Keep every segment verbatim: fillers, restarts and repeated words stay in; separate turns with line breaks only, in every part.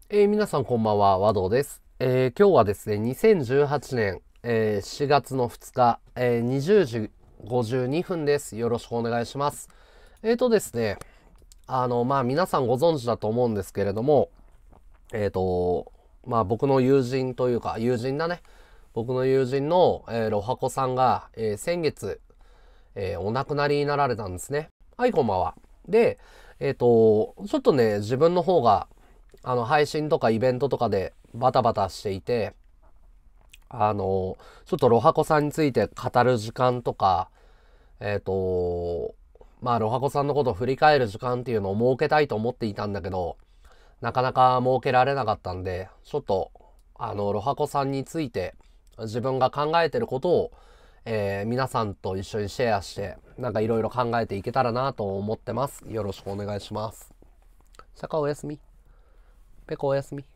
えー皆さんこんばんは、和道です。えー今日はですね、にせんじゅうはちねん、えーしがつのふつか、えーにじゅうじごじゅうにふんです。よろしくお願いします。えーとですね、あの、まあ皆さんご存知だと思うんですけれども、えーと、まあ僕の友人というか、友人だね。僕の友人の、えーロハコさんが、えー先月、えーお亡くなりになられたんですね。はい、こんばんは。で、えっ、と、ちょっとね、自分の方が、あの、配信とかイベントとかでバタバタしていて、あの、ちょっとロハコさんについて語る時間とか、えっ、と、まあ、ロハコさんのことを振り返る時間っていうのを設けたいと思っていたんだけど、なかなか設けられなかったんで、ちょっと、あの、ロハコさんについて自分が考えてることを、えー皆さんと一緒にシェアして、なんかいろいろ考えていけたらなと思ってます。よろしくお願いします。シャカおやすみ。ペコおやすみ。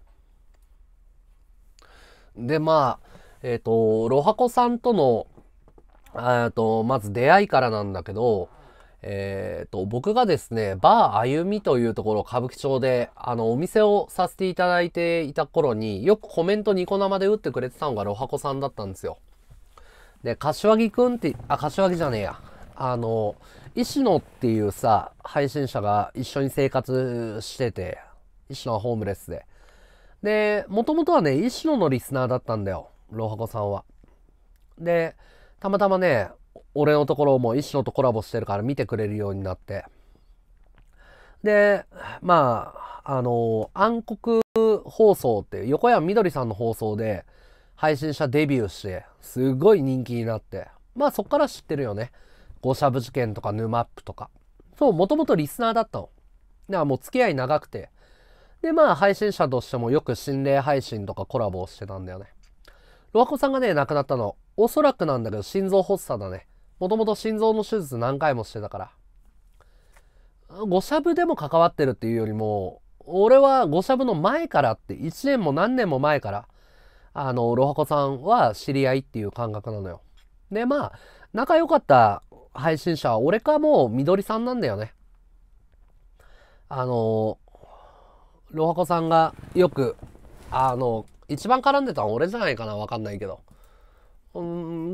で、まあ、えっ、と、ロハコさんとの、えっと、まず出会いからなんだけど、えっ、と、僕がですね、バーあゆみというところ、歌舞伎町で、あの、お店をさせていただいていた頃に、よくコメントニコ生で打ってくれてたのがロハコさんだったんですよ。で、柏木くんって、あ、柏木じゃねえや。あの、石野っていうさ、配信者が一緒に生活してて、石野はホームレスで。で、もともとはね、石野のリスナーだったんだよ、ロハコさんは。で、たまたまね、俺のところも石野とコラボしてるから見てくれるようになって。で、まあ、あの、暗黒放送って、横山みどりさんの放送で、配信者デビューして、すごい人気になって。まあそっから知ってるよね。ゴシャブ事件とかヌマップとか。そう、もともとリスナーだったの。だからもう付き合い長くて。で、まあ配信者としてもよく心霊配信とかコラボをしてたんだよね。ロアコさんがね、亡くなったの。おそらくなんだけど、心臓発作だね。もともと心臓の手術何回もしてたから。ゴシャブでも関わってるっていうよりも、俺はゴシャブの前からって、いちねんも何年も前から、あの、ロハコさんは知り合いっていう感覚なのよ。で、まあ、仲良かった配信者は、俺かもうみどりさんなんだよね。あの、ロハコさんがよく、あの、一番絡んでたのは俺じゃないかな、わかんないけど。うん、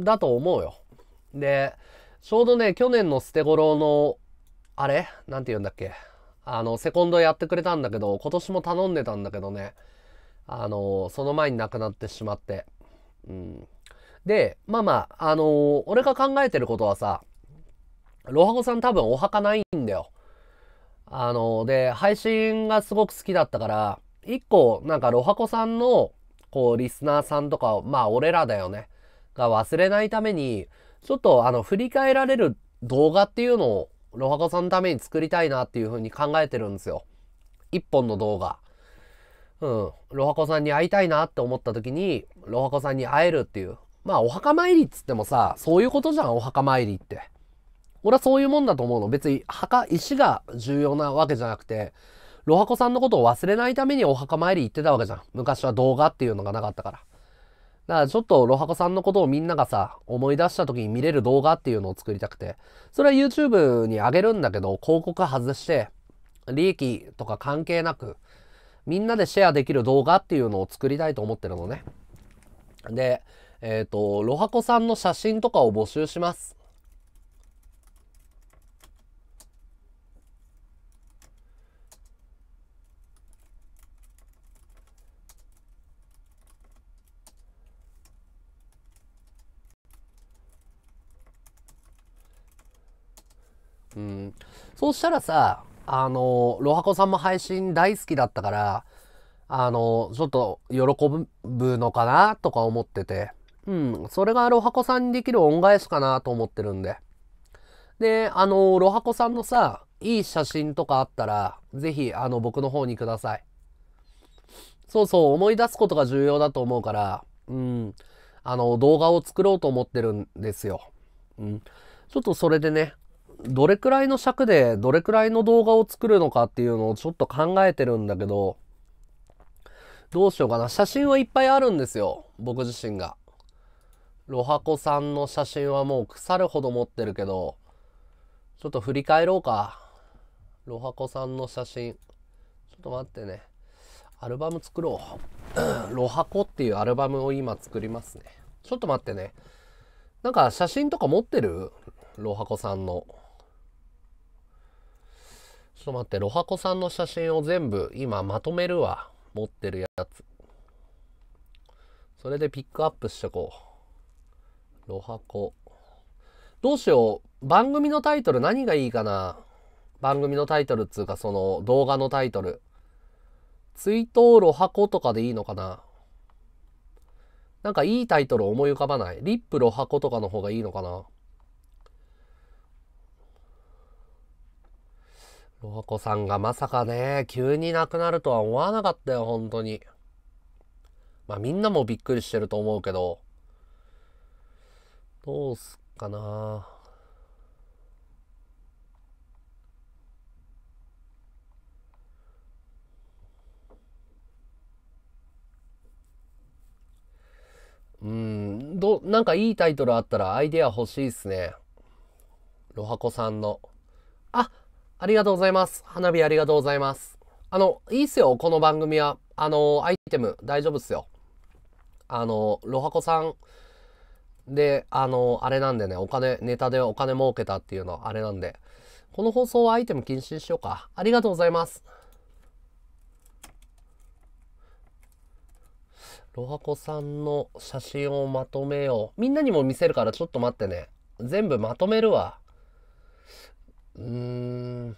だと思うよ。で、ちょうどね、去年の捨て頃の、あれなんて言うんだっけ、あの、セコンドやってくれたんだけど、今年も頼んでたんだけどね、あの、その前に亡くなってしまって。うん。で、まあまあ、あのー俺が考えてることはさ、ロハコさん多分お墓ないんだよ。あのーで、配信がすごく好きだったから、一個、なんかロハコさんの、こう、リスナーさんとか、まあ、俺らだよね。が忘れないために、ちょっと、あの、振り返られる動画っていうのを、ロハコさんのために作りたいなっていう風に考えてるんですよ。一本の動画。うん。ロハコさんに会いたいなって思った時に、ロハコさんに会えるっていう。まあ、お墓参りっつってもさ、そういうことじゃん、お墓参りって。俺はそういうもんだと思うの。別に墓、石が重要なわけじゃなくて、ロハコさんのことを忘れないためにお墓参り行ってたわけじゃん。昔は動画っていうのがなかったから。だからちょっとロハコさんのことをみんながさ、思い出した時に見れる動画っていうのを作りたくて。それは YouTube に上げるんだけど、広告外して、利益とか関係なく、みんなでシェアできる動画っていうのを作りたいと思ってるのね。で、えっ、と、ロハコさんの写真とかを募集します。うん。そうしたらさ、あの、ロハコさんも配信大好きだったから、あの、ちょっと喜ぶのかなとか思ってて。うん。それがロハコさんにできる恩返しかなと思ってるんで。で、あの、ロハコさんのさ、いい写真とかあったら、ぜひ、あの、僕の方にください。そうそう、思い出すことが重要だと思うから、うん。あの、動画を作ろうと思ってるんですよ。うん。ちょっとそれでね、どれくらいの尺でどれくらいの動画を作るのかっていうのをちょっと考えてるんだけど、どうしようかな。写真はいっぱいあるんですよ。僕自身が。ロハコさんの写真はもう腐るほど持ってるけど、ちょっと振り返ろうか。ロハコさんの写真。ちょっと待ってね。 アルバム作ろう。ロハコっていうアルバムを今作りますね。ちょっと待ってね。なんか写真とか持ってる？ロハコさんの。ちょっと待って、ロハコさんの写真を全部今まとめるわ。持ってるやつ。それでピックアップしてこう。ロハコ。どうしよう。番組のタイトル何がいいかな。番組のタイトルっつうかその動画のタイトル。追悼ロハコとかでいいのかな。なんかいいタイトル思い浮かばない。リップロハコとかの方がいいのかな。ロハコさんがまさかね、急に亡くなるとは思わなかったよ、本当に。まあみんなもびっくりしてると思うけど。どうすっかな。うーん、ど、なんかいいタイトルあったらアイデア欲しいっすね。ロハコさんの。あ、ありがとうございます。花火ありがとうございます。あの、いいっすよ、この番組は。あの、アイテム大丈夫っすよ。あの、ロハコさんで、あの、あれなんでね、お金、ネタでお金儲けたっていうのはあれなんで、この放送はアイテム禁止にしようか。ありがとうございます。ロハコさんの写真をまとめよう。みんなにも見せるからちょっと待ってね。全部まとめるわ。うーん。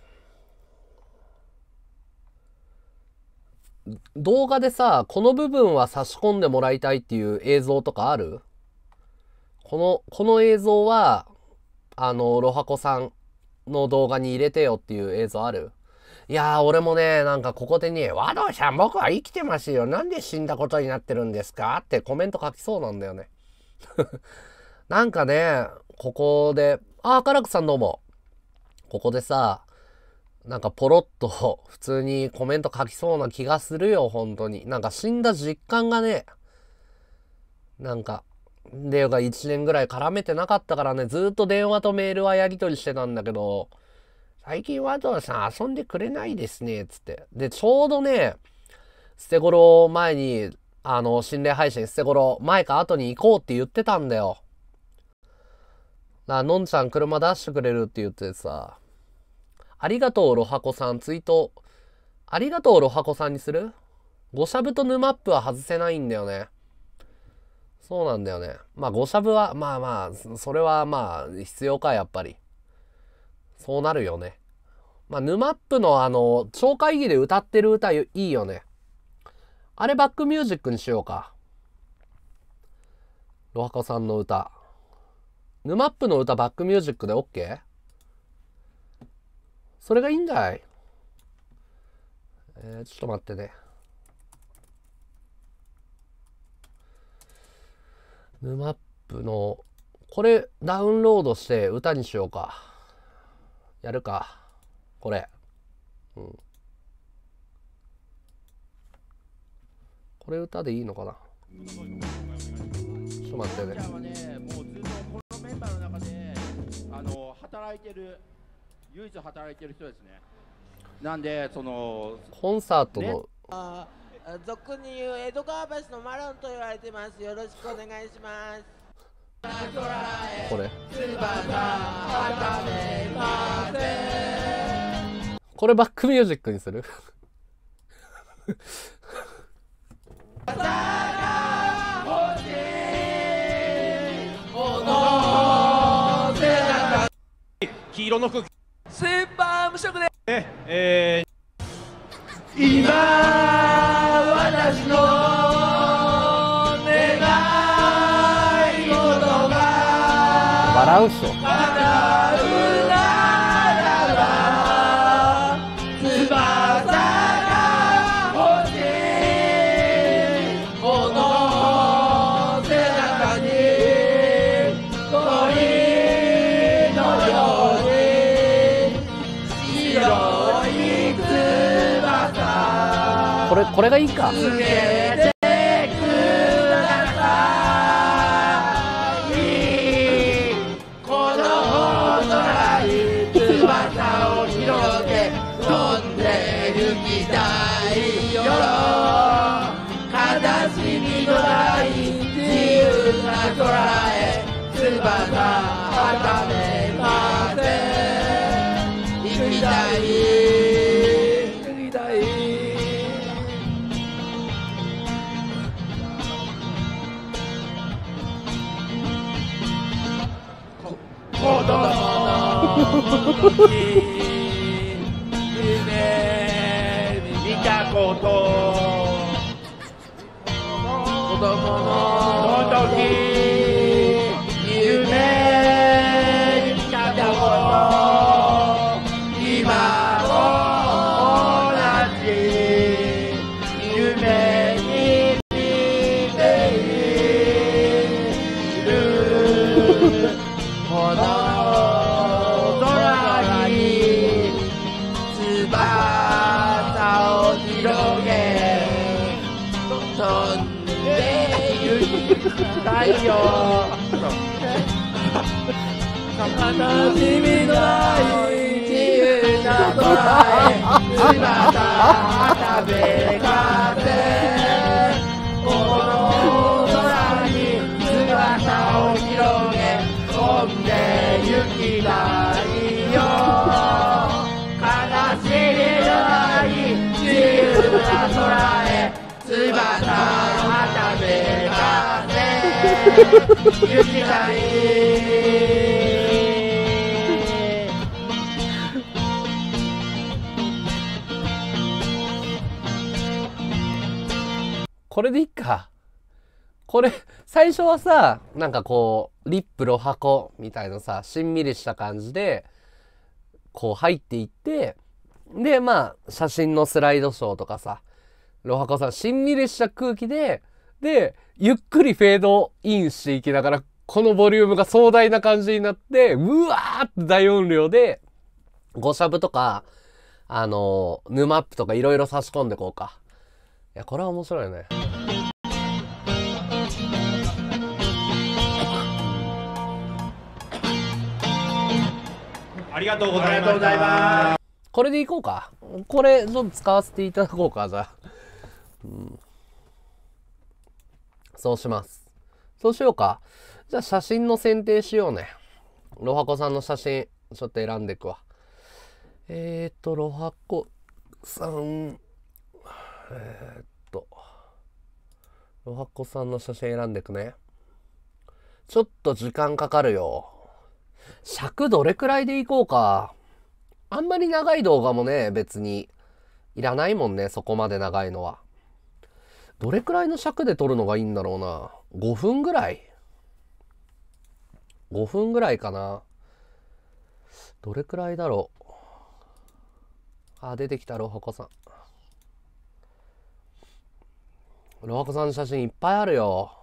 動画でさ、この部分は差し込んでもらいたいっていう映像とかある？この、この映像は、あの、ロハコさんの動画に入れてよっていう映像ある？いやー、俺もね、なんかここでね、和道さん僕は生きてますよ。なんで死んだことになってるんですかってコメント書きそうなんだよね。なんかね、ここで、あ、カラクさんどうも。ここでさ、なんかポロッと普通にコメント書きそうな気がするよ、本当に。なんか死んだ実感がね、なんか、でがいちねんぐらい絡めてなかったからね、ずっと電話とメールはやり取りしてたんだけど、最近ワドさん遊んでくれないですね、つって。で、ちょうどね、捨て頃前に、あの、心霊配信捨て頃前か後に行こうって言ってたんだよ。な、のんちゃん車出してくれるって言ってさ、ありがとうロハコさん、ツイート、ありがとうロハコさんにする？ゴシャブとヌマップは外せないんだよね。そうなんだよね。まあ、ゴシャブは、まあまあ、それはまあ、必要か、やっぱり。そうなるよね。まあ、ヌマップのあの、超会議で歌ってる歌いいよね。あれバックミュージックにしようか。ロハコさんの歌。ヌマップの歌バックミュージックで OK？ それがいいんじゃない？えー、ちょっと待ってね。ヌマップの、これダウンロードして歌にしようか。やるか。これ。うん。これ歌でいいのかな。ちょっと待ってね。もうずっとこのメンバーの中で、あの、働いてる、唯一働いてる人ですね。なんで、その、コンサートの、ね、
あ俗に言う江戸川橋のマロンと言われてます。よろしくお願いします。
これこれバックミュージックにする
黄色の服
スーパー無職で、
ええ
ー、今私の願い事が
笑うっしょ。
叶うならば翼が欲しいこの背中に鳥のように白い翼
これこれがいいか。
つけてください。この空に翼を広げ飛んで行きたいよ。 翼はためません。行きたい行きたい子供の時夢見たこと子供の時夢見たこと今も同じ夢に見ているこの空に翼を広げ飛んでゆきたいよ悲しみのない自由な空へ翼はためかせこの空に翼を広げ飛んでゆきたいよ悲しみのない自由な空へ翼はためかせゆきたい
これでいいか。これ、最初はさ、なんかこう、リップロハコみたいなさ、しんみりした感じで、こう入っていって、で、まあ、写真のスライドショーとかさ、ロハコさん、しんみりした空気で、で、ゆっくりフェードインしていきながら、このボリュームが壮大な感じになって、うわーって大音量で、ゴシャブとか、あのー、ヌマップとかいろいろ差し込んでこうか。いや、これは面白いね。
ありがとうございます。
これでいこうか。これ、ちょっと使わせていただこうか、じゃあ。うん、そうします。そうしようか。じゃあ、写真の選定しようね。ロハコさんの写真、ちょっと選んでいくわ。えーと、ロハコさん、えーっと、ロハコさんの写真選んでいくね。ちょっと時間かかるよ。尺どれくらいでいこうか。あんまり長い動画もね、別にいらないもんね、そこまで長いのは。どれくらいの尺で撮るのがいいんだろうな。ごふんぐらい ?ご 分ぐらいかな。どれくらいだろう。あ、出てきた、ロハコさん。ロハコさんの写真いっぱいあるよ。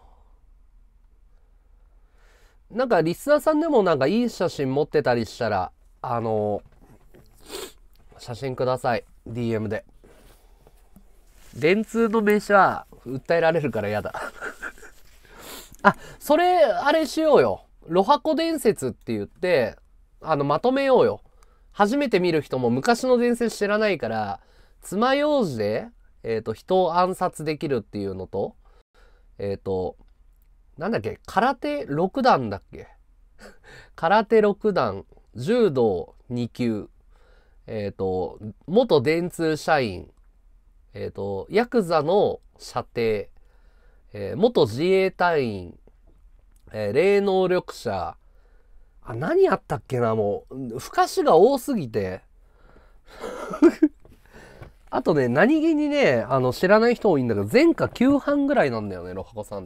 なんかリスナーさんでもなんかいい写真持ってたりしたら、あのー、写真ください。ディーエム で。電通の名刺は訴えられるからやだ。あ、それ、あれしようよ。ロハコ伝説って言って、あの、まとめようよ。初めて見る人も昔の伝説知らないから、爪楊枝で、えっと、人を暗殺できるっていうのと、えっと、なんだっけ、空手ろく段だっけ空手ろく段、柔道に級、えっと、元電通社員、えっと、ヤクザの射程、えー、元自衛隊員、えー、霊能力者、あ、何やったっけな、もう、不可視が多すぎて。あとね、何気にね、あの、知らない人多いんだけど、前科きゅうはんぐらいなんだよね、ロハコさんって。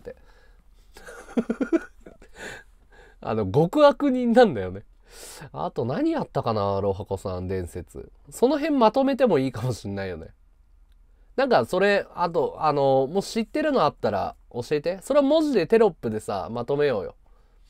あの、極悪人なんだよね。あと何やったかな、ロハコさん伝説。その辺まとめてもいいかもしんないよね。なんか、それ、あと、あの、もし知ってるのあったら教えて。それは文字でテロップでさ、まとめようよ。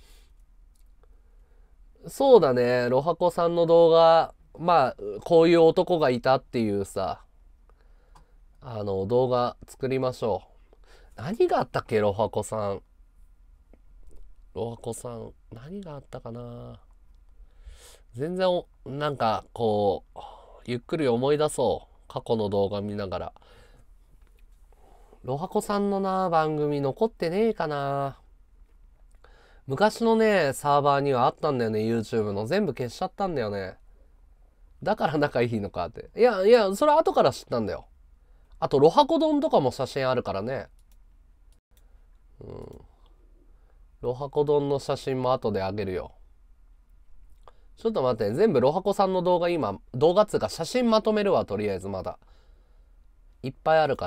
そうだね、ロハコさんの動画、まあ、こういう男がいたっていうさ、あの、動画作りましょう。何があったっけ、ロハコさん。ロハコさん、何があったかな。全然、なんか、こう、ゆっくり思い出そう。過去の動画見ながら。ロハコさんのな、番組残ってねえかな。 昔のね、サーバーにはあったんだよね、YouTube の。全部消しちゃったんだよね。だから仲いいのかって。いや、いや、それ後から知ったんだよ。あと、ロハコ丼とかも写真あるからね。うん。ロハコ丼の写真も後であげるよ。ちょっと待って、全部ロハコさんの動画今、動画っつうか写真まとめるわ、とりあえずまだ。いっぱいあるから。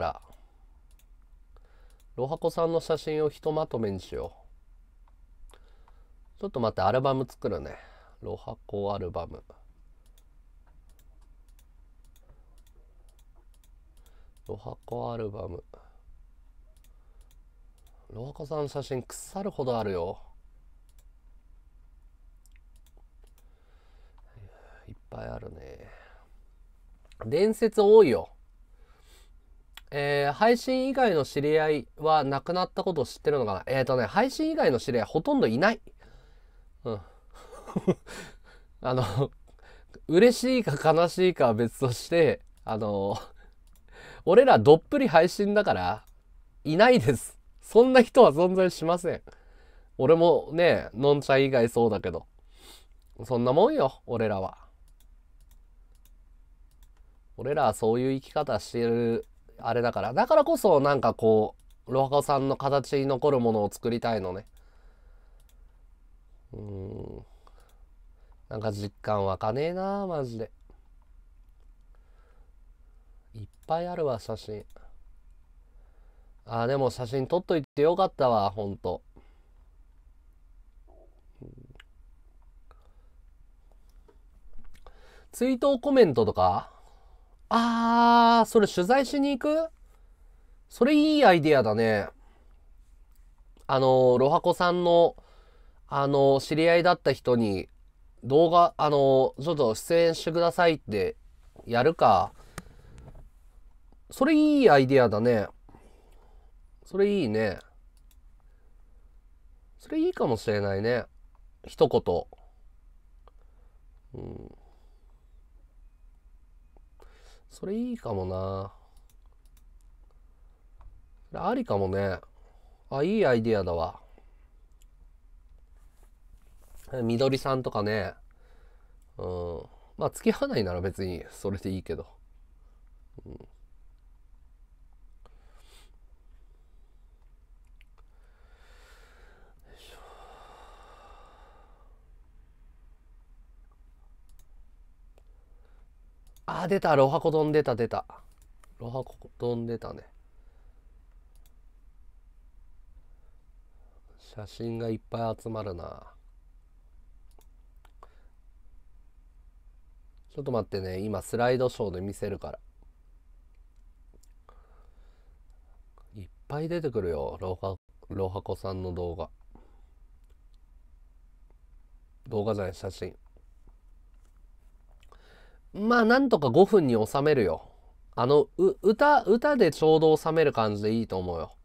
ロハコさんの写真をひとまとめにしよう。ちょっと待って、アルバム作るね。ロハコアルバム。ロハコアルバム。ロハコさんの写真腐るほどあるよ。いっぱいあるね。伝説多いよ。えー、配信以外の知り合いは亡くなったことを知ってるのかな。えーとね、配信以外の知り合いほとんどいない。うん。あの、嬉しいか悲しいかは別として、あの、俺らどっぷり配信だから、いないです。そんな人は存在しません。俺もね、のんちゃん以外そうだけど。そんなもんよ、俺らは。俺らはそういう生き方してる、あれだから。だからこそ、なんかこう、ロハコさんの形に残るものを作りたいのね。うーん。なんか実感湧かねえな、マジで。いっぱいあるわ、写真。あー、でも写真撮っといてよかったわ、ほんと。追悼コメントとか、あー、それ取材しに行く？それいいアイディアだね。あの、ロハコさんの、あの、知り合いだった人に、動画、あの、ちょっと出演してくださいってやるか。それいいアイディアだね。それいいね。それいいかもしれないね。一言。うん。それいいかもな。それありかもね。あ、いいアイディアだわ。みどりさんとかね。うん。まあ、付き合わないなら別にそれでいいけど。うん、あ、出た。ロハコ丼出た出た。ロハコ丼出たね。写真がいっぱい集まるな。ちょっと待ってね。今スライドショーで見せるから。いっぱい出てくるよ。ロハ、ロハコさんの動画。動画じゃない、写真。まあ、なんとかごふんに収めるよ。あの、う、歌、歌でちょうど収める感じでいいと思うよ。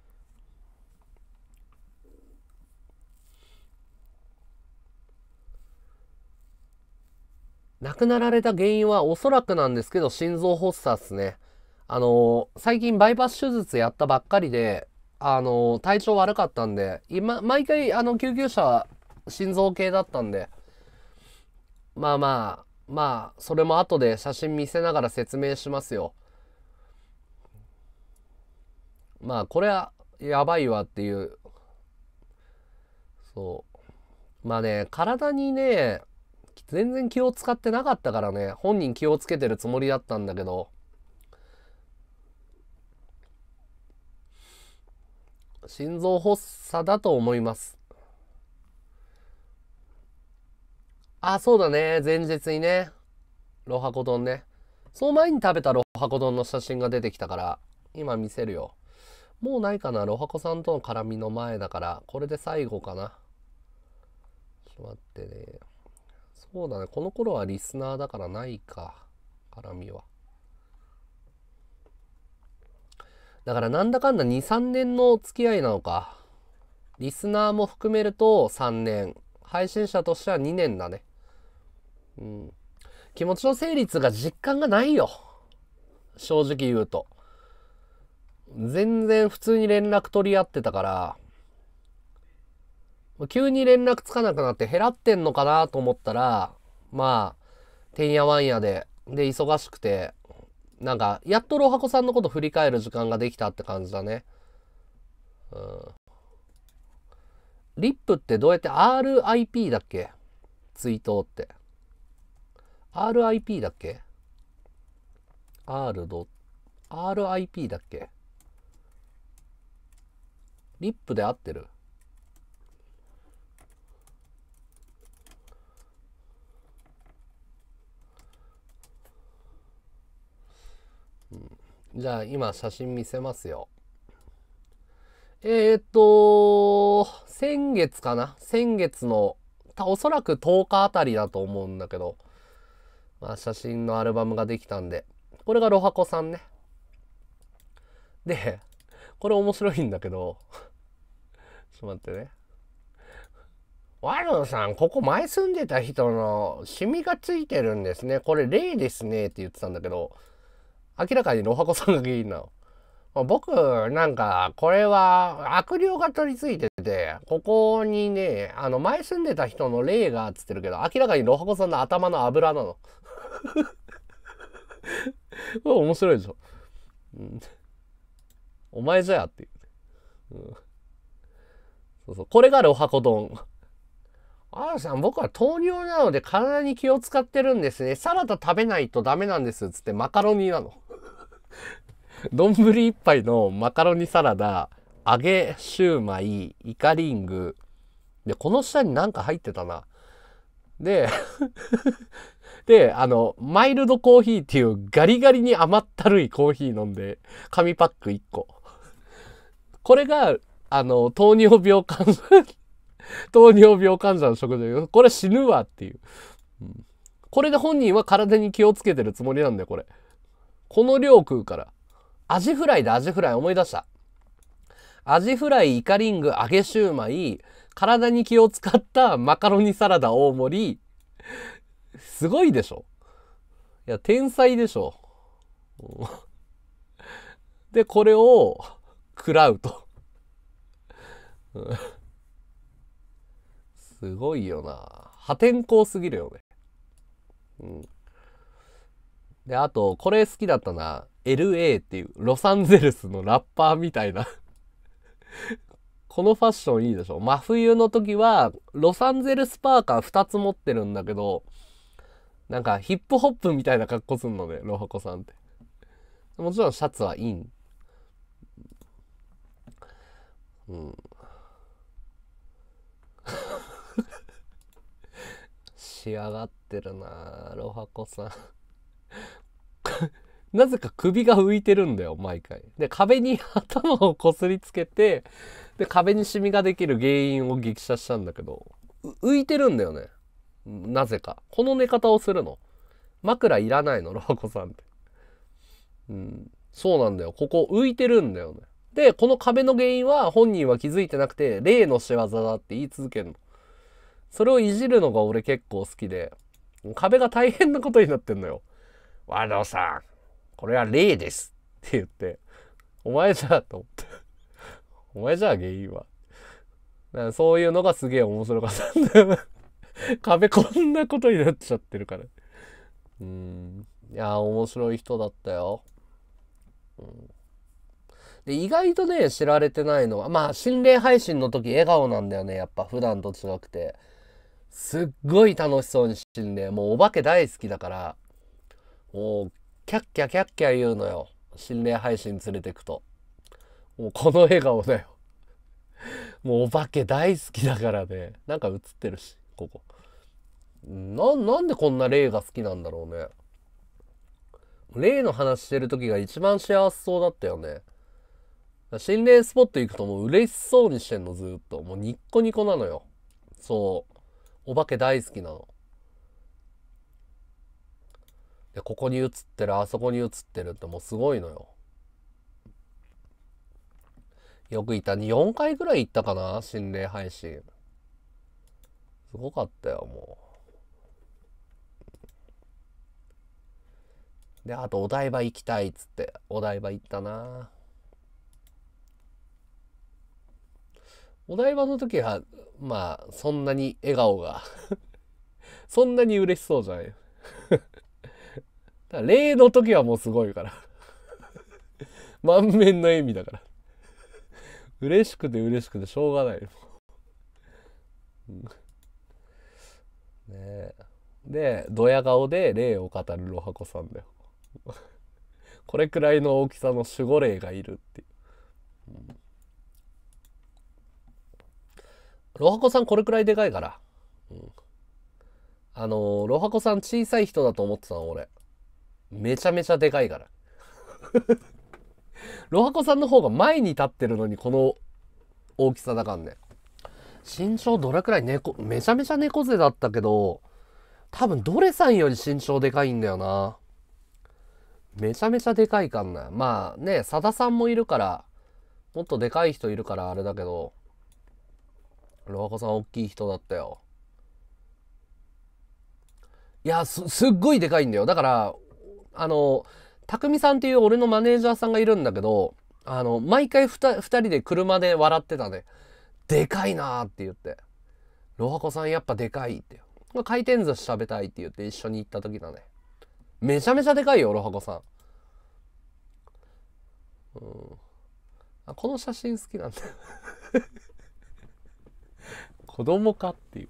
亡くなられた原因はおそらくなんですけど、心臓発作っすね。あのー、最近バイパス手術やったばっかりで、あのー、体調悪かったんで、今、毎回、あの、救急車、心臓系だったんで、まあまあ、まあ、それも後で写真見せながら説明しますよ。まあ、これは、やばいわっていう。そう。まあね、体にね、全然気を使ってなかったからね、本人気をつけてるつもりだったんだけど、心臓発作だと思います。あ、そうだね。前日にね。ロハコ丼ね。その前に食べたロハコ丼の写真が出てきたから、今見せるよ。もうないかな。ロハコさんとの絡みの前だから、これで最後かな。ちょっと待ってね。そうだね。この頃はリスナーだからないか。絡みは。だからなんだかんだに、さんねんの付き合いなのか。リスナーも含めるとさんねん。配信者としてはにねんだね。うん。気持ちの成立が実感がないよ。正直言うと。全然普通に連絡取り合ってたから、 急に連絡つかなくなって減らってんのかなと思ったら、まあ、てんやわんやで、で、忙しくて、なんか、やっとロハコさんのこと振り返る時間ができたって感じだね。うん。リップってどうやって アールアイピー だっけ？ツイートって。アールアイピー だっけ？ R ド、アールアイピー だっけ？リップで合ってる？うん、じゃあ今写真見せますよ。えー、っと、先月かな？先月の、おそらくとおかあたりだと思うんだけど、まあ写真のアルバムができたんで、これがロハコさんね。で、これ面白いんだけど、ちょっと待ってね。ワルドさん、ここ前住んでた人のシミがついてるんですね。これ例ですねって言ってたんだけど、明らかにロハコさんが原因なの。僕、なんか、これは悪霊が取り付いてて、ここにね、あの、前住んでた人の霊がつってるけど、明らかにロハコさんの頭の油なの。これ面白いでしょ。うん、お前じゃっていう、うん。そうそう。これがロハコ丼。あーさん、僕は糖尿なので体に気を使ってるんですね。サラダ食べないとダメなんです。つってマカロニなの。丼一杯のマカロニサラダ、揚げシューマイ、イカリング。で、この下になんか入ってたな。で、で、あの、マイルドコーヒーっていうガリガリに甘ったるいコーヒー飲んで、紙パックいっこ。これが、あの、糖尿病患者、糖尿病患者の食事。これ死ぬわっていう、うん。これで本人は体に気をつけてるつもりなんだよ、これ。この量食うから。アジフライでアジフライ思い出した。アジフライ、イカリング、揚げシューマイ、体に気を使ったマカロニサラダ大盛り。すごいでしょ？いや、天才でしょ。で、これを食らうと。すごいよな。破天荒すぎるよね。うん。で、あと、これ好きだったな。エルエー っていう、ロサンゼルスのラッパーみたいな。このファッションいいでしょ。真冬の時は、ロサンゼルスパーカーふたつ持ってるんだけど、なんかヒップホップみたいな格好すんのね、ロハコさんって。もちろんシャツはイン。うん。仕上がってるなロハコさん。なぜか首が浮いてるんだよ、毎回。で、壁に頭をこすりつけて、で、壁にシミができる原因を激写したんだけど、浮いてるんだよね。なぜか。この寝方をするの。枕いらないの、ロハコさんって。うん。そうなんだよ。ここ浮いてるんだよね。で、この壁の原因は本人は気づいてなくて、霊の仕業だって言い続けるの。それをいじるのが俺結構好きで、壁が大変なことになってんのよ。ワドさん、これは霊ですって言って、お前じゃあと思って。お前じゃあ原因は。だからそういうのがすげえ面白かったんだよ。壁こんなことになっちゃってるから。うーん。いや、面白い人だったよ。うん、で、意外とね、知られてないのは、まあ、心霊配信の時笑顔なんだよね。やっぱ普段と違くて。すっごい楽しそうに心霊。もうお化け大好きだから、もう、キャッキャキャッキャ言うのよ。心霊配信連れてくと。もうこの笑顔だよ。もうお化け大好きだからね。なんか映ってるし、ここ。な、なんでこんな霊が好きなんだろうね。霊の話してる時が一番幸せそうだったよね。心霊スポット行くともう嬉しそうにしてんの、ずっと。もうニッコニコなのよ。そう。お化け大好きなの。で、ここに映ってる、あそこに映ってるってもうすごいのよ。よく行った。よんかいぐらい行ったかな、心霊配信。すごかったよ、もう。で、あとお台場行きたいっつって、お台場行ったな。お台場の時は、 まあ、そんなに笑顔がそんなに嬉しそうじゃないよ。だから礼の時はもうすごいから。満面の笑みだから。嬉しくて嬉しくてしょうがないよ。ねえ。で、ドヤ顔で霊を語るロハコさんだよ。これくらいの大きさの守護霊がいるっていう。うん、ロハコさんこれくらいでかいから。うん、あのー、ロハコさん小さい人だと思ってたの俺。めちゃめちゃでかいから。ロハコさんの方が前に立ってるのにこの大きさだからね。身長どれくらい猫、めちゃめちゃ猫背だったけど、多分ドレさんより身長でかいんだよな。めちゃめちゃでかいかんな。まあね、さださんもいるから、もっとでかい人いるからあれだけど、ロハコさん大きい人だったよ。いや、す、すっごいでかいんだよ。だから、あの、たくみさんっていう俺のマネージャーさんがいるんだけど、あの、毎回ふた二人で車で笑ってたね。でかいなーって言って。ロハコさんやっぱでかいって。回転寿司食べたいって言って一緒に行った時だね。めちゃめちゃでかいよ、ロハコさん。うん、あ、この写真好きなんだよ。子供かっていう。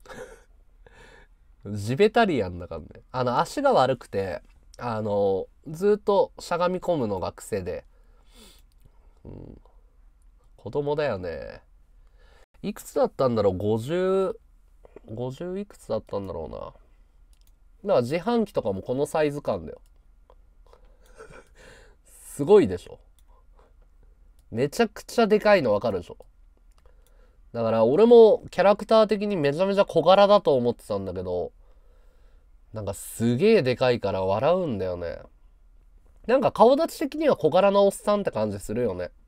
ジベタリアンだからね。あの、足が悪くて、あの、ずっとしゃがみ込むのが癖で。うん、子供だよね。いくつだったんだろう ?ごじゅう、ごじゅういくつだったんだろうな。だから自販機とかもこのサイズ感だよ。すごいでしょ。めちゃくちゃでかいのわかるでしょ。だから俺もキャラクター的にめちゃめちゃ小柄だと思ってたんだけど、なんかすげえでかいから笑うんだよね。なんか顔立ち的には小柄なおっさんって感じするよね。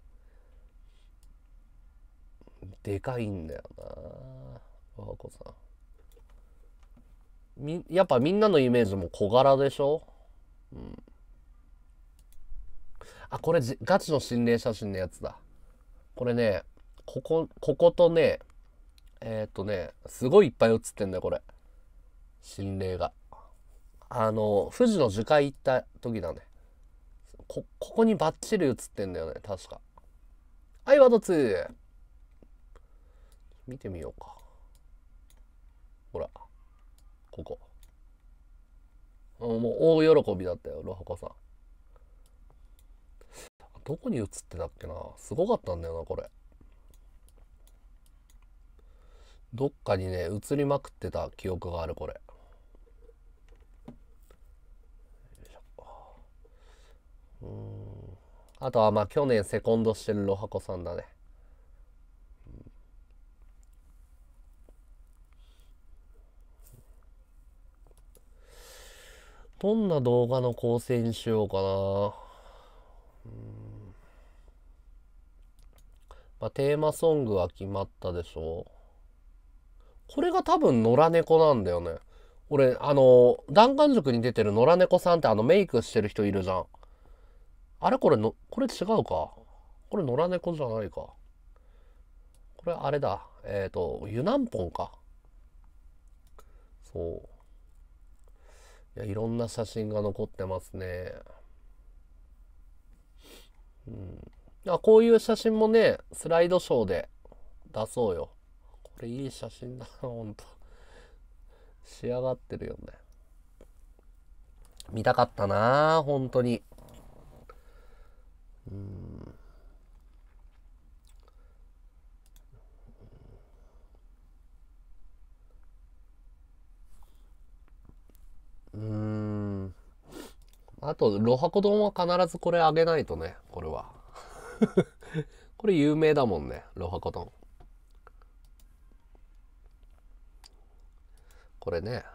でかいんだよなロハコさん。みやっぱみんなのイメージも小柄でしょ。うん、あ、これガチの心霊写真のやつだ。これね、こここことね、えっとねすごいいっぱい写ってんだよこれ。心霊があの富士の樹海行った時だね。こここにバッチリ写ってんだよね確か。はい、ワードツー見てみようか。ほらここもう大喜びだったよロハコさん。どこに映ってたっけな。すごかったんだよなこれ。どっかにね映りまくってた記憶があるこれ。うーん、あとはまあ去年セコンドしてるロハコさんだね。どんな動画の構成にしようかな。うん、まあ、テーマソングは決まったでしょう。これが多分野良猫なんだよね。俺、あの、弾丸塾に出てる野良猫さんってあのメイクしてる人いるじゃん。あれこれの、これ違うか。これ野良猫じゃないか。これあれだ。えっと、ユナンポンか。そう。いや、いろんな写真が残ってますね。うん。あ、こういう写真もね、スライドショーで出そうよ。これいい写真だな、ほんと。仕上がってるよね。見たかったな、ほんとに。うん。うーん。あと、ロハコ丼は必ずこれあげないとね、これは。これ有名だもんね、ロハコ丼。これね。えっ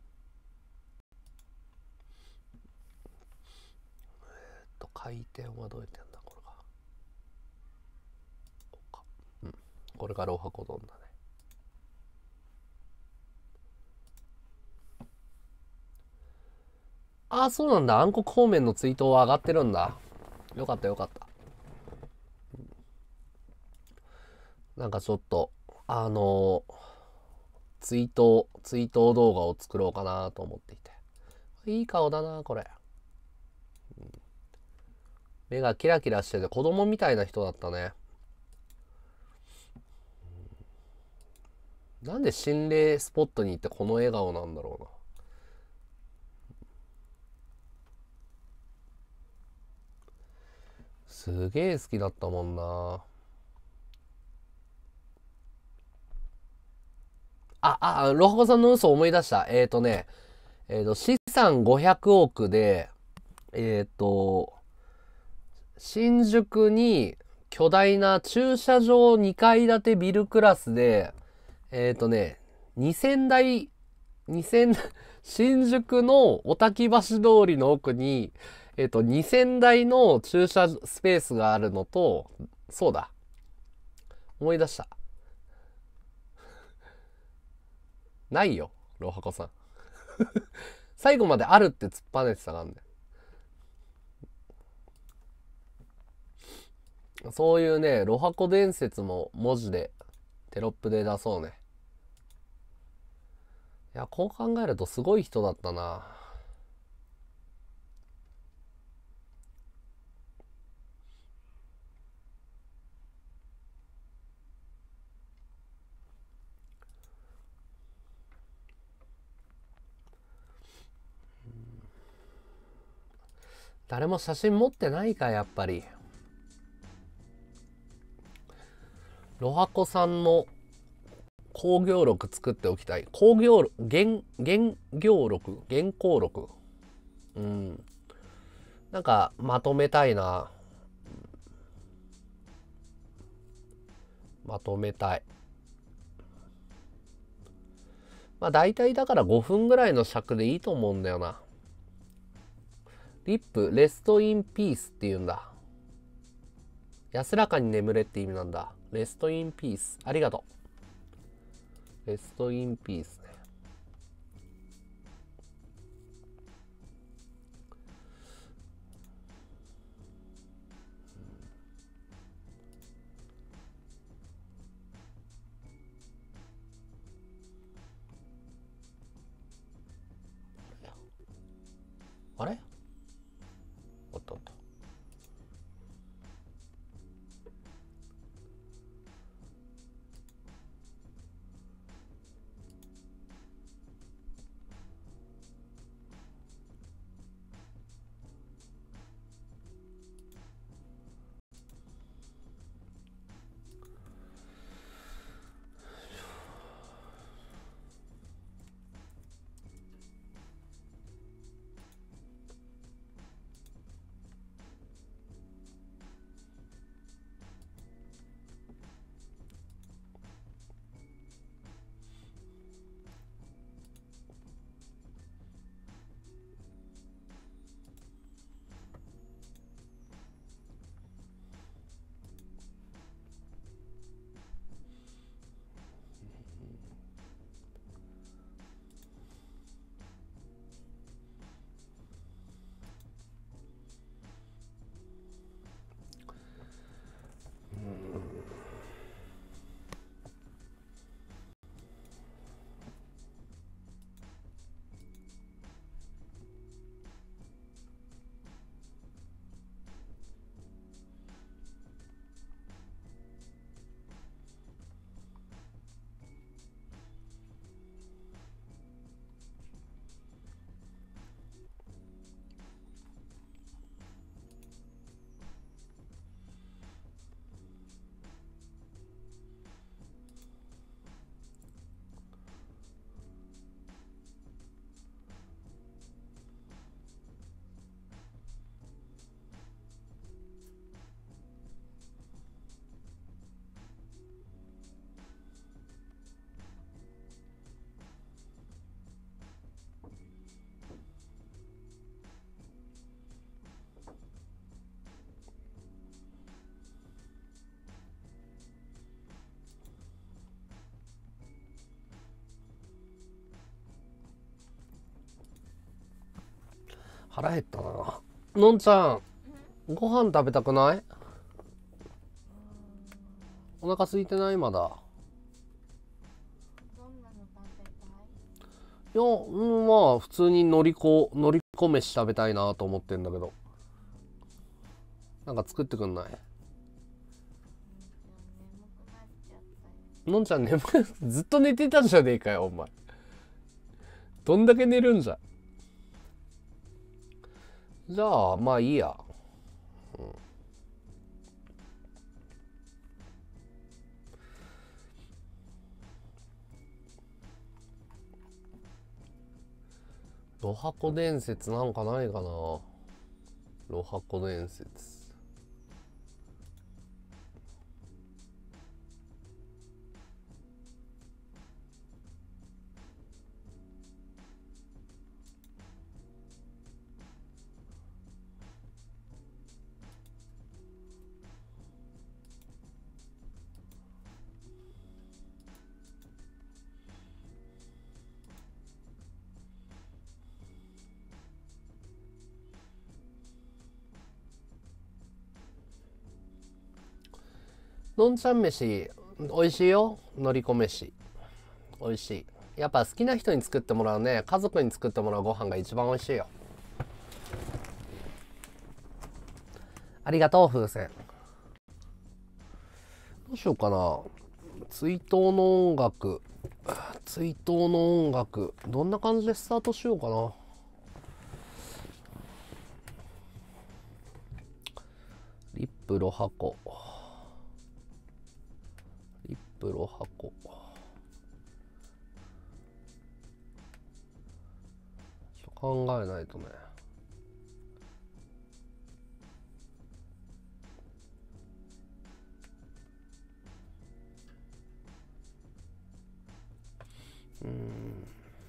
と、回転はどうやってやんだ、これが。こうか。うん。これがロハコ丼だね。ああ、そうなんだ。暗黒方面のツイートは上がってるんだ。よかったよかった。なんかちょっと、 あの、ツイート、ツイート動画を作ろうかなと思っていて。いい顔だな、これ。目がキラキラしてて子供みたいな人だったね。なんで心霊スポットに行ってこの笑顔なんだろうな。すげえ好きだったもんな。あ、あ、ロハコさんの嘘思い出した。えっとね、えっと、資産ごひゃくおくで、えっと、新宿に巨大な駐車場にかい建てビルクラスで、えっとね、にせんだい、にせん、新宿の小滝橋通りの奥に、えっと、にせんだいの駐車スペースがあるのと、そうだ。思い出した。ないよ、ロハコさん。最後まであるって突っぱねてたからね。そういうね、ロハコ伝説も文字で、テロップで出そうね。いや、こう考えるとすごい人だったな。誰も写真持ってないか、やっぱり。ロハコさんの工業録作っておきたい。工業録、原、原業録原稿録。うん。なんか、まとめたいな。まとめたい。まあ大体だからごふんぐらいの尺でいいと思うんだよな。リップ、レストインピースって言うんだ。安らかに眠れって意味なんだ。レストインピース。ありがとう。レストインピースね。あれおっとおっと。腹減ったな。のんちゃん、ご飯食べたくない？お腹空いてない？まだ。 いや、うん、まあ普通にのりこのりこ飯食べたいなと思ってんだけど、なんか作ってくんない？のんちゃん眠くずっと寝てたんじゃねえかよお前。どんだけ寝るんじゃ。じゃあまあいいや、うん、ロハコ伝説なんかないかな。ロハコ伝説、のんちゃん飯美味しいよ。のりこ飯美味しい。やっぱ好きな人に作ってもらうね、家族に作ってもらうご飯が一番美味しいよ。ありがとう風船。どうしようかな。追悼の音楽追悼の音楽どんな感じでスタートしようかな。リップロハコリップロハコ考えないとね。うん、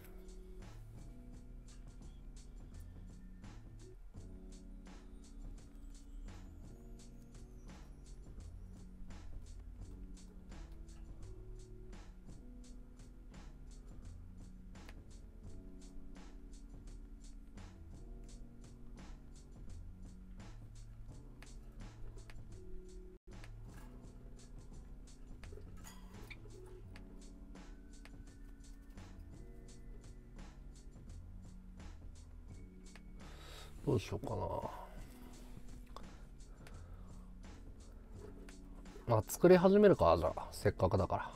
どうしようかな。まあ作り始めるか。じゃあせっかくだから。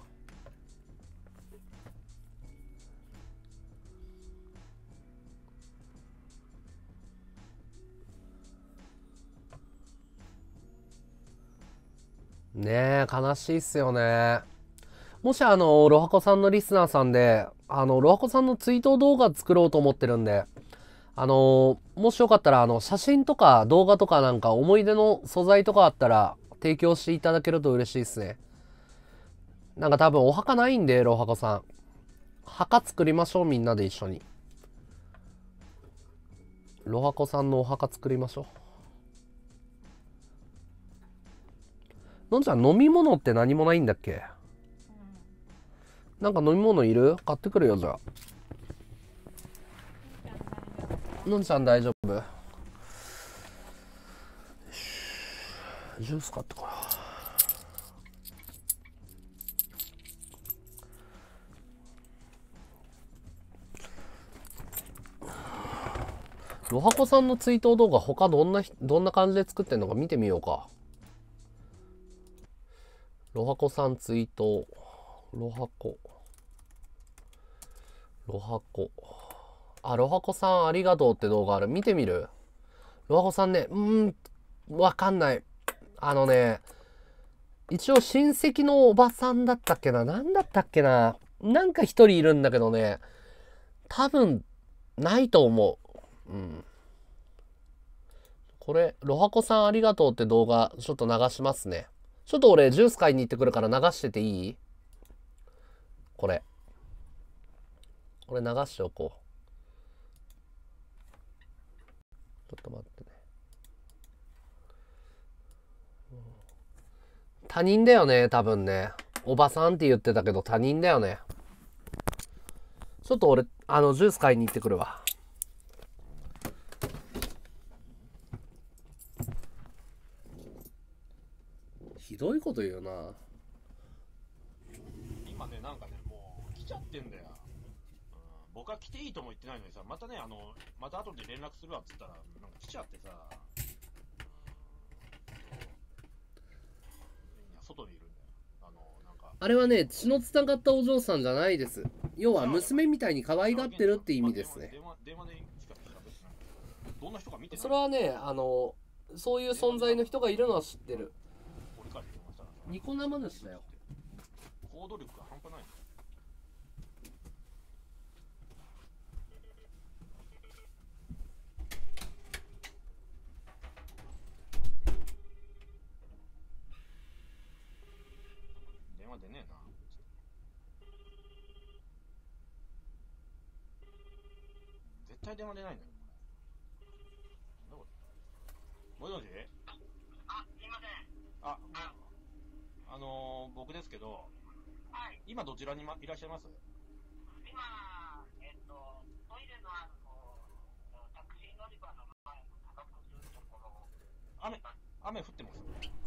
ねえ悲しいっすよね。もしあのロハコさんのリスナーさんであのロハコさんの追悼動画作ろうと思ってるんで、あのもしよかったらあの写真とか動画とかなんか思い出の素材とかあったら提供していただけると嬉しいですね。なんか多分お墓ないんで、ロハコさん墓作りましょう。みんなで一緒にロハコさんのお墓作りましょう。のんちゃん飲み物って何もないんだっけ？なんか飲み物いる？買ってくるよ。じゃあのんちゃん大丈夫？ジュース買ってこよう。ロハコさんの追悼動画他どんなどんな感じで作ってんのか見てみようか。ロハコさん追悼ロハコロハコあロハコさんありがとうって動画ある。見てみる？ロハコさんね、うーんわかんない。あのね一応親戚のおばさんだったっけな、なんだったっけな、なんか一人いるんだけどね、多分ないと思う。うん。これロハコさんありがとうって動画ちょっと流しますね。ちょっと俺ジュース買いに行ってくるから流してていい？これこれ流しておこう。ちょっと待ってね。他人だよね多分ね。おばさんって言ってたけど他人だよね。ちょっと俺あのジュース買いに行ってくるわ。ひどいこと言うな。
今ねなんかねもう来ちゃってんだよ、うん、
僕は来ていいとも言ってないのにさ、またね、あの、また後で連絡するわっつったら、なんか来ちゃってさ、外にいるんだよ。あの、なんか。
あれはね、血のつながったお嬢さんじゃないです。要は娘みたいに可愛がってるって意味ですね。
電話、電話でしか喋ってない。どんな人か見てない。
それはね、あの、そういう存在の人がいるのは知ってる。
俺から電話したらさ、
ニコ生主だよ。
行動力が半端ないの。電話出ねえな。絶対電話出ないんだよ。なんだこれ。もしもし？
あ、すいません。
あ、あのー、僕ですけど、
はい。
今どちらに、ま、いらっしゃいます？
今、えっと、トイレのあの、タクシー乗り場の前のタバコ吸うところ。
雨、雨降ってます？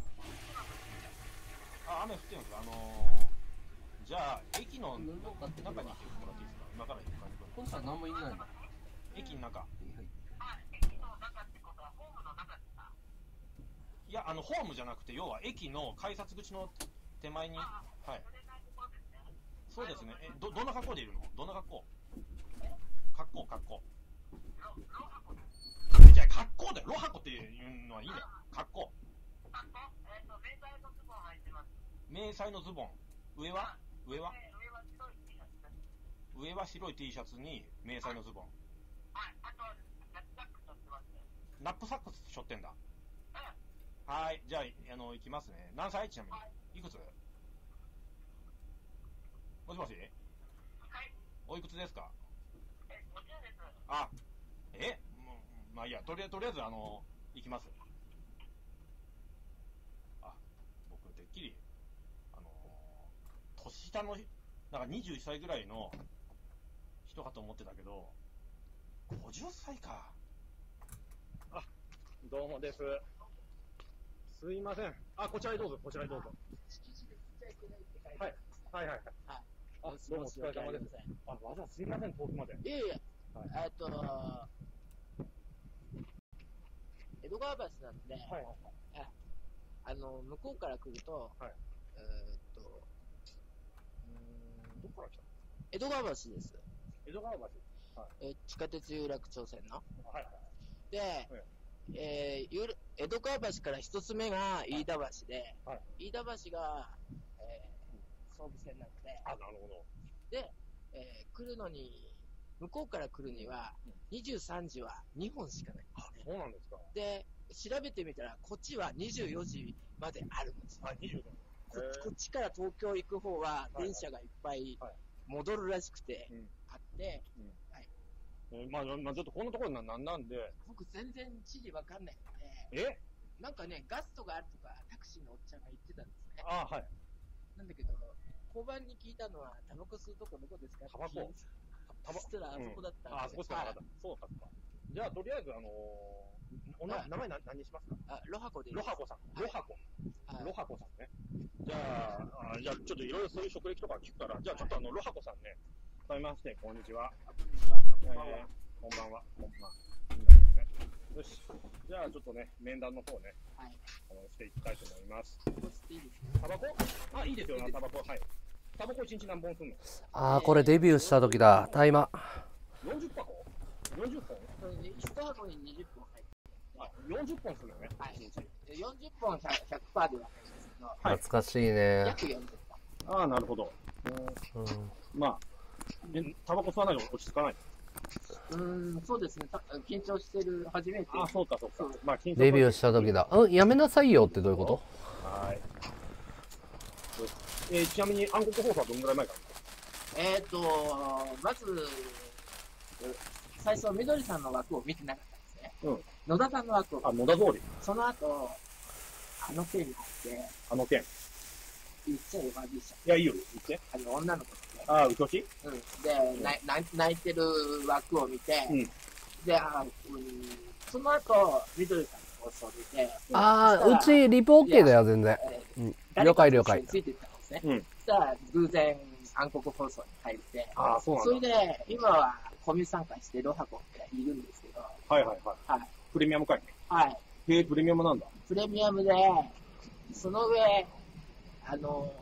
あ、雨降ってます。あのー、じゃあ、駅の中に行ってもらっていいですか？今から行く感じ。
本社何もいないの？
駅の中。
あ、駅の中ってことはホームの中ですか？
いや、あの、ホームじゃなくて、要は駅の改札口の手前に。はい。そうですね。え、ど、どんな格好でいるの？どんな格好？格好、格好。じゃあ、格好だよ。ロハコっていうのはいいんだよ。格好。
格好？えっと、迷彩のズボン履いてます。
迷彩のズボン。上は？上は？
上は白い T シャツです。
上は白い T シャツに迷彩のズボン。
はい。あと、ナップサック背負ってます。
ナップサックス背負ってんだ。
うん。
はい。じゃあ、あの、行きますね。何歳？ちなみに。いくつ？もしもし？
はい。
おいくつですか？
え、ごじゅうです。
あ、えもう、まあいいや、とりあえず、とりあえず、あの、行きます。あ、僕、てっきり、あのー、年下の、なんかにじゅういっさいぐらいの人かと思ってたけど、ごじゅっさいか。あ、どうもです。すいません。あ、こちらへどうぞ、こちらへどうぞ。はい。はいはいはい。あ、どうもお疲れ様です。あ、わざわざすいません、遠くまで。
いえいえ、えっと、江戸川橋なんで、
はい。
あの、向こうから来ると、
はい。
えーっと、
どこから来たの？
江戸川橋です。
江戸川橋。はい。
え地下鉄有楽町線の。
はい。
で、
はい
えー、ゆる江戸川橋から一つ目が飯田橋で、
はい、
飯田橋が、えー、総武線なので、
あ、なるほど。
で、えー、来るのに、向こうから来るには、にじゅうさんじはにほんしかないんですね。
そうなんですか。
で、調べてみたら、こっちはにじゅうよじまであるんですよ。
あ、にじゅうよじ。
こ, こっちから東京行く方は、電車がいっぱい戻るらしくて、あって、
うんうんはいえー、まあ、まあ、ちょっとこんなところななんなんで、
僕全然地理わかんないので、
え
なんかね、ガストがあるとか、タクシーのおっちゃんが言ってたんですね。
あはい。
なんだけど、交番に聞いたのは、タバコ吸うとこどこですか
タバコ
タバコそしたらあそこだったんで、
うん、あ、あそこしかなかった。はい、そうだった。じゃあ、とりあえず、あのー、おな、はい、名前何、何にしますか？
あ、ロハコでいい
ロハコさん。ロハコ。はい、ロハコさんね。じゃあ、あじゃあ、ちょっといろいろそういう職歴とか聞くから、じゃあ、ちょっとあの、ロハコさんね、改めまして、こんにちは。こんにちは。えー、こんばんは。こんばんは。ね、よし。じゃあ、ちょっとね、面談の方ね、はい、あのしていきたいと思います。タバコ？あ、いいですよ、タバコ。はい。タバコいちにち何本すんの？
あー、これデビューした時だ。大麻。
よんじゅっぱこ？ よんじゅっぽん？
いち箱ににじゅっぽん入って。
あ、よんじゅっぽんするのね。
はい。よんじゅっぽん ひゃくパーセント ではないですけど。
懐かしいね。
約よんじゅっぽん。
ああ、なるほど。うん。まあ、で、タバコ吸わないと落ち着かない。
うーん、そうですね。緊張してる、初めて。
あ、そうか、そうか。まあ、緊張
デビューした時だ。うん、やめなさいよってどういうこと？
はい。えー、ちなみに暗黒放送はどのぐらい前から？
えっと、まず、最初、みどりさんの枠を見てなかったんですね。うん。野田さんの枠を。
あ、野田通り。
その後、あの件に入って。
あの件。
言っちゃえばいいじゃん。
いや、いいよ、言って。
あの、女の子って。
ああ、うとし？
うん。で、うん、な泣いてる枠を見て、うん、で、あ、うん、その後、みどりさんの放送を見て、
ああ、うちリポ OK だよ、全然。うん。了解了解。
ついてったんですね。うん。そしたら、偶然、 暗黒放送に入って、
ああ、そうなんだ。
それで、今はコミ参加してロハコっているんですけど、
はいはいはい。
はい。
プレミアム会ね。
はい。
へえ、プレミアムなんだ。
プレミアムで、その上、あの、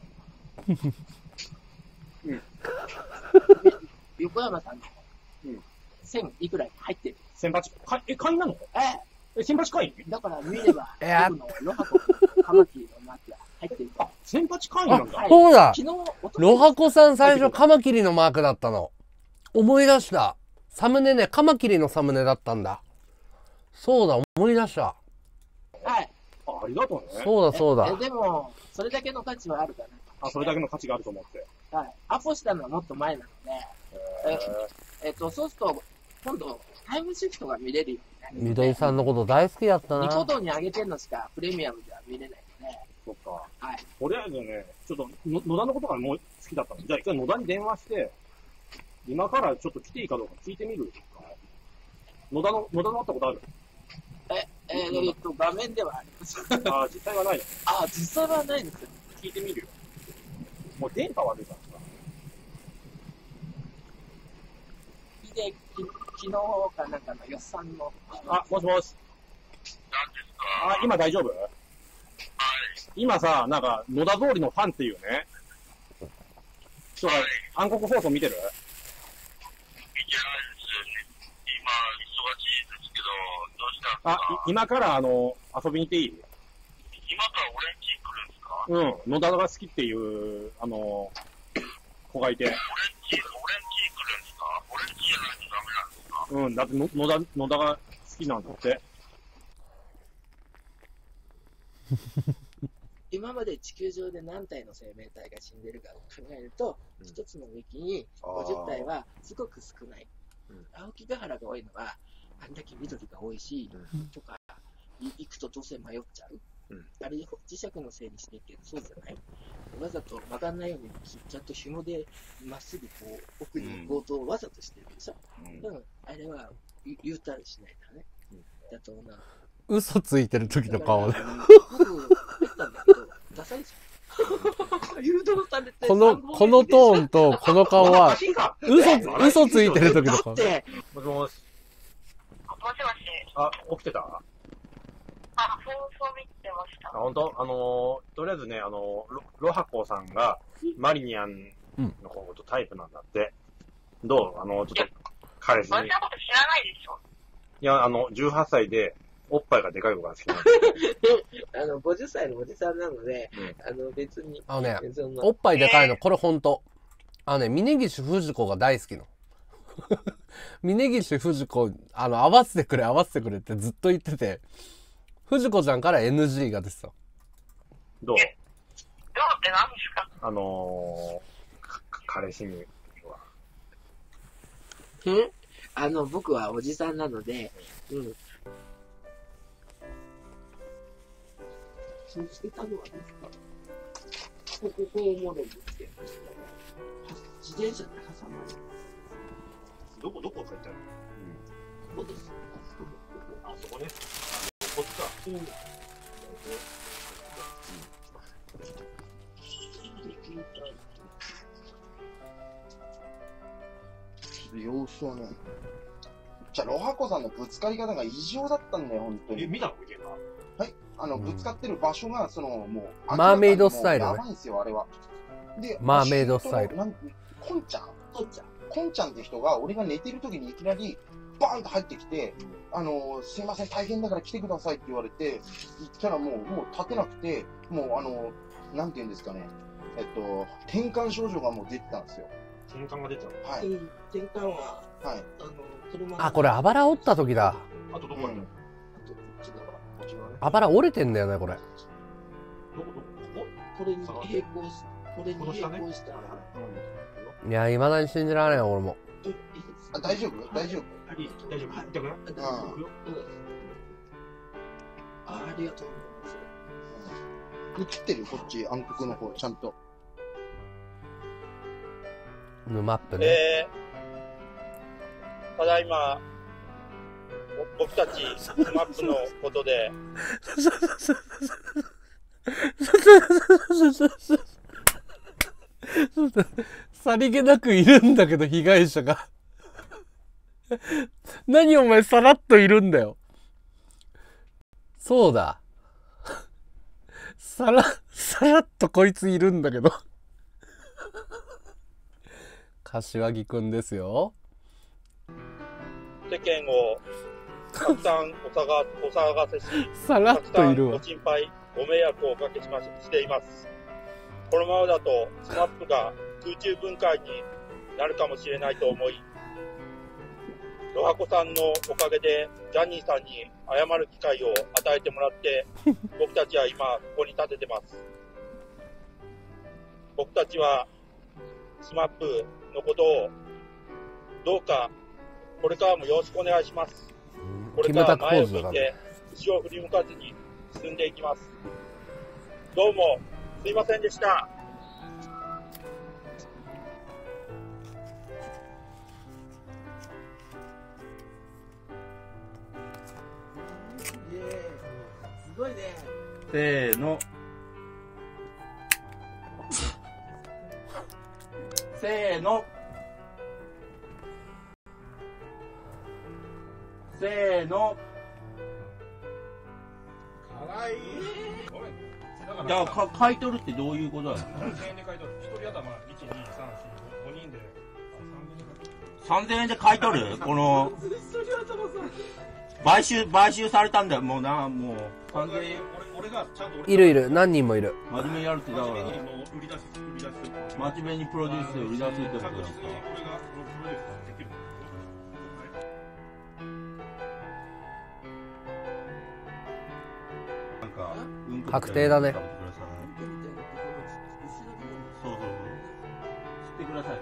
うん。
横山さんの、
うん。
千いくらい入ってる。
先発、かえ、会員なの？
え
え、先発会員？
だから見れば、
いや
僕のロハコとカマキリのマークが入ってる。
あ、先発会員なんだ。
はい
そうだ
昨日、おととい
ロハコさん最初カマキリのマークだったの。思い出した。サムネね、カマキリのサムネだったんだ。そうだ、思い出した。
はい。
あ、ありがとうね。
そうだそうだ
え。でも、それだけの価値はあるかな。
あ、それだけの価値があると思って。
はい。アポしたのはもっと前なので、
へ
えっと、そうすると、今度、タイムシフトが見れるようになるので。
みどりさんのこと大好きだった
ニコ
な。
動に上げてるのしかプレミアムでは見れないので、
そっか。
はい。
とりあえずね、ちょっとの野田のことがもう好きだったの。じゃあ一回野田に電話して、今からちょっと来ていいかどうか聞いてみるか。野田の、野田の会ったことある？
え、えー、っと、画面ではあります。
あ、実際はないの。
あ、実際はないんですよ。
聞いてみるよ。もう電波悪いからさ。
で、き昨日かなんかの予算の。
あ、もしもし。何ですか？あ、今大丈夫？はい。今さ、なんか、野田通りのファンっていうね、人が暗黒放送見てる？
見てないですよね。今、忙しいですけど、どうしたんですか？
あ、い今からあの、遊びに行っていい？
今から俺ん家来るんですか？
うん、野田が好きっていう、あの、子がいて。
俺ん家、俺ん家来るんですか？俺ん家じゃないとダメなんですか？
うん、だっての野田、野田が好きなんだって。
今まで地球上で何体の生命体が死んでるかを考えると、一、うん、つのウィキにごじゅう体はすごく少ない。うん、青木ヶ原が多いのは、あんだけ緑が多いし、うん、とか、行くとどうせ迷っちゃう。うん、あれ磁石のせいにしてるけど、そうじゃない。わざと曲がんないように、ちゃんと紐でまっすぐこう奥に行こうとわざとしてるでしょ。うん、だからあれは U ターンしないからね。うん、だと思う。
嘘ついてる時の顔で。
僕、入ったんだけど、ダサいじゃん。誘導されて、
この、このトーンとこの顔は、嘘、嘘ついてる時の顔。
もしもし。
もしもし。
あ、起きてた？
あ、放送見てました。
あ、本当？あのー、とりあえずね、あのー、ロ、ロハコさんが、マリニャンの方とタイプなんだって。どう？あのー、ちょっと、彼氏に。
そんなこと知らないでしょ。
いや、あの、じゅうはっさいで、おっぱいがでかい子が好きなんで。
あの、ごじゅっさいのおじさんなので、うん、あの、別に。
あのね、おっぱいでかいの、これほんと。あのね、峯岸不二子が大好きの。峯岸不二子、あの、合わせてくれ、合わせてくれってずっと言ってて、不二子ちゃんから エヌジー が出てた。
どう？
どうって何ですか？
あのー、彼氏には。
ん？あの、僕はおじさんなので、うん。そうしてたのはですか？ここ、こう思うんですけど、自転車で挟まれる。
どこ、どこ書いてあるの？
ここです。
あ、そこね。こっちか。うん。
様子はね。じゃあ、ロハコさんのぶつかり方が異常だったんだよ、本当に。
え、見たのいけば？
はい。あの、ぶつかってる場所が、その、もう、
マーメイドスタイルね。
やばいんですよ、あれは。で、
マーメイドスタイル。
なん、コンちゃんコンちゃんコンちゃんって人が、俺が寝てる時にいきなり、バーンと入ってきて、あの、すいません、大変だから来てくださいって言われて、行ったらもう、もう立てなくて、もう、あの、なんて言うんですかね。えっと、転換症状がもう出てたんですよ。
転換が出てたの？
はい。
転換は、
はい。
あの、車
あ、これ、あばら折った時だ。
あとどこあるの？
あと、こっち側。こっち側ね。
あばら折れてんだよね、これ。
どこどこ？ここ？
これに並行し、これに並行したら。
いや、未だに信じられない、俺も。
え、いいです
あ、大丈夫大丈夫
いい大丈夫？痛くない？
大丈夫。うん。あ、ありがとうございます。
映ってるこっち、暗黒の方、ちゃんと。
ヌマップね。
えー、ただいま、僕たち、スマップのことで、
さりげなくいるんだけど、被害者が。何お前さらっといるんだよ。そうだ。さら、さらっとこいついるんだけど。柏木くんですよ。
世間をたくさんお騒がお騒がせし、
さらっといるわ
たくさんご。心配、ご迷惑をおかけしまししています。このままだと、スマップが空中分解になるかもしれないと思い、ロハコさんのおかげで、ジャニーさんに謝る機会を与えてもらって、僕たちは今、ここに立ててます。僕たちは、スマップのことを、どうか、これからもよろしくお願いします。これから前を向いて、後ろを振り向かずに進んでいきます。どうも、すいませんでした。
すごいね。
せーの。せーの。せーの。
かわいい。ごめん。だから
じゃあ、か買い取るってどういうことなの？
さんぜんえんで買い取る。一人頭いち、に、さん、よん、ごにんで
さんぜんえんで買い取るこの、買収、買収されたんだよ。もうな、もう。
さんぜんえん。俺、俺がちゃんと俺
いるいる、何人もいる。
真面目にやるってだから、
真面目にもう売り出す、売り出す。
真面目にプロデュースで売り出すってことだか
確実に俺がプロデュースできる。
ら。なんか、うんこ
確定だね。
そうそうそう。吸ってください、吸って。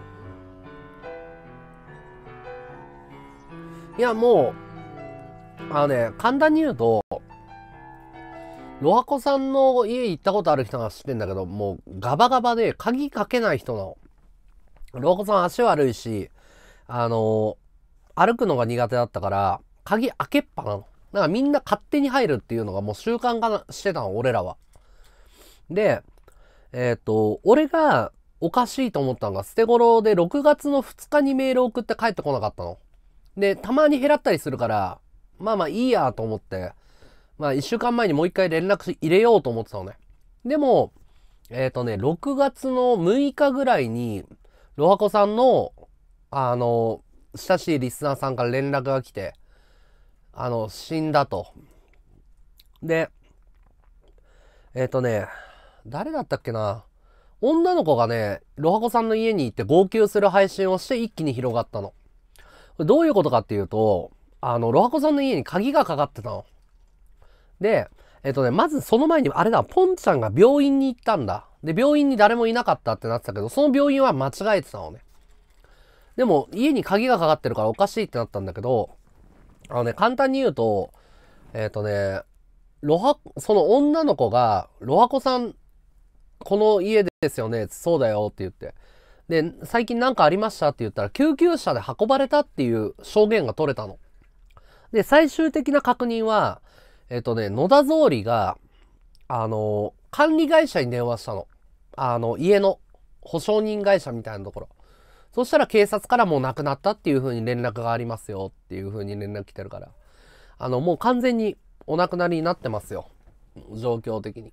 いや、もう、あのね、簡単に言うと、ロハコさんの家行ったことある人が知ってんだけど、もうガバガバで鍵かけない人なの。ロハコさん足悪いし、あの歩くのが苦手だったから、鍵開けっぱなの。だからみんな勝手に入るっていうのがもう習慣化してたの、俺らは。で、えっと、俺がおかしいと思ったのが、捨て頃でろくがつのふつかにメール送って帰ってこなかったの。で、たまに減らったりするから、まあまあいいやと思って、まあいっしゅうかんまえにもう一回連絡入れようと思ってたのね。でも、えっとね、ろくがつのむいかぐらいに、ロハコさんの、あの、親しいリスナーさんから連絡が来て、あの、死んだと。で、えっとね、誰だったっけな。女の子がね、ロハコさんの家に行って号泣する配信をして一気に広がったの。どういうことかっていうと、あの、ロハコさんの家に鍵がかかってたの。で、えっとね、まずその前に、あれだ、ポンちゃんが病院に行ったんだ。で、病院に誰もいなかったってなってたけど、その病院は間違えてたのね。でも、家に鍵がかかってるからおかしいってなったんだけど、あのね、簡単に言うと、えっとね、ロハ、その女の子が、ロハコさん、この家ですよね、そうだよって言って。で、最近何かありましたって言ったら、救急車で運ばれたっていう証言が取れたの。で、最終的な確認は、えっとね、野田総理が、あの、管理会社に電話したの。あの、家の保証人会社みたいなところ。そしたら警察からもう亡くなったっていう風に連絡がありますよっていう風に連絡来てるから。あの、もう完全にお亡くなりになってますよ。状況的に。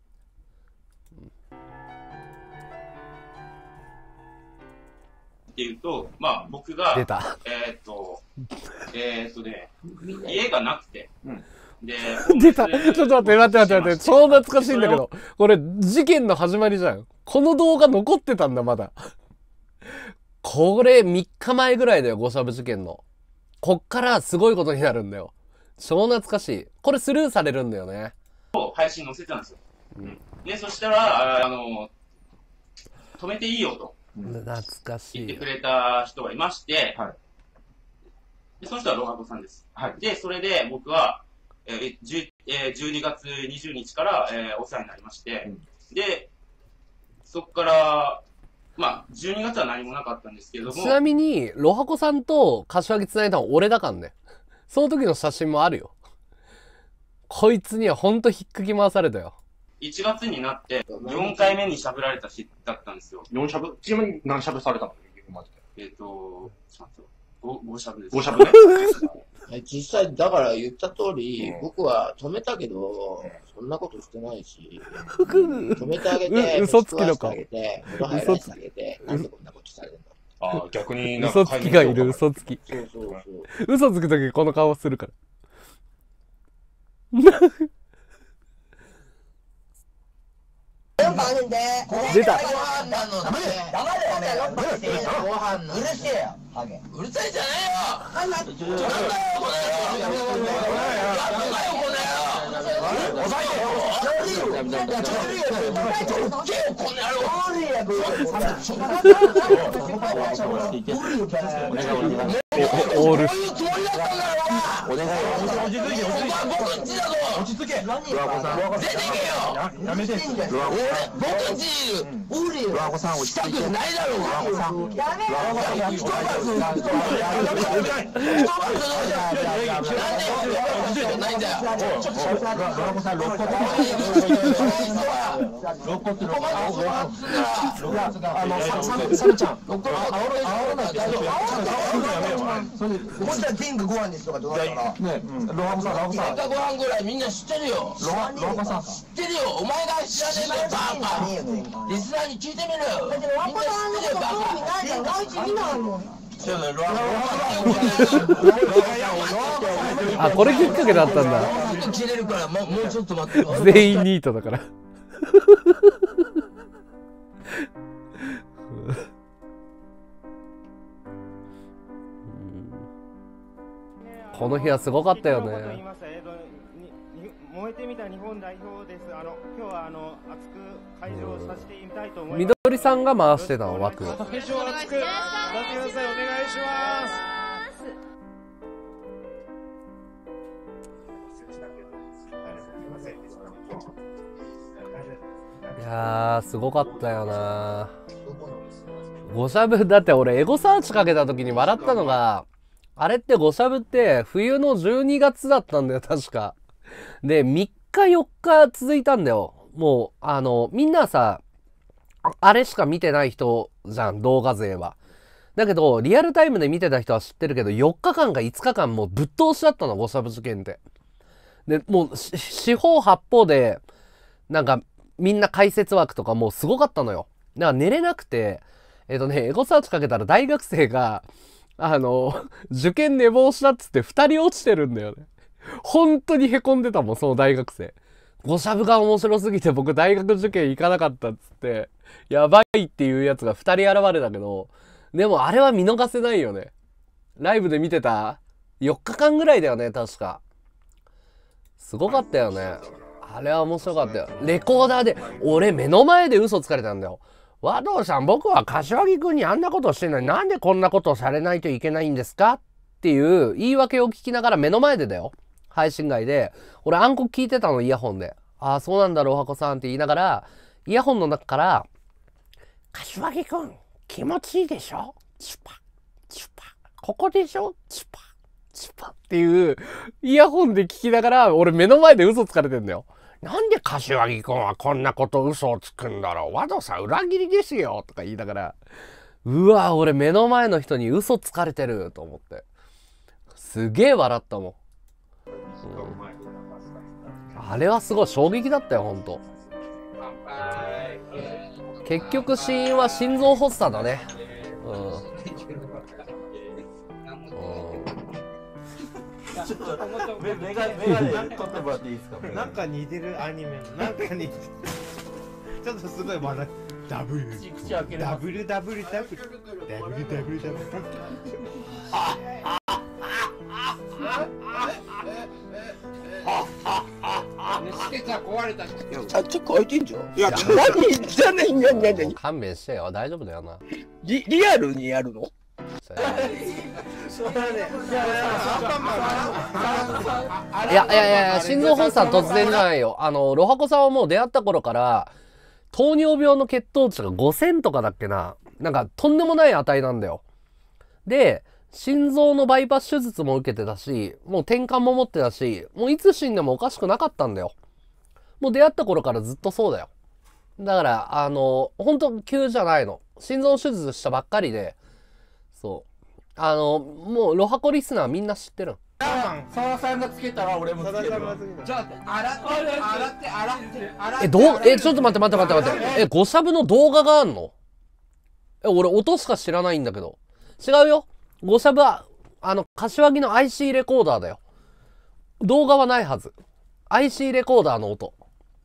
っていうと、まあ僕が、
出た。
えーっと、えーっとね、家がなくて、で、
出た。ちょっと待って、待って待って待って。超懐かしいんだけど。これ、事件の始まりじゃん。この動画残ってたんだ、まだ。これ、みっかまえぐらいだよ、ゴシャブ事件の。こっからすごいことになるんだよ。超懐かしい。これスルーされるんだよね。
配信載せてたんですよ。うん、で、そしたら、あの、止めていいよと。
懐かしい。
言ってくれた人がいまして、
はい、
でその人はロハコさんです。
はい、
で、それで僕は、えーじゅえー、じゅうにがつにじゅうにちから、えー、お世話になりまして、うん、で、そこから、まあ、じゅうにがつは何もなかったんですけども。
ちなみに、ロハコさんと柏木つないだのは俺だからね。その時の写真もあるよ。こいつにはほんとひっかき回されたよ。
いちがつになって、よんかいめにしゃぶられた日だったんですよ。
よんしゃぶちなみに何しゃぶされたのマジで。
えっ、ー、と、ちょっと待ってよ。ご、ごしゃぶです。
ごしゃぶね。
実際、だから言った通り、うん、僕は止めたけど、そんなことしてないし、止めてあげて、
嘘つきのか。
風呂入らせてあげて、なんでこんなことされるの？
ああ、逆に
嘘つきがいる、嘘つき。
そうそうそう。
嘘つくときこの顔するから。出た。
うるせえよ。うるさいじゃねえよ。なんだよ、この野郎。
オール。
お願い。落ち着け。落ち着け。出てけよ。やめて。僕んちいる。ロアコさん落ち着いて。ないだろう。ロアコさん。やめろ。ないんだよ。ロアコさん、肋骨。肋骨、肋骨。あの、サムちゃん。肋骨、あおらないで。もしかピンクご飯ですとかどうだったら。ね、ロアコさん、ロアコさん。ピンクご飯ぐらいみんな知ってるよ。ロアコさん。知ってるよ。お前が知らねえんだよ、バカ。リスナーに聞いてみろよ。みんな知ってるよ、バカ。
あ、これきっかけだったんだ。全員ニートだから。この日はすごかったよね。
燃えてみた日本代表です。あの今日はあの熱く会場をさせてみたいと思います。
みどりさんが回してたの枠を。
会場熱くさせてください。お願いします。
いやーすごかったよな。ごしゃぶだって俺エゴサーチかけた時に笑ったのが、あれってごしゃぶって冬のじゅうにがつだったんだよ確か。で、みっかよっか続いたんだよ。もう、あの、みんなさ、あれしか見てない人じゃん、動画勢は。だけど、リアルタイムで見てた人は知ってるけど、よっかかんかいつかかんもうぶっ通しだったの、ごしゃぶ事件って。で、もう、四方八方で、なんか、みんな解説枠とかもうすごかったのよ。だから寝れなくて、えっとね、エゴサーチかけたら大学生が、あの、受験寝坊したっつってふたり落ちてるんだよね。本当に凹んでたもん、その大学生。ごしゃぶが面白すぎて僕大学受験行かなかったっつって、やばいっていうやつがふたり現れたけど、でもあれは見逃せないよね。ライブで見てたよっかかんぐらいだよね、確か。すごかったよね。あれは面白かったよ。レコーダーで、俺目の前で嘘つかれたんだよ。和道さん、僕は柏木くんにあんなことしてんのになんでこんなことをされないといけないんですかっていう言い訳を聞きながら目の前でだよ。配信外で。俺暗黒聞いてたの、イヤホンで。ああ、そうなんだろう、はこさんって言いながら、イヤホンの中から、柏木くん、気持ちいいでしょチュパ、チュパ。ここでしょチュパ、チュパっていう、イヤホンで聞きながら、俺目の前で嘘つかれてんだよ。なんで柏木くんはこんなこと嘘をつくんだろう、和道さん裏切りですよとか言いながら、うわ俺目の前の人に嘘つかれてると思って。すげえ笑ったもん。うん、あれはすごい衝撃だったよ、ほんと。結局死因は心臓発作だね。うん。
ちょっとメガネ取ってもらっていいですか。なんか似てるアニメのなんか似てる。ちょっとすごい笑い。ダブルダブルダブルダブルダブルダブルダブルダブル。あああ
あ、ちょっと開いてんじゃん。いや、何じゃねんやんやんやん。
勘弁してよ、大丈夫だよな。
リリアルにやるの？
いやいやいや、心臓発作突然じゃないよ。あの、ロハコさんはもう出会った頃から、糖尿病の血糖値がごせんとかだっけな。なんか、とんでもない値なんだよ。で、心臓のバイパス手術も受けてたし、もう転換も持ってたし、もういつ死んでもおかしくなかったんだよ。 もう出会った頃からずっとそうだよ。だから、あの、本当急じゃないの。心臓手術したばっかりで、そう。あの、もう、ロハコリスナーみんな知ってる。
澤さんがつけたら俺もつけるわ。じゃあ、洗って、洗って、洗って、洗って。
え、どう、え、ちょっと待って待って待って待って。え、ごしゃぶの動画があんの？え、俺音しか知らないんだけど。違うよ。ごしゃぶは、あの、柏木の アイシー レコーダーだよ。動画はないはず。アイシー レコーダーの音。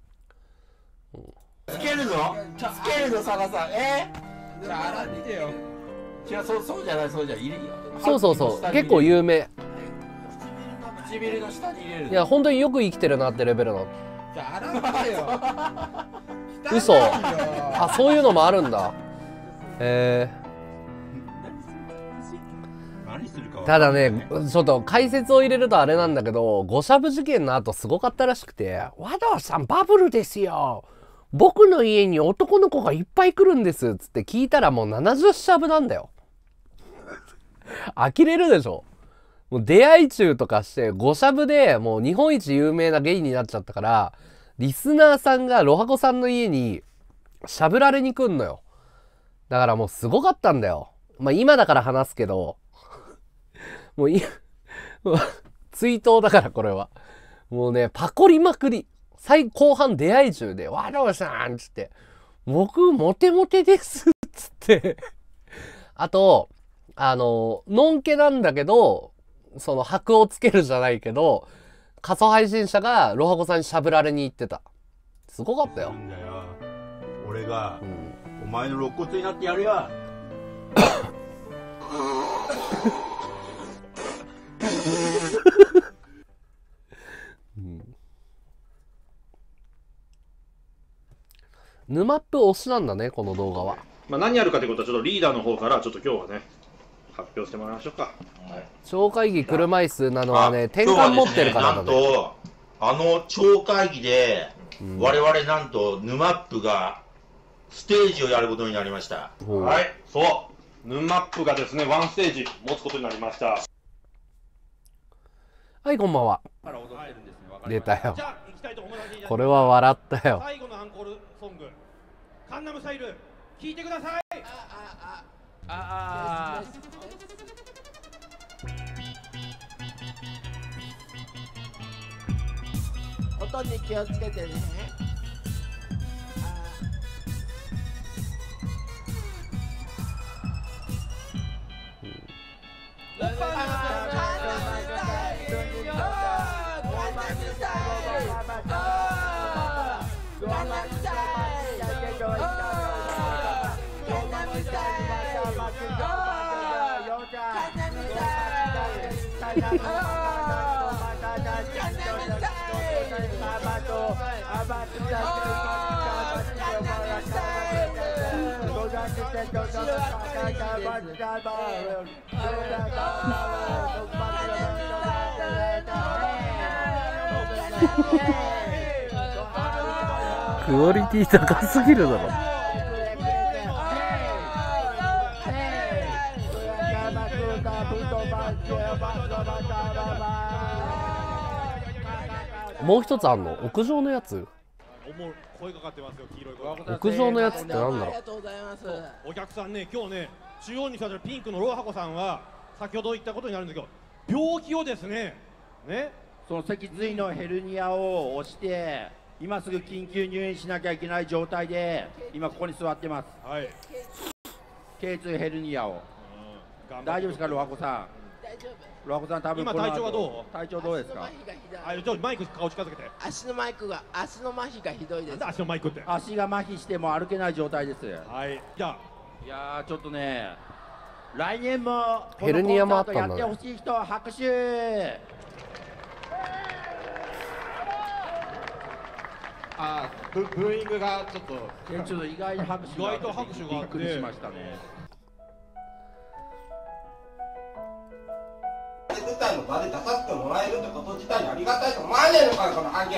つけるの？つけるの、佐賀さん。え？じゃあ洗ってよ。違う、そう、そうじゃない、そうじゃない。
そうそうそう。結構有名。
唇の下に入れる。
いや、本当によく生きてるなってレベルなの。
じゃあ洗ってよ。
嘘。あ、そういうのもあるんだ。えー。ただね、ちょっと解説を入れるとあれなんだけど、ごしゃぶ事件の後すごかったらしくて、和田さんバブルですよ。僕の家に男の子がいっぱい来るんですっつって聞いたらもうななじゅうしゃぶなんだよ。呆れるでしょ。もう出会い中とかしてごしゃぶでもう日本一有名なゲイになっちゃったから、リスナーさんがロハコさんの家にしゃぶられに来んのよ。だからもうすごかったんだよ。まあ今だから話すけど、もうい追悼だからこれは。もうね、パコりまくり。最後半出会い中で、和田さんっつって、僕モテモテですっつって。あと、あの、のんけなんだけど、その箔をつけるじゃないけど、仮想配信者がロハコさんにしゃぶられに行ってた。すごかったよ。
なんだよ。俺が、うん、お前の肋骨になってやるよ。
ヌマップ推しなんだね、この動画は。
まあ何やるかということは、ちょっとリーダーの方から、ちょっと今日はね、発表してもらいましょうか。
はい、
超会議車椅子なのはね、転換持ってるからだね。
なんと、あの超会議で、うん、我々なんと、ヌマップが、ステージをやることになりました。
はい、そう。ヌマップがですね、ワンステージ持つことになりました。
はい、こんばんは。出たよ。これは笑ったよ。
最後のアンコールソング、カンナムスタイル、聴いてください。あああああ
音に気をつけてね。
クオリティ高すぎるだろ。もう一つあんの？屋上のやつ？
声かかってますよ、黄色い
声。屋上のやつってなんだろう？
ありがとうございます。
お客さんね、今日ね、中央に座ってるピンクのローハコさんは先ほど言ったことになるんですけど、病気をですね、ね、
その脊髄のヘルニアを押して、今すぐ緊急入院しなきゃいけない状態で、今ここに座ってます。
はい。
頸椎ヘルニアを。うん、大丈夫ですか、ロハコさん。
大丈夫。
ロハコさん、多分今体調はどう？
体調どうですか？
あ、ちょっとマイク顔近づけて。
足のマイクが、足の麻痺がひどいです。
足のマイクって。
足が麻痺しても歩けない状態です。
はい。じゃあ、
いやーちょっとね、来年も
ヘルニアもあったんだね。
やってほしい人は拍手。
あー、ブブーイングがちょっと。
ちょっと意外に拍手
が。意外と拍手があって。び
っくりしましたね。
舞台の場で出させてもらえるってこと自体にありがたいと思わねえのかよ、このハゲ。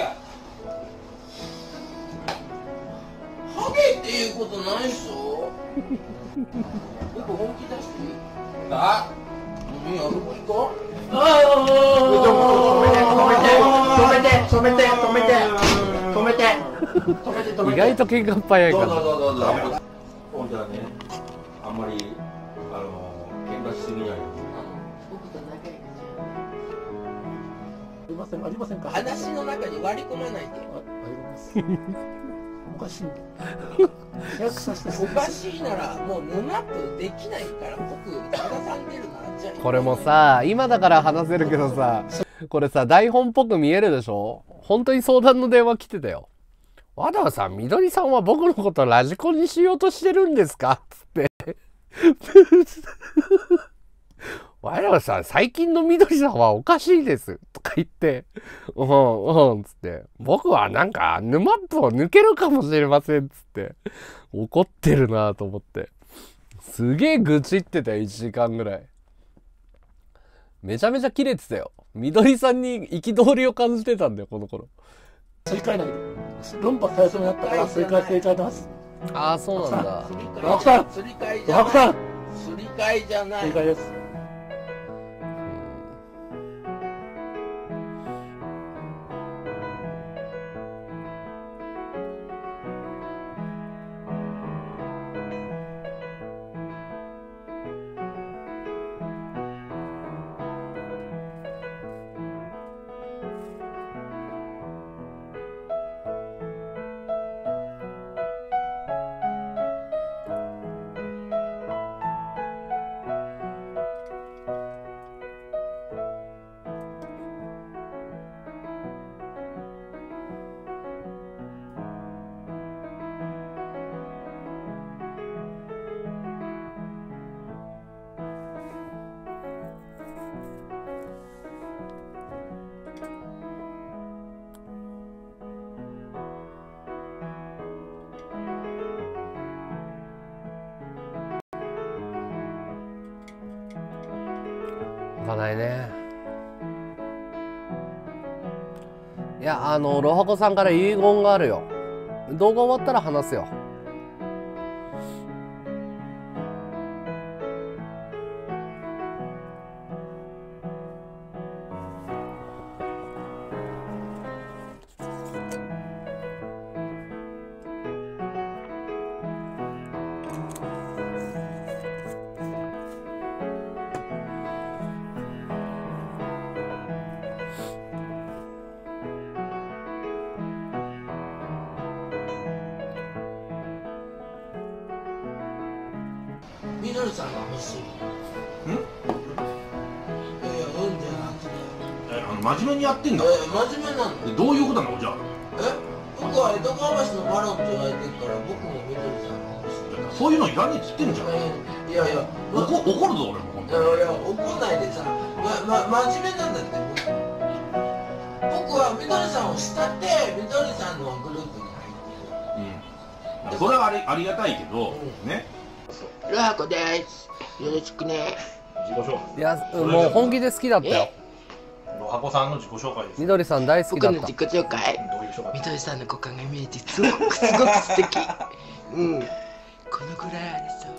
ハゲっていうことないっしょ。僕本気出していい？あ、いいよ、どこ行こう？ああ、止めて止めて止めて止めて止めて止めて
意外と喧嘩っ早いから。
どうぞどうぞどうぞ。本当はね、あんまりあの喧嘩しすぎないように。
僕と仲良くしよ
ありませんありませんか。
う。話の中に割り込まないで。
ああります。おかしい。
おかしいならもうヌマップできないから僕たださん出るならじゃあ
これもさ、今だから話せるけどさ、これさ、台本っぽく見えるでしょ？本当に相談の電話来てたよ。和田さん、みどりさんは僕のことラジコンにしようとしてるんですかつって。和田さん、最近のみどりさんはおかしいです。とか言って、うん、うん、つって。僕はなんか、ヌマップを抜けるかもしれません。つって。怒ってるなと思って。すげえ愚痴ってたよ、いちじかんぐらい。めちゃめちゃキレてたよ。みどりさんに憤りを感じてたんだよ、この頃。
正解ない。論破最初になったから正解正解です。
ああ、そうなんだ。
ロハコさん、
すり替えじ
ロハコさん、
ゃない。すり替えじゃない。
正解です。
わかんないね。いや、あの、ロハコさんから遺言があるよ。動画終わったら話すよ。
みどりさんが欲しい。
ん？
いやいや、うんじゃなくて。
え、あの真面目にやってんだ。
え、真面目なの。
えどういうことなのじゃあ。
え、僕は江戸川橋のバロンって言われてるから、僕もみどりさんが欲しい。
そういうのいらねえっつってんじゃん。
いやいや、
怒怒るぞ俺も本
い
当に。
やいや、怒んないでさ、ま、ま、真面目なんだって僕。僕はみどりさんを慕ってみどりさんのグループに入ってる。
うん。それはありありがたいけど、
うん、
ね。
ロハコです。よろしくね。
自己紹介。
いや、もう本気で好きだったよ。
ロハコさんの自己紹介です。
みどりさん大好きだった。
僕の自己紹介。
どういう紹介？
みどりさんの股間が見えてすごくすごく素敵。うん。このぐらいありそう。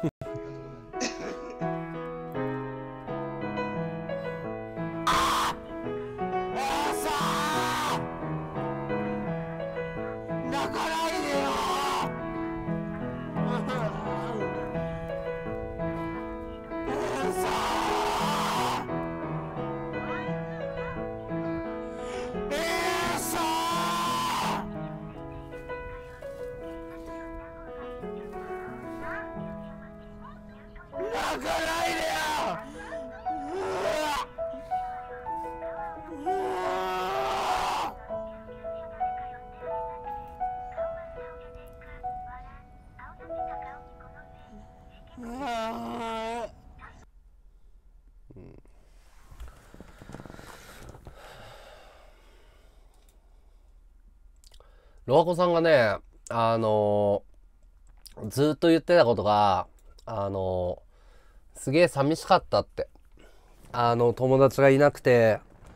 ロハコさんがね、あのー、ずっと言ってたことが、あのー、すげえ寂しかったって。あの、友達がいなくて、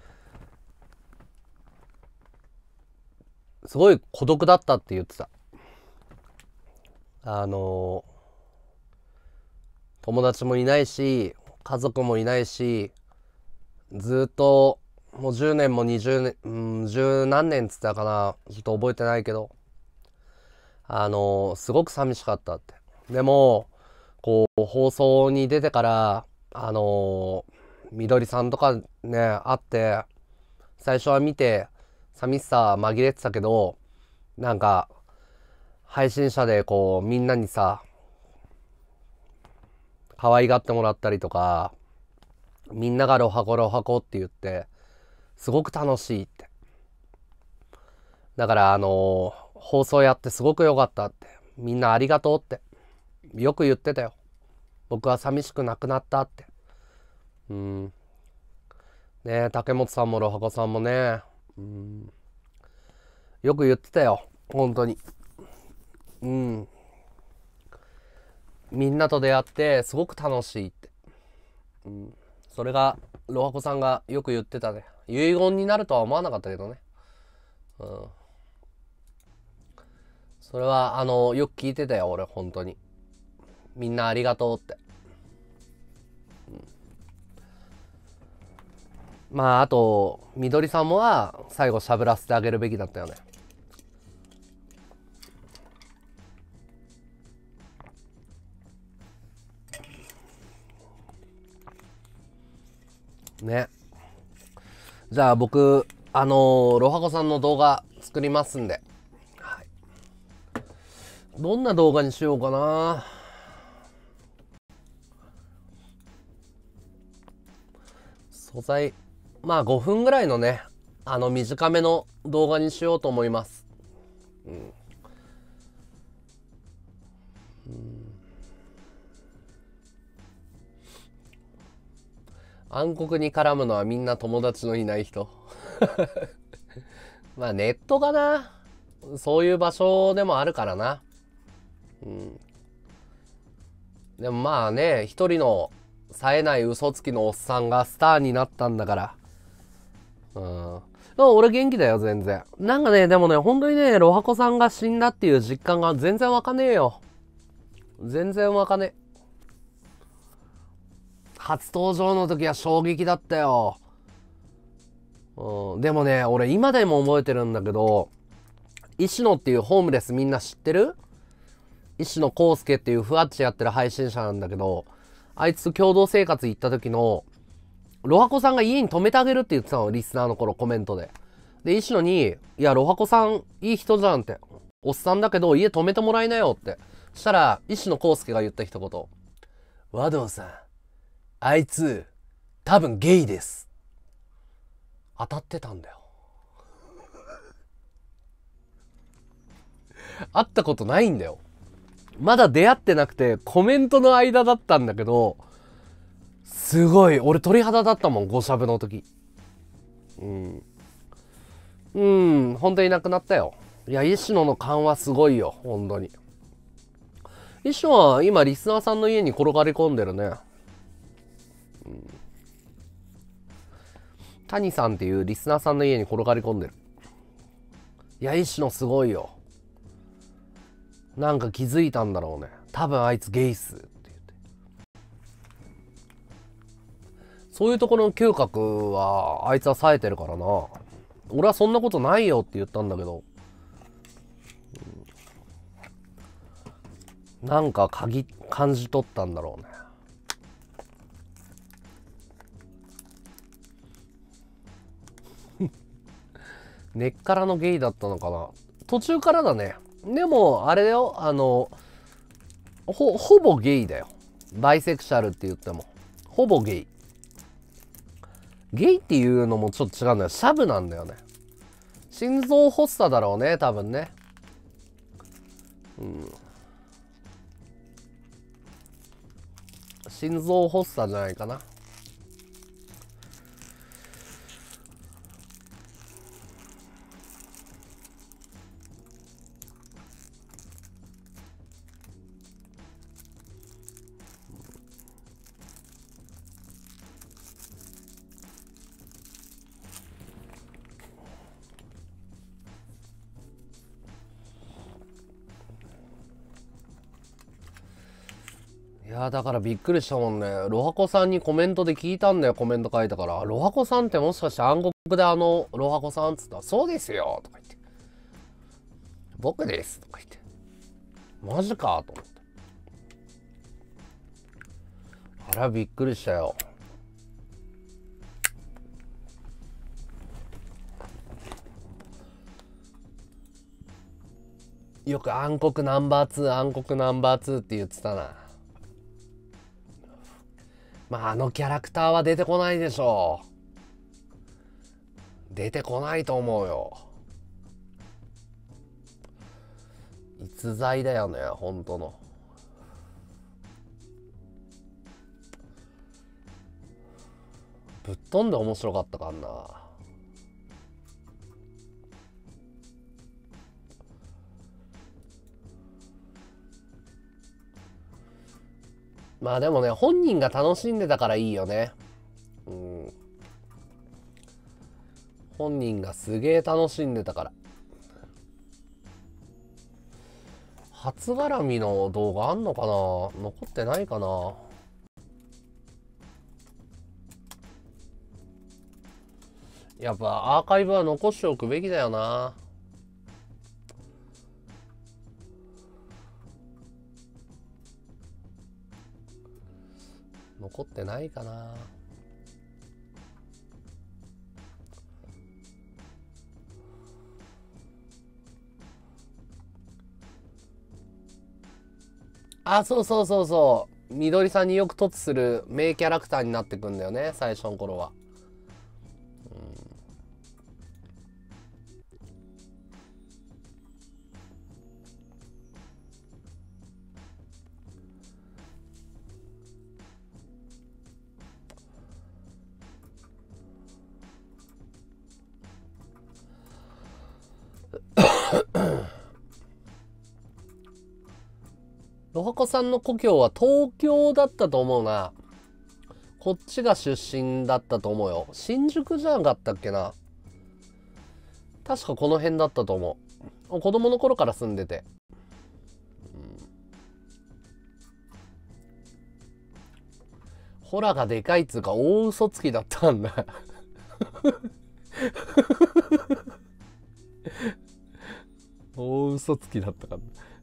すごい孤独だったって言ってた。あのー、友達もいないし、家族もいないし、ずっと、もうじゅうねんもにじゅうねん、うん、十何年っつったかな、ちょっと覚えてないけど、 あの、すごく寂しかったって。でも、こう、放送に出てから、あの、みどりさんとかね、会って、最初は見て、寂しさ紛れてたけど、なんか、配信者でこう、みんなにさ、可愛がってもらったりとか、みんながロハコロハコって言って、すごく楽しいって。だからあのー、放送やってすごく良かったって。みんなありがとうって。よく言ってたよ。僕は寂しくなくなったって。うん。ねえ、竹本さんもロハコさんもね。うん。よく言ってたよ。本当に。うん。みんなと出会ってすごく楽しいって。うん。それが、ロハコさんがよく言ってたね。遺言になるとは思わなかったけどね。うん。それは、あの、よく聞いてたよ、俺、本当に。みんなありがとうって。うん、まあ、あと、みどりさんもは、最後しゃぶらせてあげるべきだったよね。ね。じゃあ僕、あのー、ロハコさんの動画作りますんで。はい。どんな動画にしようかな。素材、まあごふんぐらいのね、あの短めの動画にしようと思います。うん。うん暗黒に絡むのはみんな友達のいない人。まあネットかな。そういう場所でもあるからな。うん。でもまあね、一人の冴えない嘘つきのおっさんがスターになったんだから。うん。でも俺元気だよ、全然。なんかね、でもね、本当にね、ロハコさんが死んだっていう実感が全然わかねえよ。全然わかねえ。初登場の時は衝撃だったよ。うん、でもね、俺今でも覚えてるんだけど、石野っていうホームレスみんな知ってる？石野康介っていうふわっちやってる配信者なんだけど、あいつと共同生活行った時の、ロハコさんが家に泊めてあげるって言ってたの、リスナーの頃コメントで。で、石野に、いや、ロハコさんいい人じゃんって。おっさんだけど家泊めてもらいなよって。そしたら、石野康介が言った一言。和道さん。あいつ、多分ゲイです。当たってたんだよ。会ったことないんだよ。まだ出会ってなくて、コメントの間だったんだけど、すごい、俺鳥肌だったもん、ごしゃぶの時。うん。うん、本当になくなったよ。いや、石野の勘はすごいよ、本当に。石野は今、リスナーさんの家に転がり込んでるね。うん、谷さんっていうリスナーさんの家に転がり込んでる。いや、石野すごいよ。なんか気づいたんだろうね。多分あいつゲイっすって言って。そういうところの嗅覚は、あいつは冴えてるからな。俺はそんなことないよって言ったんだけど。うん、なんか鍵、感じ取ったんだろうね。根っからのゲイだったのかな。途中からだね。でも、あれだよ。あの、ほ、ほぼゲイだよ。バイセクシャルって言っても。ほぼゲイ。ゲイっていうのもちょっと違うんだよ。シャブなんだよね。心臓発作だろうね、多分ね。うん。心臓発作じゃないかな。いやだからびっくりしたもんね。ロハコさんにコメントで聞いたんだよ。コメント書いたから。ロハコさんってもしかして暗黒であの、ロハコさんっつったら、そうですよとか言って。僕ですとか言って。 マジかと思って。あれはびっくりしたよ。よく暗黒ナンバーツー暗黒ナンバーツーって言ってたな。まああのキャラクターは出てこないでしょう。出てこないと思うよ。逸材だよね、本当の。ぶっ飛んで面白かったかんな。まあでもね、本人が楽しんでたからいいよね。うん。本人がすげえ楽しんでたから。初絡みの動画あんのかな？残ってないかな？やっぱアーカイブは残しておくべきだよな。残ってないかな。あ、そうそうそうそう。みどりさんによく凸する名キャラクターになってくんだよね、最初の頃は。ロハコさんの故郷は東京だったと思うな。こっちが出身だったと思うよ。新宿じゃなかったっけな。確かこの辺だったと思う。子供の頃から住んでて。うん、ホラがでかいっつうか大嘘つきだったんだ。大嘘つきだったかな。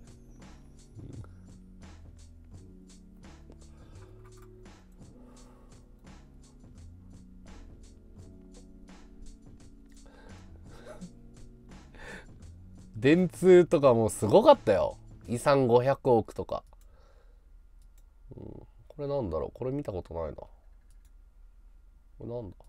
電通とかもすごかったよ。遺産ごひゃくおくとか。うん、これなんだろう、これ見たことないな。これなんだ。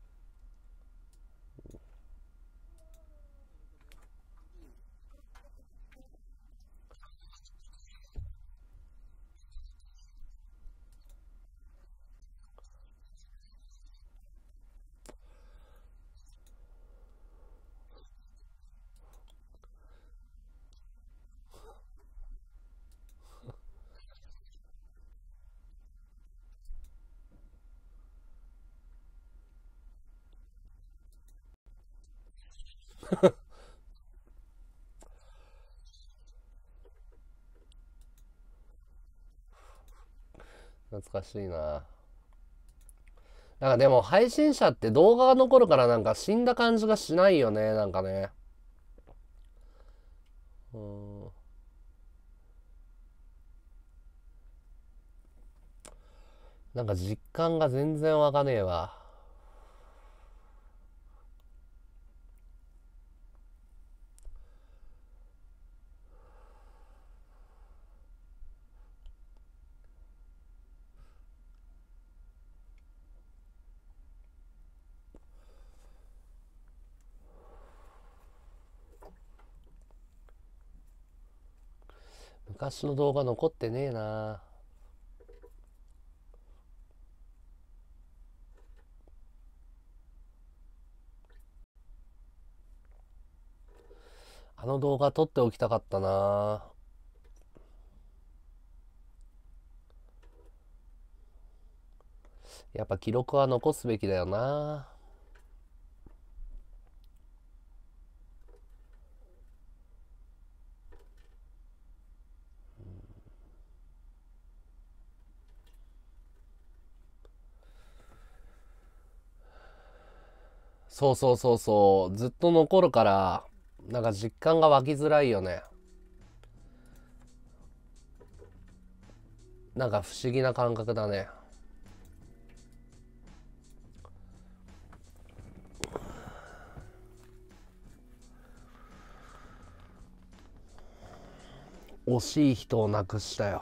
懐かしいな。なんかでも配信者って動画が残るからなんか死んだ感じがしないよね、なんかね。うん。なんか実感が全然わかねえわ。昔の動画残ってねえな。あの動画撮っておきたかったな。やっぱ記録は残すべきだよな。そうそうそうそう。ずっと残るから、なんか実感が湧きづらいよね。 なんか不思議な感覚だね。惜しい人を亡くしたよ。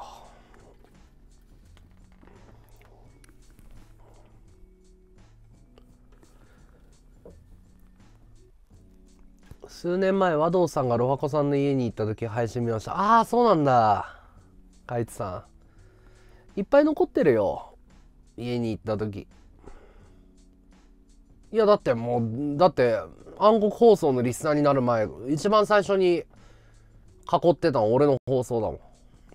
数年前和道さんがロハコさんの家に行った時配信見ました。ああそうなんだ。カイツさんいっぱい残ってるよ、家に行った時。いやだってもうだって暗黒放送のリスナーになる前一番最初に囲ってたの俺の放送だもん。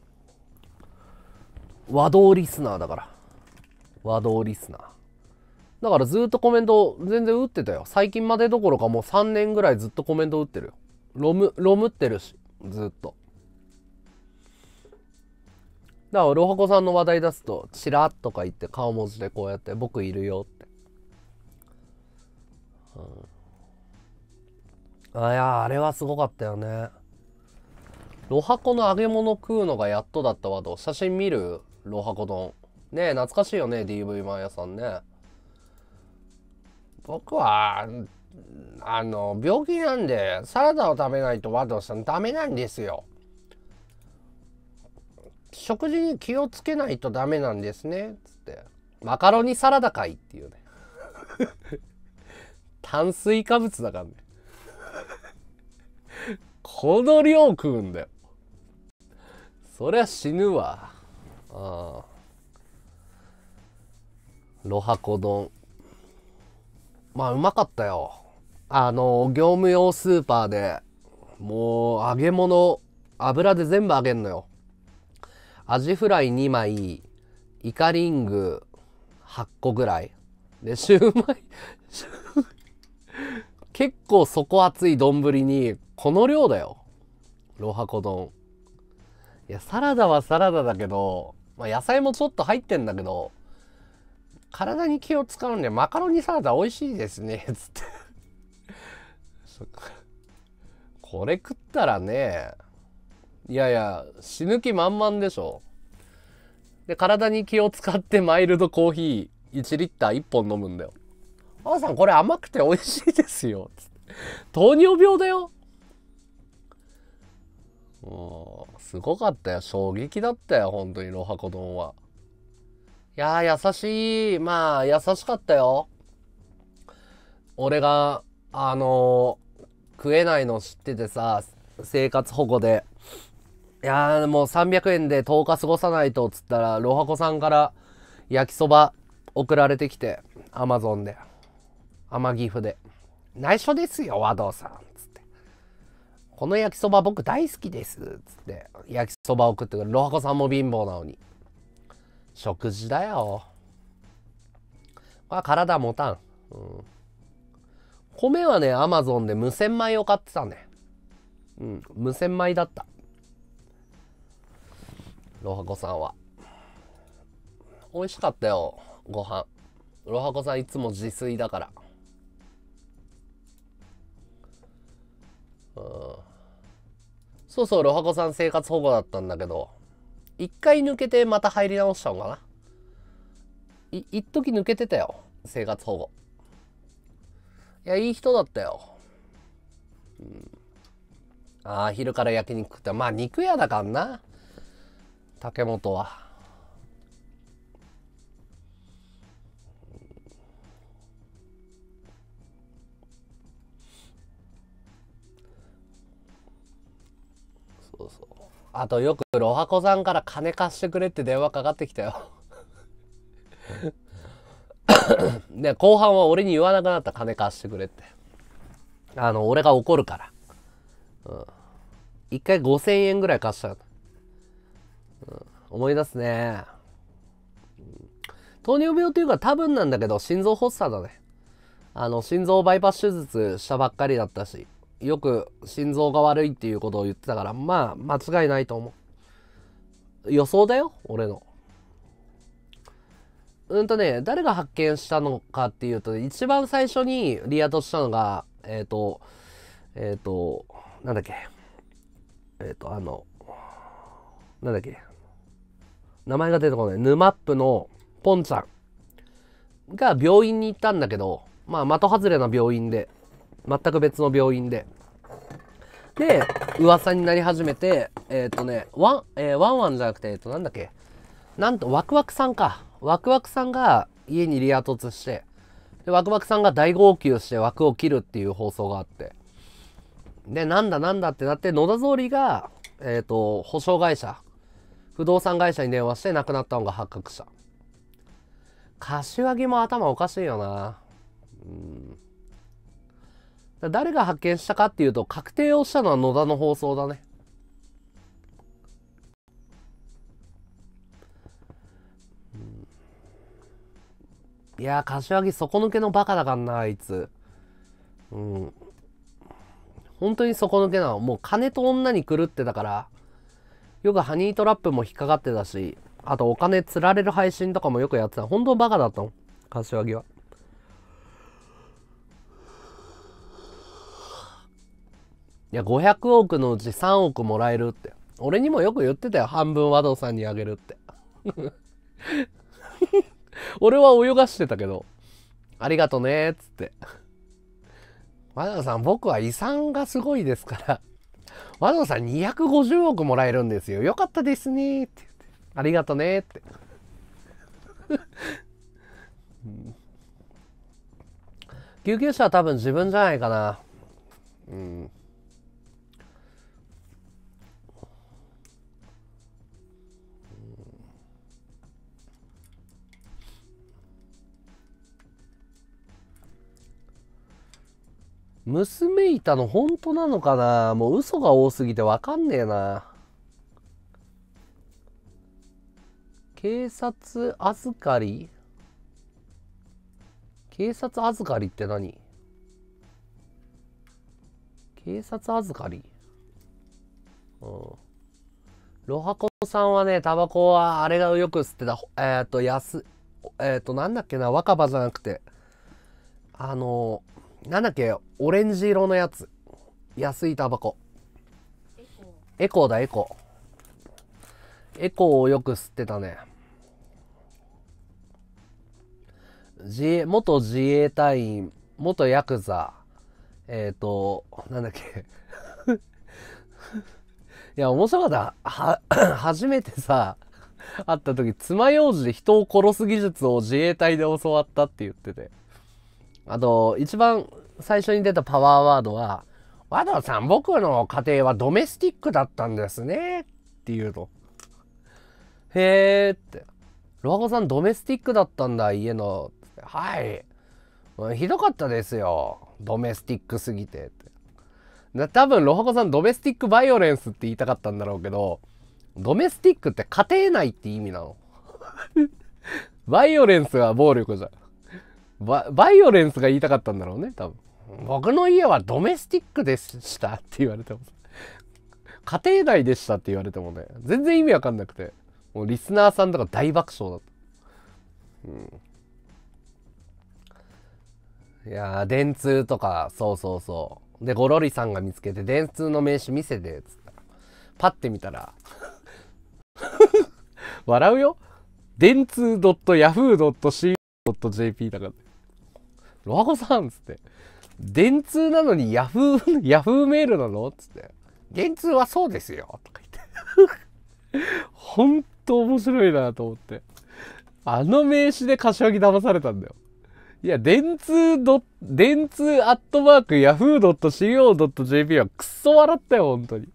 和道リスナーだから。和道リスナーだからずっとコメント全然打ってたよ。最近までどころかもうさんねんぐらいずっとコメント打ってるよ。ロムロムってるしずっと。だからロハコさんの話題出すとチラッとか言って顔文字でこうやって僕いるよって、うん、あいやあれはすごかったよね。ロハコの揚げ物食うのがやっとだったわと。写真見る？ロハコ丼ねえ懐かしいよね。 ディーブイ マン屋さんね。僕はあの病気なんでサラダを食べないと和道さんダメなんですよ。食事に気をつけないとダメなんですねつって。マカロニサラダかいっていうね炭水化物だからねこの量食うんだよ。そりゃ死ぬわ。ああロハコ丼まあうまかったよ。あの業務用スーパーでもう揚げ物油で全部揚げんのよ。アジフライにまい、イカリングはっこぐらいでシューマイ結構底厚い丼にこの量だよロハコ丼。いやサラダはサラダだけど、まあ、野菜もちょっと入ってんだけど体に気を使うんでマカロニサラダ美味しいですねつってこれ食ったらね、いやいや死ぬ気満々でしょ。で体に気を使ってマイルドコーヒーいちリッターいっぽん飲むんだよ。あーさんこれ甘くて美味しいですよつって。糖尿病だよ。もうすごかったよ。衝撃だったよ本当にロハコ丼は。いやー優しい。まあ優しかったよ。俺があのー、食えないの知っててさ生活保護で、いやーもうさんびゃくえんでとおか過ごさないとっつったらロハコさんから焼きそば送られてきて、アマゾンで天岐阜で内緒ですよ和道さんつって、この焼きそば僕大好きですつって焼きそば送ってくる。ロハコさんも貧乏なのに食事だよ。これは体持たん、うん、米はねアマゾンで無洗米を買ってたね。うん無洗米だったロハコさんは。美味しかったよご飯。ロハコさんいつも自炊だから。うん、そうそうロハコさん生活保護だったんだけど一回抜けてまた入り直したのかな。い一時抜けてたよ生活保護。いやいい人だったよ、うん、ああ昼から焼肉食ってまあ肉屋だからな竹本は。そうそう。あとよくロハコさんから金貸してくれって電話かかってきたよで後半は俺に言わなくなった。金貸してくれって。あの俺が怒るから。うん。一回ごせんえんぐらい貸した。うん、思い出すね、うん。糖尿病っていうか多分なんだけど心臓発作だね。あの心臓バイパス手術したばっかりだったし、よく心臓が悪いっていうことを言ってたから、まあ間違いないと思う。予想だよ俺の。うんとね誰が発見したのかっていうと、一番最初にリアドしたのがえっ、ー、とえっ、ー、となんだっけえっ、ー、とあのなんだっけ名前が出てこない。ヌマップのポンちゃんが病院に行ったんだけど、まあ的外れな病院で、全く別の病院で。で、噂になり始めて、えっとね、ワン、えー、ワンワンじゃなくて、えっと、なんだっけ。なんと、ワクワクさんか。ワクワクさんが家にリア突して、で、ワクワクさんが大号泣して枠を切るっていう放送があって。で、なんだなんだってなって、野田総理が、えっと、保証会社、不動産会社に電話して亡くなったのが発覚した。柏木も頭おかしいよな。うん誰が発見したかっていうと、確定をしたのは野田の放送だね。うん、いやー、柏木底抜けのバカだからな、あいつ。うん。本当に底抜けなの。もう金と女に狂ってたから、よくハニートラップも引っかかってたし、あとお金釣られる配信とかもよくやってた。本当バカだったの、柏木は。いや、ごひゃくおくのうちさんおくもらえるって。俺にもよく言ってたよ。半分和道さんにあげるって。俺は泳がしてたけど、ありがとねーっつって。和道さん、僕は遺産がすごいですから、和道さんにひゃくごじゅうおくもらえるんですよ。よかったですねーって言って。ありがとねーって。うん、救急車は多分自分じゃないかな。うん。娘いたの本当なのかな。もう嘘が多すぎてわかんねえな。警察預かり警察預かりって何？警察預かりうん。ロハコさんはね、タバコはあれがよく吸ってた。えっと、安、えっと、なんだっけな、若葉じゃなくて、あの、なんだっけ、オレンジ色のやつ。安いタバコ。エコーだ、エコー。エコーをよく吸ってたね。自衛、元自衛隊員、元ヤクザ、えっと、なんだっけ。いや、面白かった。は、初めてさ、会った時、爪楊枝で人を殺す技術を自衛隊で教わったって言ってて。あと、一番最初に出たパワーワードは、和道さん、僕の家庭はドメスティックだったんですね。って言うと。へーって。ロハコさん、ドメスティックだったんだ、家の。はい。ひどかったですよ。ドメスティックすぎて。って多分、ロハコさん、ドメスティックバイオレンスって言いたかったんだろうけど、ドメスティックって家庭内って意味なの。バイオレンスは暴力じゃん。バ, バイオレンスが言いたかったんだろうね、多分。僕の家はドメスティックでしたって言われても、家庭内でしたって言われてもね、全然意味わかんなくて、もうリスナーさんとか大爆笑だった。うん、いやー、電通とか、そうそうそう。で、ゴロリさんが見つけて、電通の名刺見せて、つったら、パッて見たら、笑うよ。電通 ドットヤフー ドットシーオー ドットジェーピー だから。ロハコさんつって。電通なのにヤフー、ヤフーメールなのつって。電通はそうですよとか言って。ほんと面白いなと思って。あの名刺で柏木騙されたんだよ。いや、電通ド、電通アットマークヤフー ドットシーオー ドットジェーピー はくっそ笑ったよ、ほんとに。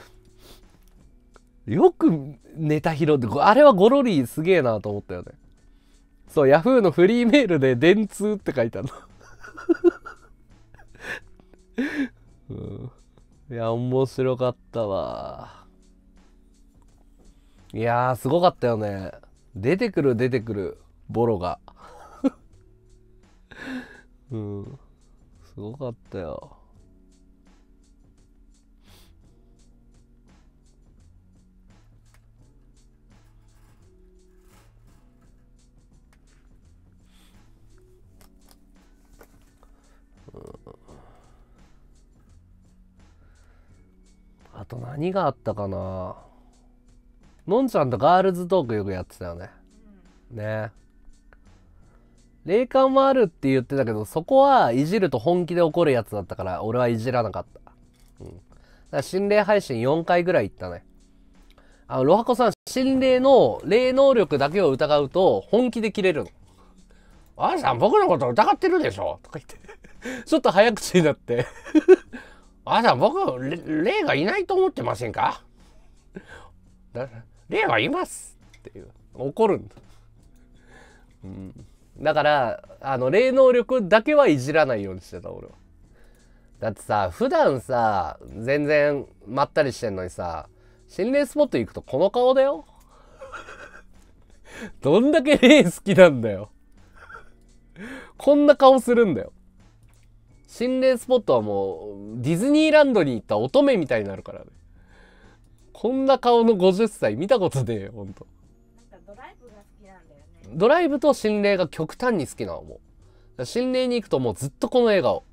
よくネタ拾って、あれはゴロリすげえなと思ったよね。そう、ヤフーのフリーメールで電通って書いてあるの。うん、いや、面白かったわ。いやー、すごかったよね。出てくる出てくる、ボロが。うん、すごかったよ。あと何があったかな。 のんちゃんとガールズトークよくやってたよね。ね。霊感もあるって言ってたけど、そこはいじると本気で怒るやつだったから、俺はいじらなかった。うん。だから心霊配信よんかいぐらい行ったね。あの、ロハコさん、心霊の霊能力だけを疑うと、本気で切れるの。あーさん、僕のこと疑ってるでしょとか言って。ちょっと早口になって。あーさん、僕、霊がいないと思ってませんか霊はいますっていう。怒るんだ。うん。だから、あの、霊能力だけはいじらないようにしてた、俺は。だってさ、普段さ、全然まったりしてんのにさ、心霊スポット行くとこの顔だよ。どんだけ霊好きなんだよ。こんな顔するんだよ。心霊スポットはもう、ディズニーランドに行った乙女みたいになるからね。こんな顔のごじゅっさい見たことねえよ、ほんと。
なんかドライブが好きなんだよね。
ドライブと心霊が極端に好きなの、もう。心霊に行くともうずっとこの笑顔。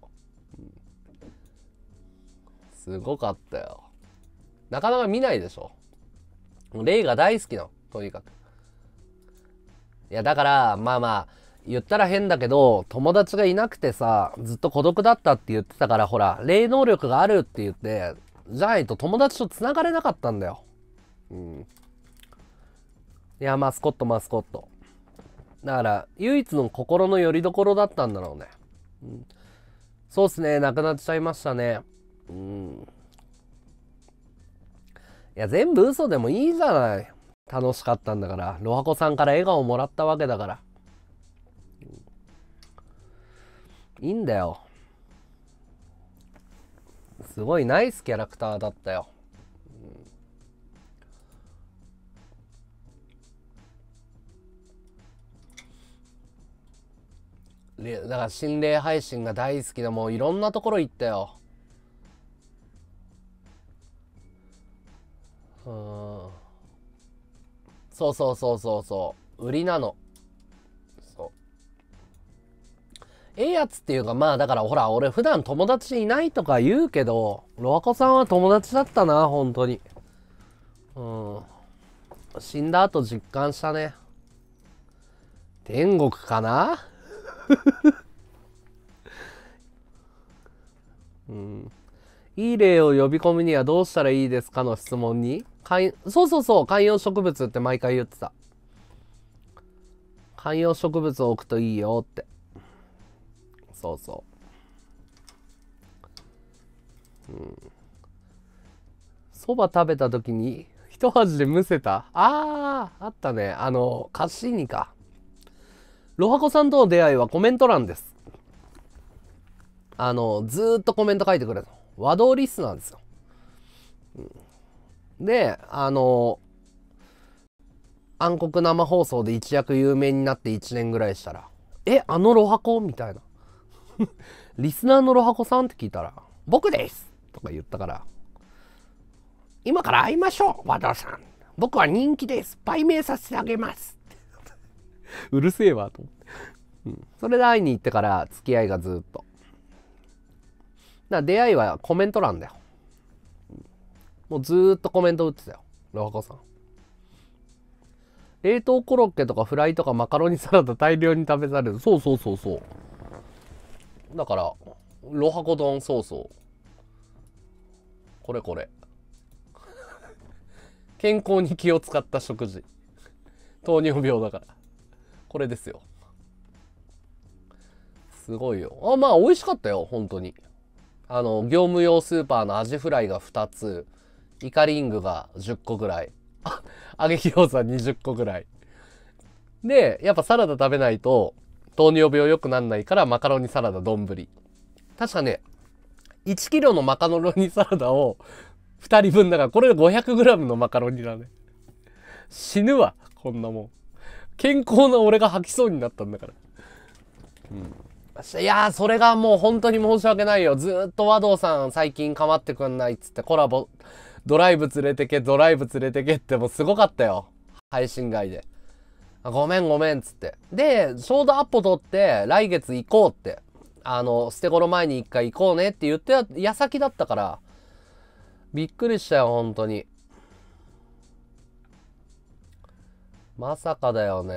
すごかったよ。なかなか見ないでしょ。霊が大好きなの、とにかく。いや、だから、まあまあ、言ったら変だけど、友達がいなくてさ、ずっと孤独だったって言ってたから、ほら、霊能力があるって言って、じゃないと友達と繋がれなかったんだよ。うん。いや、マスコット、マスコット。だから、唯一の心の拠り所だったんだろうね。うん、そうっすね、亡くなっちゃいましたね。うん。いや、全部嘘でもいいじゃない。楽しかったんだから。ロハコさんから笑顔をもらったわけだから。いいんだよ。すごいナイスキャラクターだったよ。うん、でだから心霊配信が大好きでもういろんなところ行ったよ。うん。そうそうそうそうそう。売りなの。ええやつっていうか、まあだからほら、俺普段友達いないとか言うけど、ロアコさんは友達だったな、本当に。うん。死んだ後実感したね。天国かなうん。いい霊を呼び込むにはどうしたらいいですかの質問に、そうそうそう、観葉植物って毎回言ってた。観葉植物を置くといいよって。そうそう。うん。そば食べた時に一味でむせた。あー、あったね。あの、カッシーニか。ロハコさんとの出会いはコメント欄です。あの、ずーっとコメント書いてくれた。和道リスナーですよ。うん、で、あの、暗黒生放送で一躍有名になっていちねんぐらいしたら、え、あのロハコみたいな。リスナーのロハコさんって聞いたら、僕ですとか言ったから、今から会いましょう、和田さん。僕は人気です。売名させてあげます。うるせえわ、と思って、うん。それで会いに行ってから付き合いがずっと。だから出会いはコメント欄だよ。もうずーっとコメント打ってたよ、ロハコさん。冷凍コロッケとかフライとかマカロニサラダ大量に食べされる。そうそうそうそう。だから、ロハコ丼そうそう。これこれ。健康に気を使った食事。糖尿病だから。これですよ。すごいよ。あ、まあ美味しかったよ、本当に。あの、業務用スーパーのアジフライがふたつ、イカリングがじゅっこぐらい。あ、揚げ餃子にじゅっこぐらい。で、やっぱサラダ食べないと、糖尿病良くなんないからマカロニサラダ丼。確かね、いちキロのマカロニサラダをふたりぶんだから、これ ごひゃくグラム のマカロニだね。死ぬわ、こんなもん。健康な俺が吐きそうになったんだから。うん、いやー、それがもう本当に申し訳ないよ。ずーっと和道さん最近構ってくんないっつってコラボ、ドライブ連れてけ、ドライブ連れてけってもうすごかったよ。配信外で。ごめんごめんっつって。で、ちょうどアポ取って来月行こうって。あの、捨て頃前に一回行こうねって言って矢先だったから、びっくりしたよ、本当に。 まさかだよね。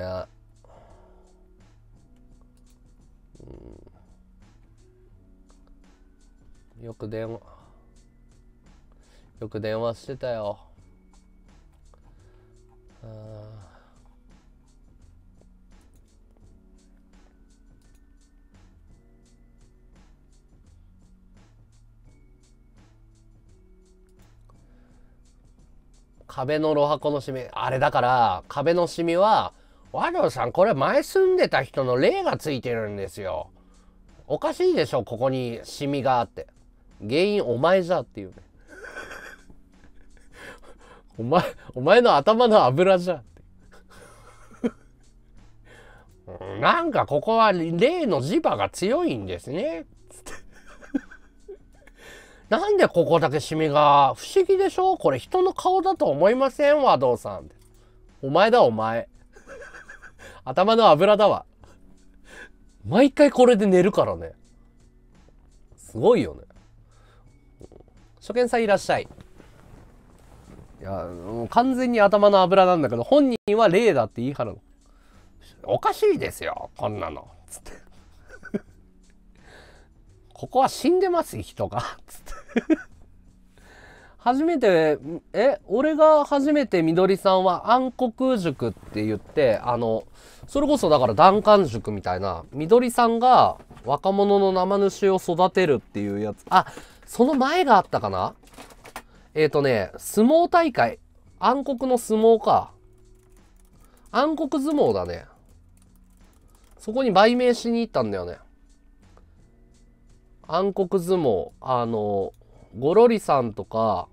うん、よく電話、よく電話してたよ。あー壁のロハコのシミ、あれだから、壁のシミは、和道さん、これ前住んでた人の霊がついてるんですよ。おかしいでしょ、ここにシミがあって。原因お前じゃっていうね。お前、お前の頭の油じゃって。なんかここは霊の磁場が強いんですね。なんでここだけシミが不思議でしょ、これ人の顔だと思いません和道さん。お前だお前。頭の油だわ。毎回これで寝るからね。すごいよね。初見さんいらっしゃい。いや、もう完全に頭の油なんだけど、本人は霊だって言い張るの。おかしいですよ、こんなの。つって。ここは死んでます人が。つって。初めて、え、俺が初めてみどりさんは暗黒塾って言って、あの、それこそだから弾丸塾みたいな、みどりさんが若者の生主を育てるっていうやつ。あ、その前があったかな？えっとね、相撲大会。暗黒の相撲か。暗黒相撲だね。そこに売名しに行ったんだよね。暗黒相撲。あの、ゴロリさんとか、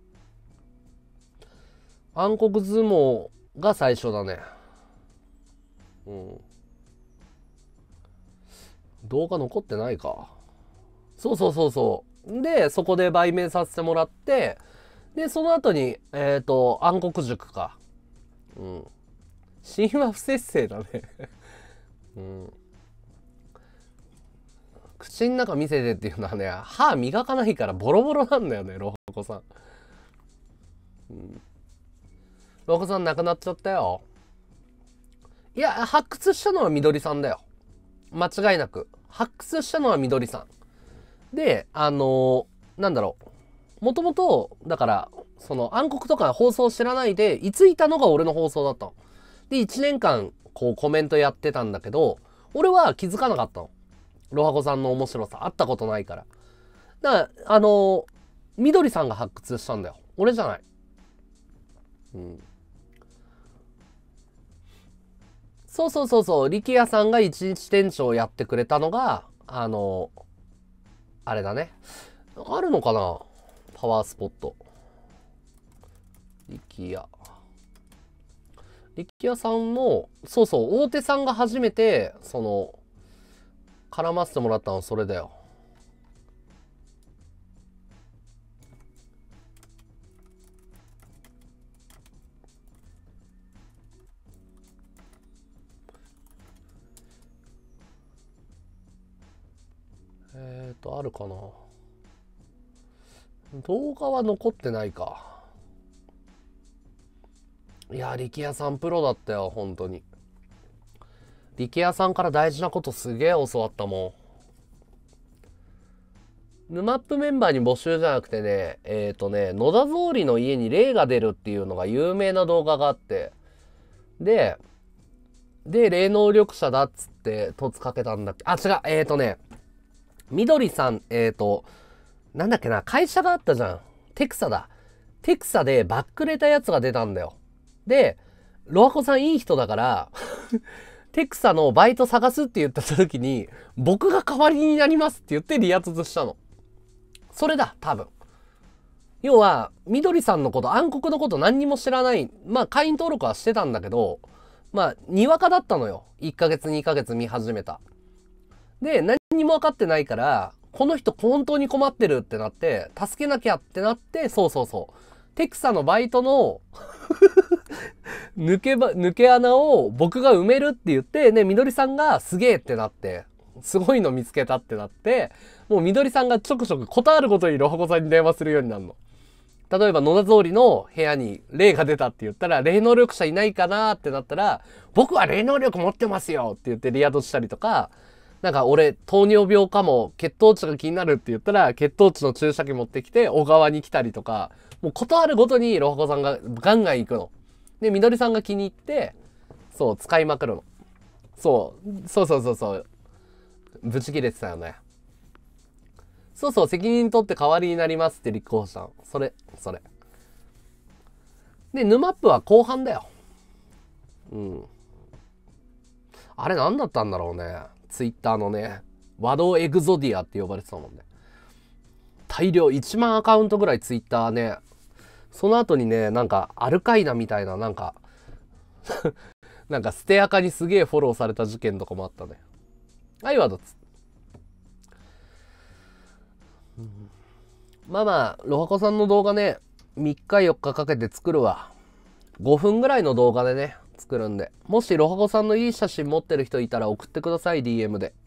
暗黒相撲が最初だね。うん。動画残ってないか。そうそうそうそう。で、そこで売名させてもらって、で、その後に、えっと、暗黒塾か。うん。神話不節制だね。うん。口の中見せてっていうのはね、歯磨かないからボロボロなんだよね、ロハコさん。うん。ロハコさん亡くなっちゃったよ。いや、発掘したのはみどりさんだよ。間違いなく。発掘したのはみどりさん。で、あのー、なんだろう。もともと、だから、その暗黒とか放送知らないで、いついたのが俺の放送だったの。で、いちねんかん、こうコメントやってたんだけど、俺は気づかなかったの。ロハコさんの面白さ、会ったことないから。だから、あのー、みどりさんが発掘したんだよ。俺じゃない。うん。そうそうそうそう、力也さんが一日店長やってくれたのが、あのー、あれだね。あるのかな？パワースポット。力也。力也さんも、そうそう、大手さんが初めて、その、絡ませてもらったのそれだよ。えーと、あるかな。動画は残ってないか。いや、力也さんプロだったよ、本当に。力也さんから大事なことすげえ教わったもん。ヌマップメンバーに募集じゃなくてね、えっとね、野田草履の家に霊が出るっていうのが有名な動画があって、で、で、霊能力者だっつって、凸かけたんだっけ。あ、違う、えっとね、みどりさん、えっと、なんだっけな、会社があったじゃん。テクサだ。テクサでバックレたやつが出たんだよ。で、ロハコさんいい人だから、テクサのバイト探すって言った時に、僕が代わりになりますって言って離脱したの。それだ、多分。要は、みどりさんのこと、暗黒のこと何にも知らない。まあ、会員登録はしてたんだけど、まあ、にわかだったのよ。いっかげつ、にかげつ見始めた。で、何にも分かってないから、この人本当に困ってるってなって、助けなきゃってなって、そうそうそう。テクサのバイトの抜けば、抜け穴を僕が埋めるって言って、ね、みどりさんがすげえってなって、すごいの見つけたってなって、もうみどりさんがちょくちょくことあるごとにロハコさんに電話するようになるの。 例えば野田総理の部屋に霊が出たって言ったら、霊能力者いないかなってなったら、僕は霊能力持ってますよって言ってリアドしたりとか、なんか俺糖尿病かも、血糖値が気になるって言ったら、血糖値の注射器持ってきて小川に来たりとか、もうことあるごとにロハコさんがガンガン行くの。で、みどりさんが気に入って、そう、使いまくるの。そう、そうそうそうそう。ブチ切れてたよね。そうそう、責任取って代わりになりますって立候補したの。それ、それ。で、ヌマップは後半だよ。うん。あれ何だったんだろうね。ツイッターのね、和道エグゾディアって呼ばれてたもんね。大量、いちまんアカウントぐらいツイッターね。その後にね、なんか、アルカイナみたいな、なんか、なんか、ステアカにすげえフォローされた事件とかもあったね。はい、ワードツ。うん、まあまあ、ロハコさんの動画ね、みっかよっかかけて作るわ。ごふんぐらいの動画でね、作るんで。もしロハコさんのいい写真持ってる人いたら送ってください、ディーエム で。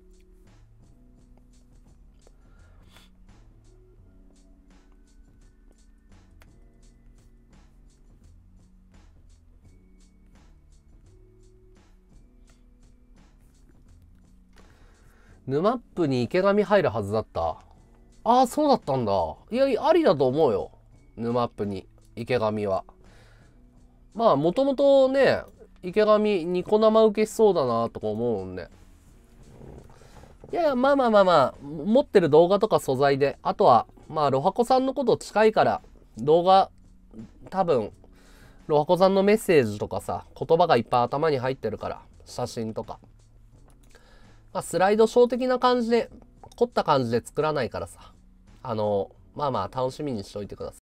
ヌマップに池上入るはずだった。ああ、そうだったんだ。いやいや、ありだと思うよ。ヌマップに池上は。まあ、もともとね、池上、ニコ生受けしそうだなとか思うんで。いやいや、まあまあまあまあ、持ってる動画とか素材で。あとは、まあ、ロハコさんのこと近いから、動画、多分、ロハコさんのメッセージとかさ、言葉がいっぱい頭に入ってるから、写真とか。まあ、スライドショー的な感じで、凝った感じで作らないからさ。あの、まあまあ、楽しみにしておいてください。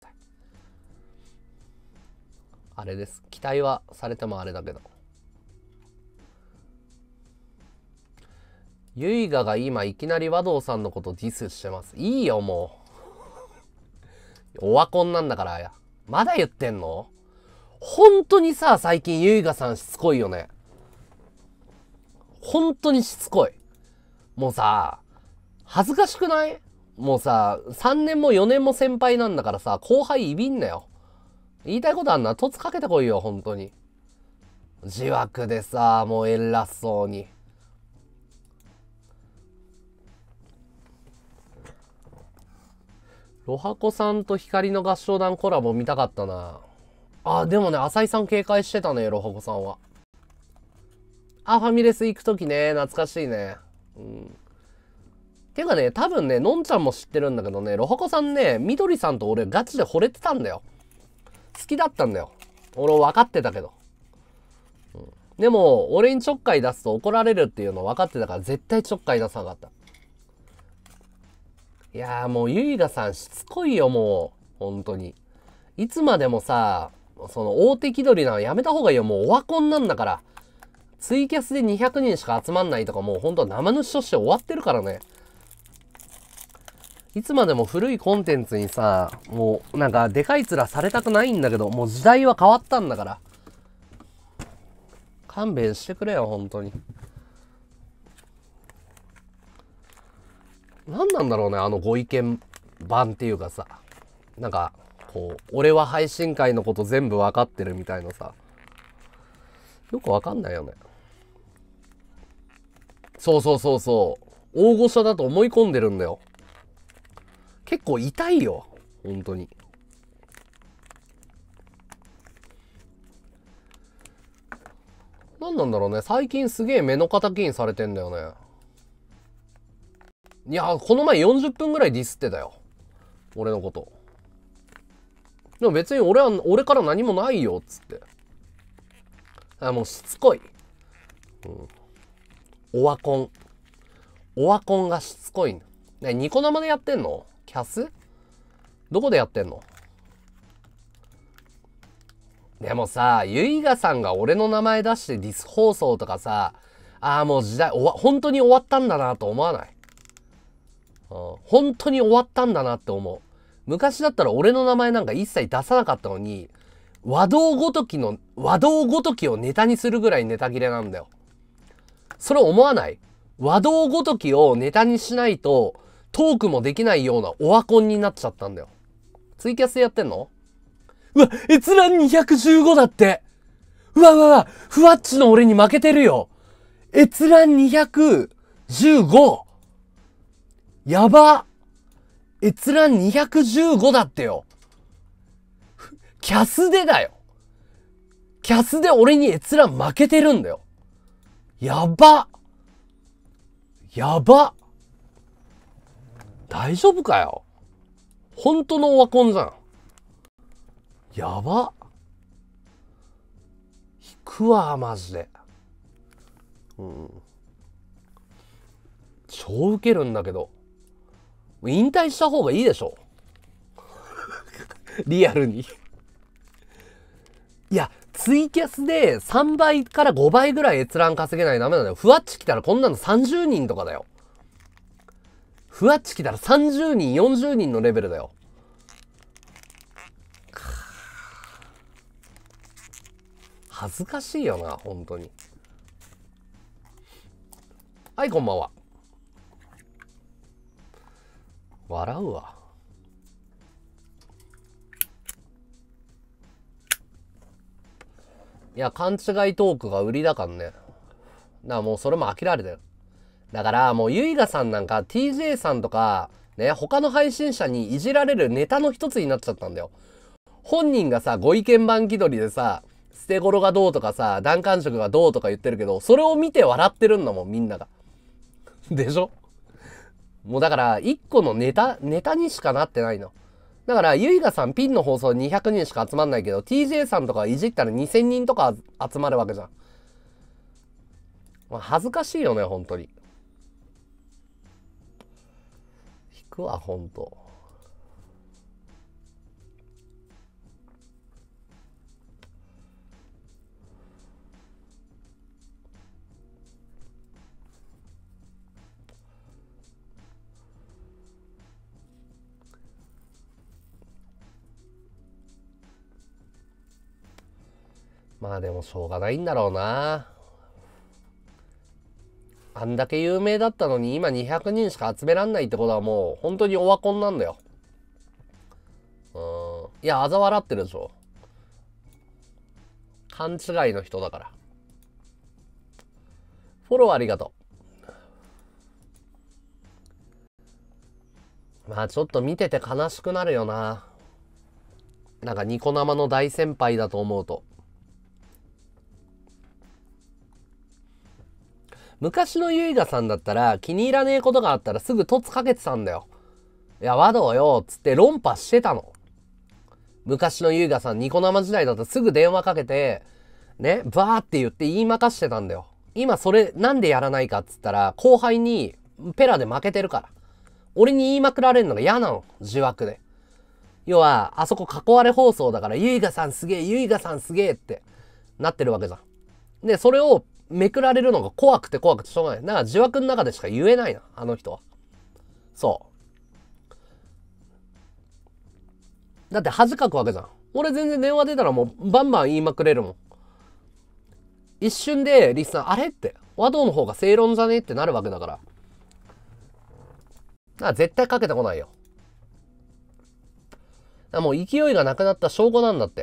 あれです。期待はされてもあれだけど。ユイガが今いきなり和道さんのことディスしてます。いいよ、もう。オワコンなんだからや。まだ言ってんの？本当にさ、最近ユイガさんしつこいよね。本当にしつこい。もうさ、恥ずかしくない？もうさ、さんねんもよねんも先輩なんだからさ、後輩いびんなよ。言いたいことあんな、凸かけてこいよ、本当に。自枠でさ、もう偉そうに。ロハコさんと光の合唱団コラボ見たかったな。あ、でもね、浅井さん警戒してたね、ロハコさんは。あ、ファミレス行くときね、懐かしいね。うん。てかね、多分ね、のんちゃんも知ってるんだけどね、ロハコさんね、みどりさんと俺ガチで惚れてたんだよ。好きだったんだよ。俺分かってたけど。うん、でも、俺にちょっかい出すと怒られるっていうの分かってたから、絶対ちょっかい出さなかった。いやーもう、ゆいがさんしつこいよ、もう。本当に。いつまでもさ、その大手気取りなのやめた方がいいよ。もうオワコンなんだから。ツイキャスでにひゃくにんしか集まんないとかもうほんと生主として終わってるからね。いつまでも古いコンテンツにさ、もうなんかでかい面されたくないんだけど、もう時代は変わったんだから。勘弁してくれよ、本当に。何なんだろうね、あのご意見版っていうかさ。なんか、こう、俺は配信会のこと全部わかってるみたいなさ。よくわかんないよね。そうそうそうそう。大御所だと思い込んでるんだよ。結構痛いよ。本当に。何なんだろうね。最近すげえ目の敵にされてんだよね。いや、この前よんじゅっぷんぐらいディスってたよ。俺のこと。でも別に俺は、俺から何もないよ、つって。あ、もうしつこい。うん。オワコン。オワコンがしつこい。ね、ニコ生でやってんの？キャス？どこでやってんの？でもさ、ゆいがさんが俺の名前出してディス放送とかさ、ああもう時代、おわ、本当に終わったんだなと思わない？うん、本当に終わったんだなって思う。昔だったら俺の名前なんか一切出さなかったのに、和道ごときの、和道ごときをネタにするぐらいネタ切れなんだよ。それ思わない？和道ごときをネタにしないと、トークもできないようなオワコンになっちゃったんだよ。 ツイキャスでやってんの？うわ、閲覧にひゃくじゅうごだって。うわうわうわ、ふわっちの俺に負けてるよ。閲覧にひゃくじゅうご。やば。閲覧にひゃくじゅうごだってよ。キャスでだよ。キャスで俺に閲覧負けてるんだよ。やば。やば。大丈夫かよ。本当のオワコンじゃん。やば。引くわ、マジで。うん。超ウケるんだけど。引退した方がいいでしょ。リアルに。いや、ツイキャスでさんばいからごばいぐらい閲覧稼げないとダメなんだよ。ふわっち来たらこんなのさんじゅうにんとかだよ。ふわっち来たらさんじゅうにん、よんじゅうにんのレベルだよ。恥ずかしいよな、本当に。はい、こんばんは。笑うわ。いや、勘違いトークが売りだからね。だからもうそれも飽きられてる。だからもうゆいがさんなんか ティージェー さんとかね、他の配信者にいじられるネタの一つになっちゃったんだよ。本人がさ、ご意見番気取りでさ、捨て頃がどうとかさ、弾丸色がどうとか言ってるけど、それを見て笑ってるんだもん、みんなが。でしょ？もうだから、一個のネタ、ネタにしかなってないの。だから、ゆいがさんピンの放送にひゃくにんしか集まんないけど、ティージェー さんとかいじったらにせんにんとか集まるわけじゃん。まあ、恥ずかしいよね、本当に。引くわ、本当。まあでもしょうがないんだろうな。あんだけ有名だったのに今にひゃくにんしか集めらんないってことはもう本当にオワコンなんだよ。うん。いや、嘲笑ってるでしょ。勘違いの人だから。フォローありがとう。まあちょっと見てて悲しくなるよな。なんかニコ生の大先輩だと思うと。昔のゆいがさんだったら気に入らねえことがあったらすぐ凸かけてたんだよ。いや、和道よ、つって論破してたの。昔のゆいがさん、ニコ生時代だとすぐ電話かけて、ね、バーって言って言いまかしてたんだよ。今それなんでやらないかっつったら、後輩にペラで負けてるから。俺に言いまくられるのが嫌なの、自枠で。要は、あそこ囲われ放送だから、ゆいがさんすげえ、ゆいがさんすげえってなってるわけじゃん。で、それをめくられるのが怖くて怖くてしょうがない。だから自枠の中でしか言えないな、あの人は。そう。だって恥かくわけじゃん。俺全然電話出たらもうバンバン言いまくれるもん。一瞬でリスナー、あれって、和道の方が正論じゃねってなるわけだから。だから絶対かけてこないよ。だからもう勢いがなくなった証拠なんだって。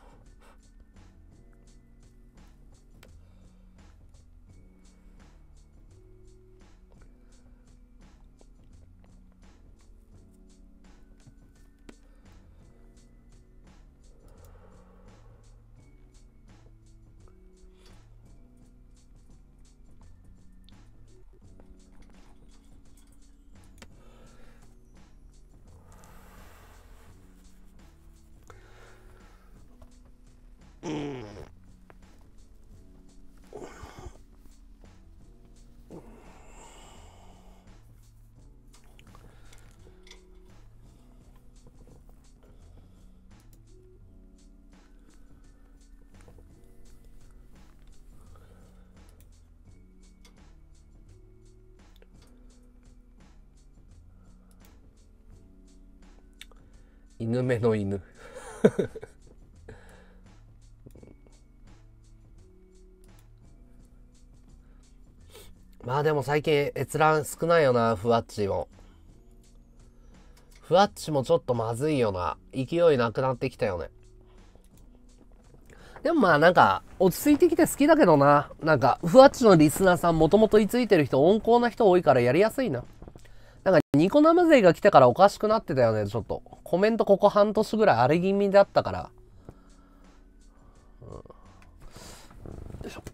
うん。犬目の犬まあでも最近閲覧少ないよな、ふわっちも。 ふわっちもちょっとまずいよな。勢いなくなってきたよね。でもまあなんか、落ち着いてきて好きだけどな。なんか、ふわっちのリスナーさんもともと居ついてる人、温厚な人多いからやりやすいな。なんか、ニコ生勢が来てからおかしくなってたよね、ちょっと。コメントここ半年ぐらい荒れ気味だったから。うん、よいしょ。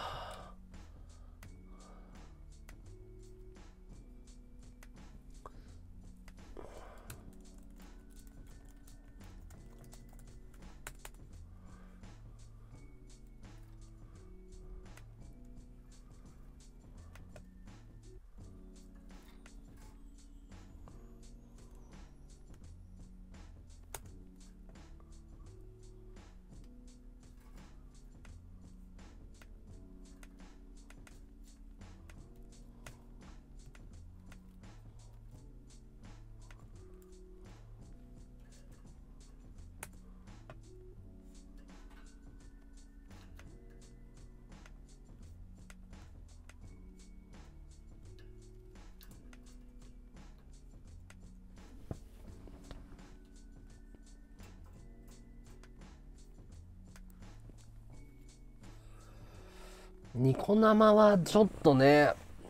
ニコ生はちょっとね、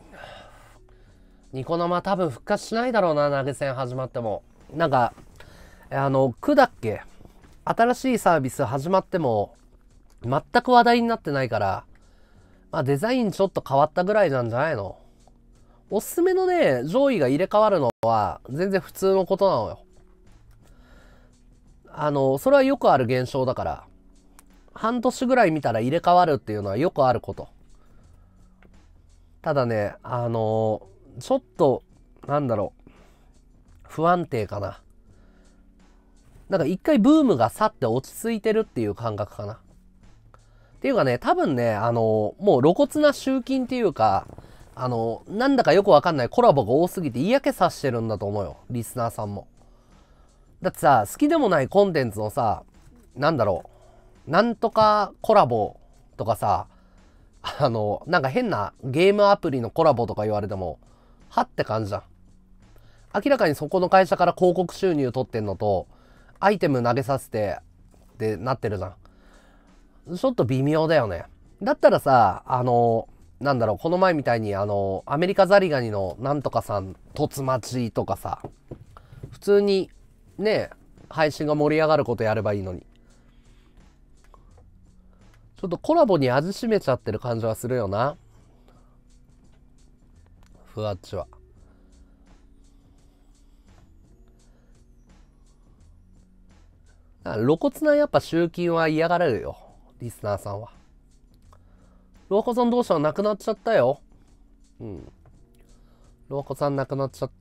ニコ生多分復活しないだろうな、投げ銭始まっても。なんか、あの、区だっけ？新しいサービス始まっても、全く話題になってないから、まあデザインちょっと変わったぐらいなんじゃないの？おすすめのね、上位が入れ替わるのは、全然普通のことなのよ。あの、それはよくある現象だから、半年ぐらい見たら入れ替わるっていうのはよくあること。ただね、あのー、ちょっと、なんだろう、不安定かな。なんか一回ブームが去って落ち着いてるっていう感覚かな。っていうかね、多分ね、あのー、もう露骨な集金っていうか、あのー、なんだかよくわかんないコラボが多すぎて嫌気さしてるんだと思うよ、リスナーさんも。だってさ、好きでもないコンテンツのさ、なんだろう、なんとかコラボとかさ、あの、なんか変なゲームアプリのコラボとか言われても、はって感じじゃん。明らかにそこの会社から広告収入取ってんのと、アイテム投げさせて、ってなってるじゃん。ちょっと微妙だよね。だったらさ、あの、なんだろう、この前みたいに、あの、アメリカザリガニのなんとかさん、凸待ちとかさ、普通に、ね、配信が盛り上がることやればいいのに。ちょっとコラボに味しめちゃってる感じはするよな。ふわっちは。露骨なやっぱ集金は嫌がられるよ。リスナーさんは。ローコさん同士はなくなっちゃったよ。うん。ローコさんなくなっちゃった。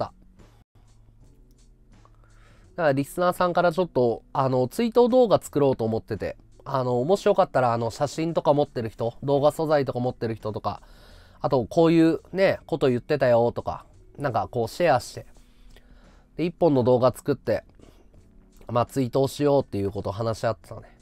だからリスナーさんからちょっと、あの、追悼動画作ろうと思ってて、あの、もしよかったら、あの、写真とか持ってる人、動画素材とか持ってる人とか、あと、こういうね、こと言ってたよとか、なんかこうシェアして、で、一本の動画作って、まあ、追悼しようっていうことを話し合ってたね。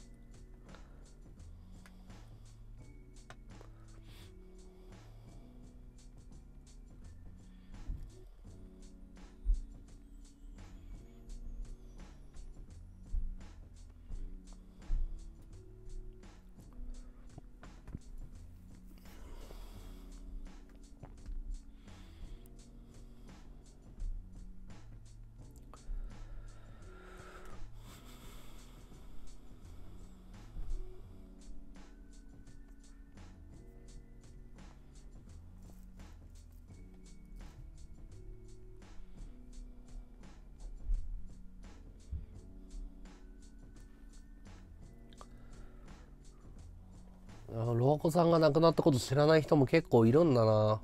ロアコさんが亡くなったこと知らない人も結構いるんだな。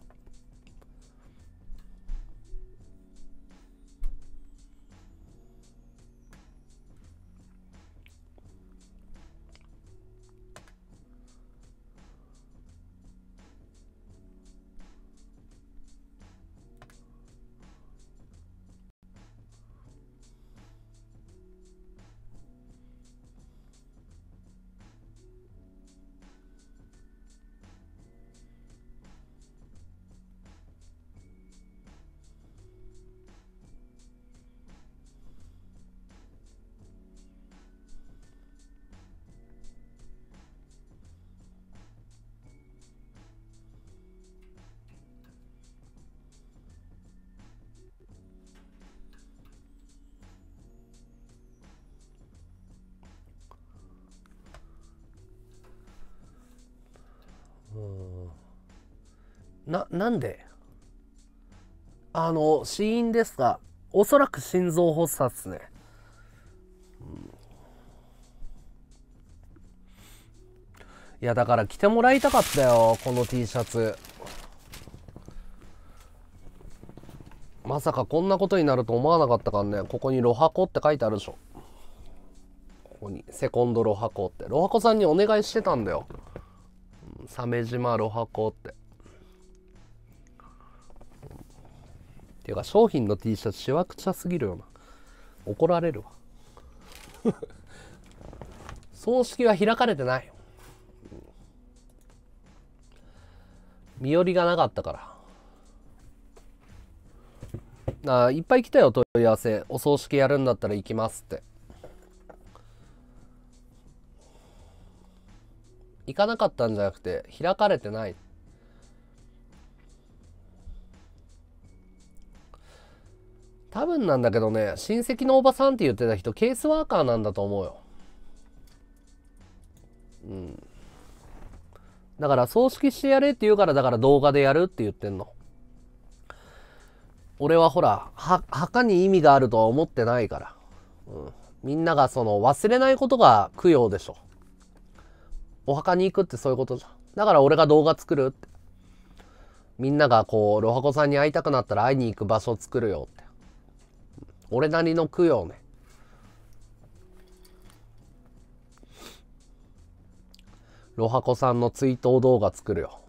な、なんであの、死因ですが、おそらく心臓発作っすね。うん、いや、だから着てもらいたかったよ、この T シャツ。まさかこんなことになると思わなかったからね。ここにロハコって書いてあるでしょ。ここにセコンドロハコって。ロハコさんにお願いしてたんだよ。鮫島ロハコって。っていうか商品の T シャツしわくちゃすぎるよな。怒られるわ。葬式は開かれてない。身寄りがなかったから。あ、いっぱい来たよ、問い合わせ。お葬式やるんだったら行きますって。行かなかったんじゃなくて開かれてない。多分なんだけどね、親戚のおばさんって言ってた人ケースワーカーなんだと思うよ。うん。だから葬式してやれって言うから、だから動画でやるって言ってんの。俺はほら、は、墓に意味があるとは思ってないから。うん。みんながその忘れないことが供養でしょ。お墓に行くってそういうことじゃん。だから俺が動画作るって。みんながこう、ロハコさんに会いたくなったら会いに行く場所を作るよって。俺なりの供養ね。ロハコさんの追悼動画作るよ。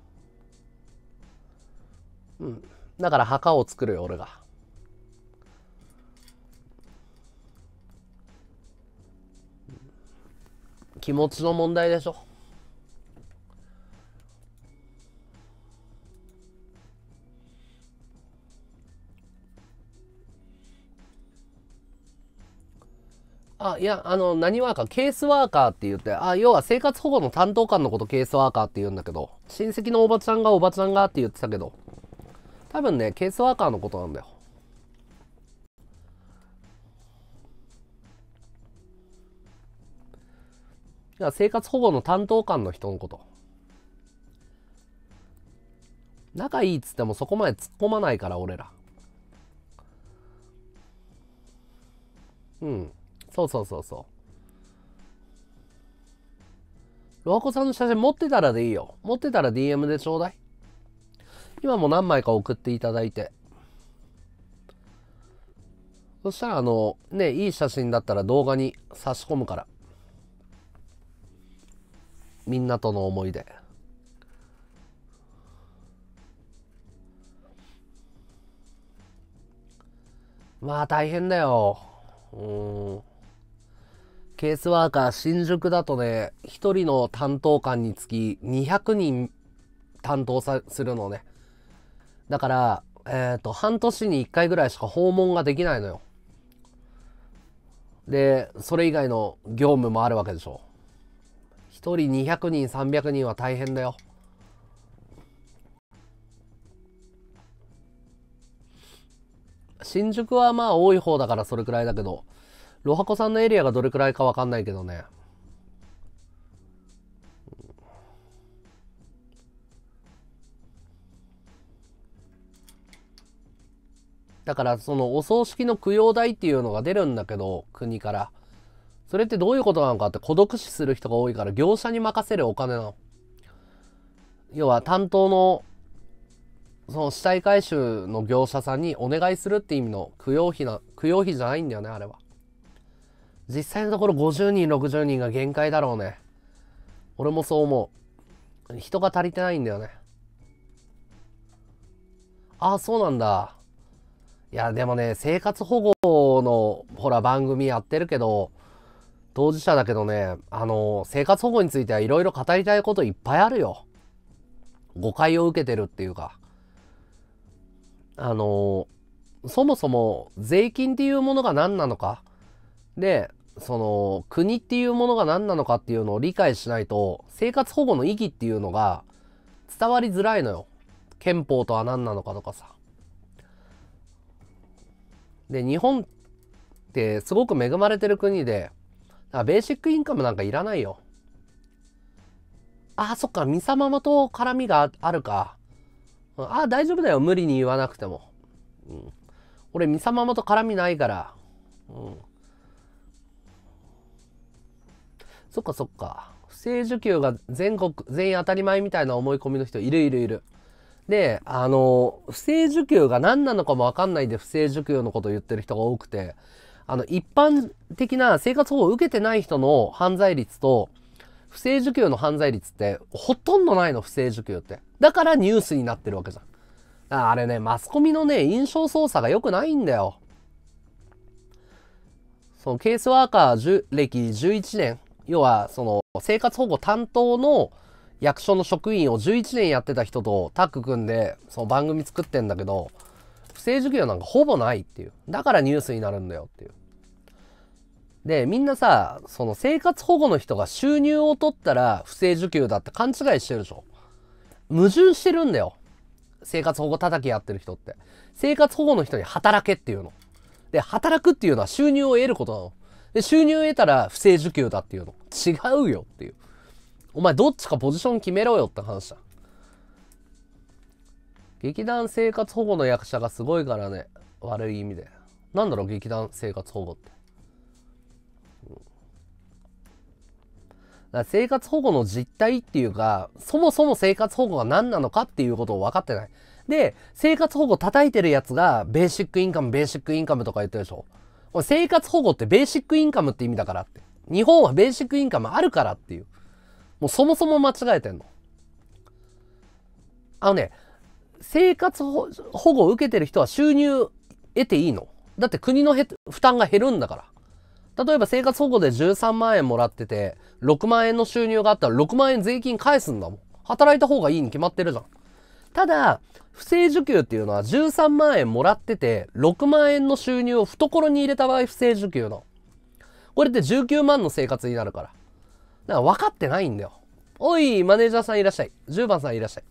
うん。だから墓を作るよ、俺が。気持ちの問題でしょ。あ、いや、あの、何ワーカー、ケースワーカーって言って、あ、要は生活保護の担当官のことケースワーカーって言うんだけど、親戚のおばちゃんがおばちゃんがって言ってたけど、多分ね、ケースワーカーのことなんだよ。いや、生活保護の担当官の人のこと。仲いいっつってもそこまで突っ込まないから、俺ら。うん。そうそうそうそう。ロハコさんの写真持ってたらでいいよ。持ってたら ディーエム でちょうだい。今も何枚か送っていただいて。そしたらあの、ね、いい写真だったら動画に差し込むから。みんなとの思い出。まあ大変だよ。うーん。ケースワーカー新宿だとね、一人の担当官につきにひゃくにん担当さするのね。だから、えっと、半年にいっかいぐらいしか訪問ができないのよ。で、それ以外の業務もあるわけでしょ。一人にひゃくにん、さんびゃくにんは大変だよ。新宿はまあ多い方だからそれくらいだけど、ロハコさんのエリアがどれくらいかわかんないけどね。だからそのお葬式の供養代っていうのが出るんだけど、国から。それってどういうことなのかって、孤独死する人が多いから業者に任せるお金なの。要は担当のその死体回収の業者さんにお願いするって意味の供養費な、供養費じゃないんだよね、あれは。実際のところごじゅうにん、ろくじゅうにんが限界だろうね。俺もそう思う。人が足りてないんだよね。ああ、そうなんだ。いや、でもね、生活保護の、ほら、番組やってるけど、当事者だけどね、あの、生活保護についてはいろいろ語りたいこといっぱいあるよ。誤解を受けてるっていうか。あの、そもそも税金っていうものが何なのか。で、その、国っていうものが何なのかっていうのを理解しないと、生活保護の意義っていうのが伝わりづらいのよ。憲法とは何なのかとかさ。で、日本ってすごく恵まれてる国で、だからベーシックインカムなんかいらないよ。ああ、そっか、ミサママと絡みがあるか。 ああ、大丈夫だよ。無理に言わなくても。うん、俺、ミサママと絡みないから。うん、そっかそっか。不正受給が全国、全員当たり前みたいな思い込みの人いるいるいる。で、あの、不正受給が何なのかもわかんないで不正受給のことを言ってる人が多くて、あの、一般的な生活保護を受けてない人の犯罪率と、不正受給の犯罪率ってほとんどないの、不正受給って。だからニュースになってるわけじゃん。あれね、マスコミのね、印象操作が良くないんだよ。そのケースワーカー歴じゅういちねん、要はその生活保護担当の役所の職員をじゅういちねんやってた人とタッグ組んでその番組作ってんだけど、不正受給なんかほぼないっていう。だからニュースになるんだよっていう。で、みんなさ、その生活保護の人が収入を取ったら不正受給だって勘違いしてるでしょ。矛盾してるんだよ。生活保護叩きやってる人って。生活保護の人に働けっていうの。で、働くっていうのは収入を得ることなの。で、収入を得たら不正受給だっていうの。違うよっていう。お前どっちかポジション決めろよって話だ。劇団生活保護の役者がすごいからね。悪い意味で。なんだろう、劇団生活保護って。うん、だから生活保護の実態っていうか、そもそも生活保護が何なのかっていうことを分かってない。で、生活保護叩いてるやつが、ベーシックインカム、ベーシックインカムとか言ってるでしょ。生活保護ってベーシックインカムって意味だからって。日本はベーシックインカムあるからっていう。もうそもそも間違えてんの。あのね、生活保護を受けてる人は収入得ていいの。だって国のへ負担が減るんだから。例えば生活保護でじゅうさんまんえんもらってて、ろくまんえんの収入があったらろくまんえん税金返すんだもん。働いた方がいいに決まってるじゃん。ただ、不正受給っていうのはじゅうさんまんえんもらってて、ろくまんえんの収入を懐に入れた場合不正受給の。これってじゅうきゅうまんの生活になるから。だから分かってないんだよ。おい、マネージャーさんいらっしゃい。じゅうばんさんいらっしゃい。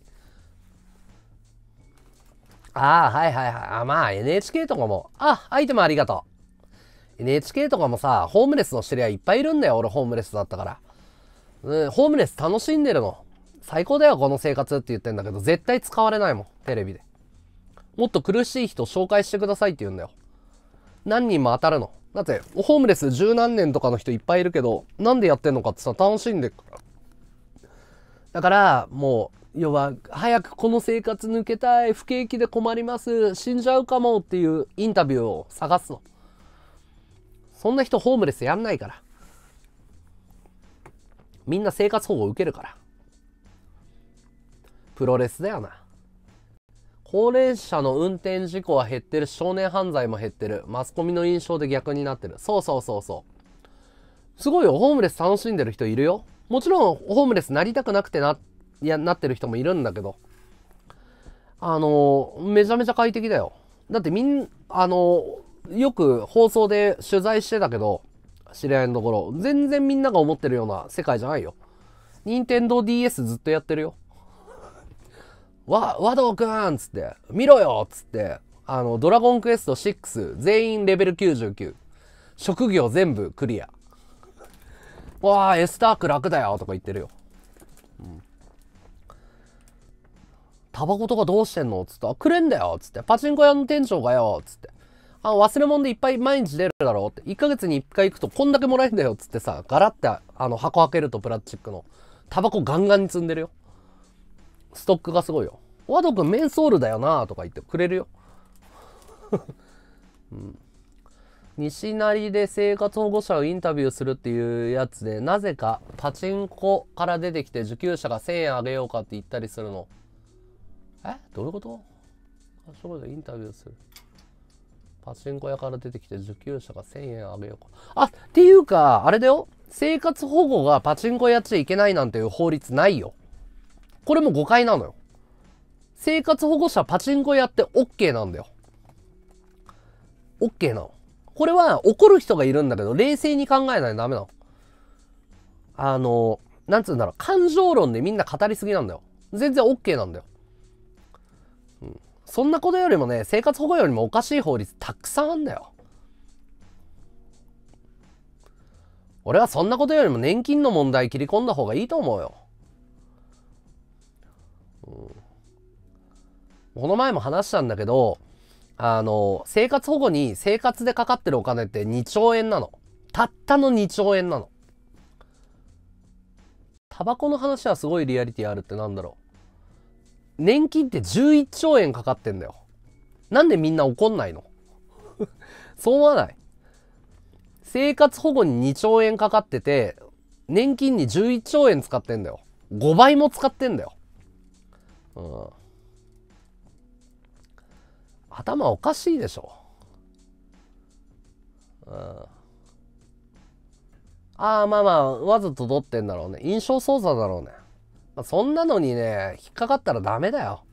ああ、はいはいはい。あ、まあ エヌエイチケー とかも。あ、アイテムありがとう。エヌエイチケー とかもさ、ホームレスの知り合いいっぱいいるんだよ。俺ホームレスだったから。うん、ホームレス楽しんでるの。最高だよ、この生活って言ってんだけど、絶対使われないもん、テレビで。もっと苦しい人紹介してくださいって言うんだよ。何人も当たるの。だって、ホームレス十何年とかの人いっぱいいるけど、なんでやってんのかってさ、楽しんでるから。だから、もう、要は、早くこの生活抜けたい、不景気で困ります、死んじゃうかもっていうインタビューを探すの。そんな人ホームレスやんないから。みんな生活保護受けるから。プロレスだよな。高齢者の運転事故は減ってる。少年犯罪も減ってる。マスコミの印象で逆になってる。そうそうそうそう。すごいよ。ホームレス楽しんでる人いるよ。もちろんホームレスなりたくなくてな、いや、なってる人もいるんだけど。あの、めちゃめちゃ快適だよ。だってみん、あの、よく放送で取材してたけど、知り合いのところ、全然みんなが思ってるような世界じゃないよ。任天堂 ディーエス ずっとやってるよ。わ、和道くんつって、見ろよつって、あの、ドラゴンクエストシックス、全員レベルきゅうじゅうきゅう。職業全部クリア。わあ、エスターク楽だよとか言ってるよ。うん。タバコとかどうしてんのつって、あ、くれんだよつって、パチンコ屋の店長がよつって。あ、忘れ物でいっぱい毎日出るだろうって。いっかげつにいっかい行くとこんだけもらえるんだよつってさ、ガラってあの箱開けるとプラスチックの。タバコガンガンに積んでるよ。ストックがすごいよ。ワド君メンソールだよなとか言ってくれるよ。うん、西成で生活保護者をインタビューするっていうやつで、なぜかパチンコから出てきて受給者がせんえんあげようかって言ったりするの。えどういうこと？そこでインタビューする。パチンコ屋から出てきて受給者がせんえんあげようか。あ、っていうか、あれだよ。生活保護がパチンコやっちゃいけないなんていう法律ないよ。これも誤解なのよ。生活保護者パチンコやって OK なんだよ。OK なの。これは怒る人がいるんだけど、冷静に考えないとダメなの。あの、なんつうんだろう、感情論でみんな語りすぎなんだよ。全然 OK なんだよ。うん、そんなことよりもね、生活保護よりもおかしい法律たくさんあんだよ。俺はそんなことよりも年金の問題切り込んだ方がいいと思うよ。うん、 この前も話したんだけど、あの、生活保護に生活でかかってるお金ってにちょうえんなの。たったのにちょうえんなの。タバコの話はすごいリアリティあるってなんだろう。年金ってじゅういっちょうえんかかってんだよ。なんでみんな怒んないの？そう思わない？生活保護ににちょうえんかかってて、年金にじゅういっちょうえん使ってんだよ。ごばいも使ってんだよ。うん。頭おかしいでしょ。うん。ああ、まあまあ、わざと取ってんだろうね。印象操作だろうね。まあ、そんなのにね、引っかかったらダメだよ。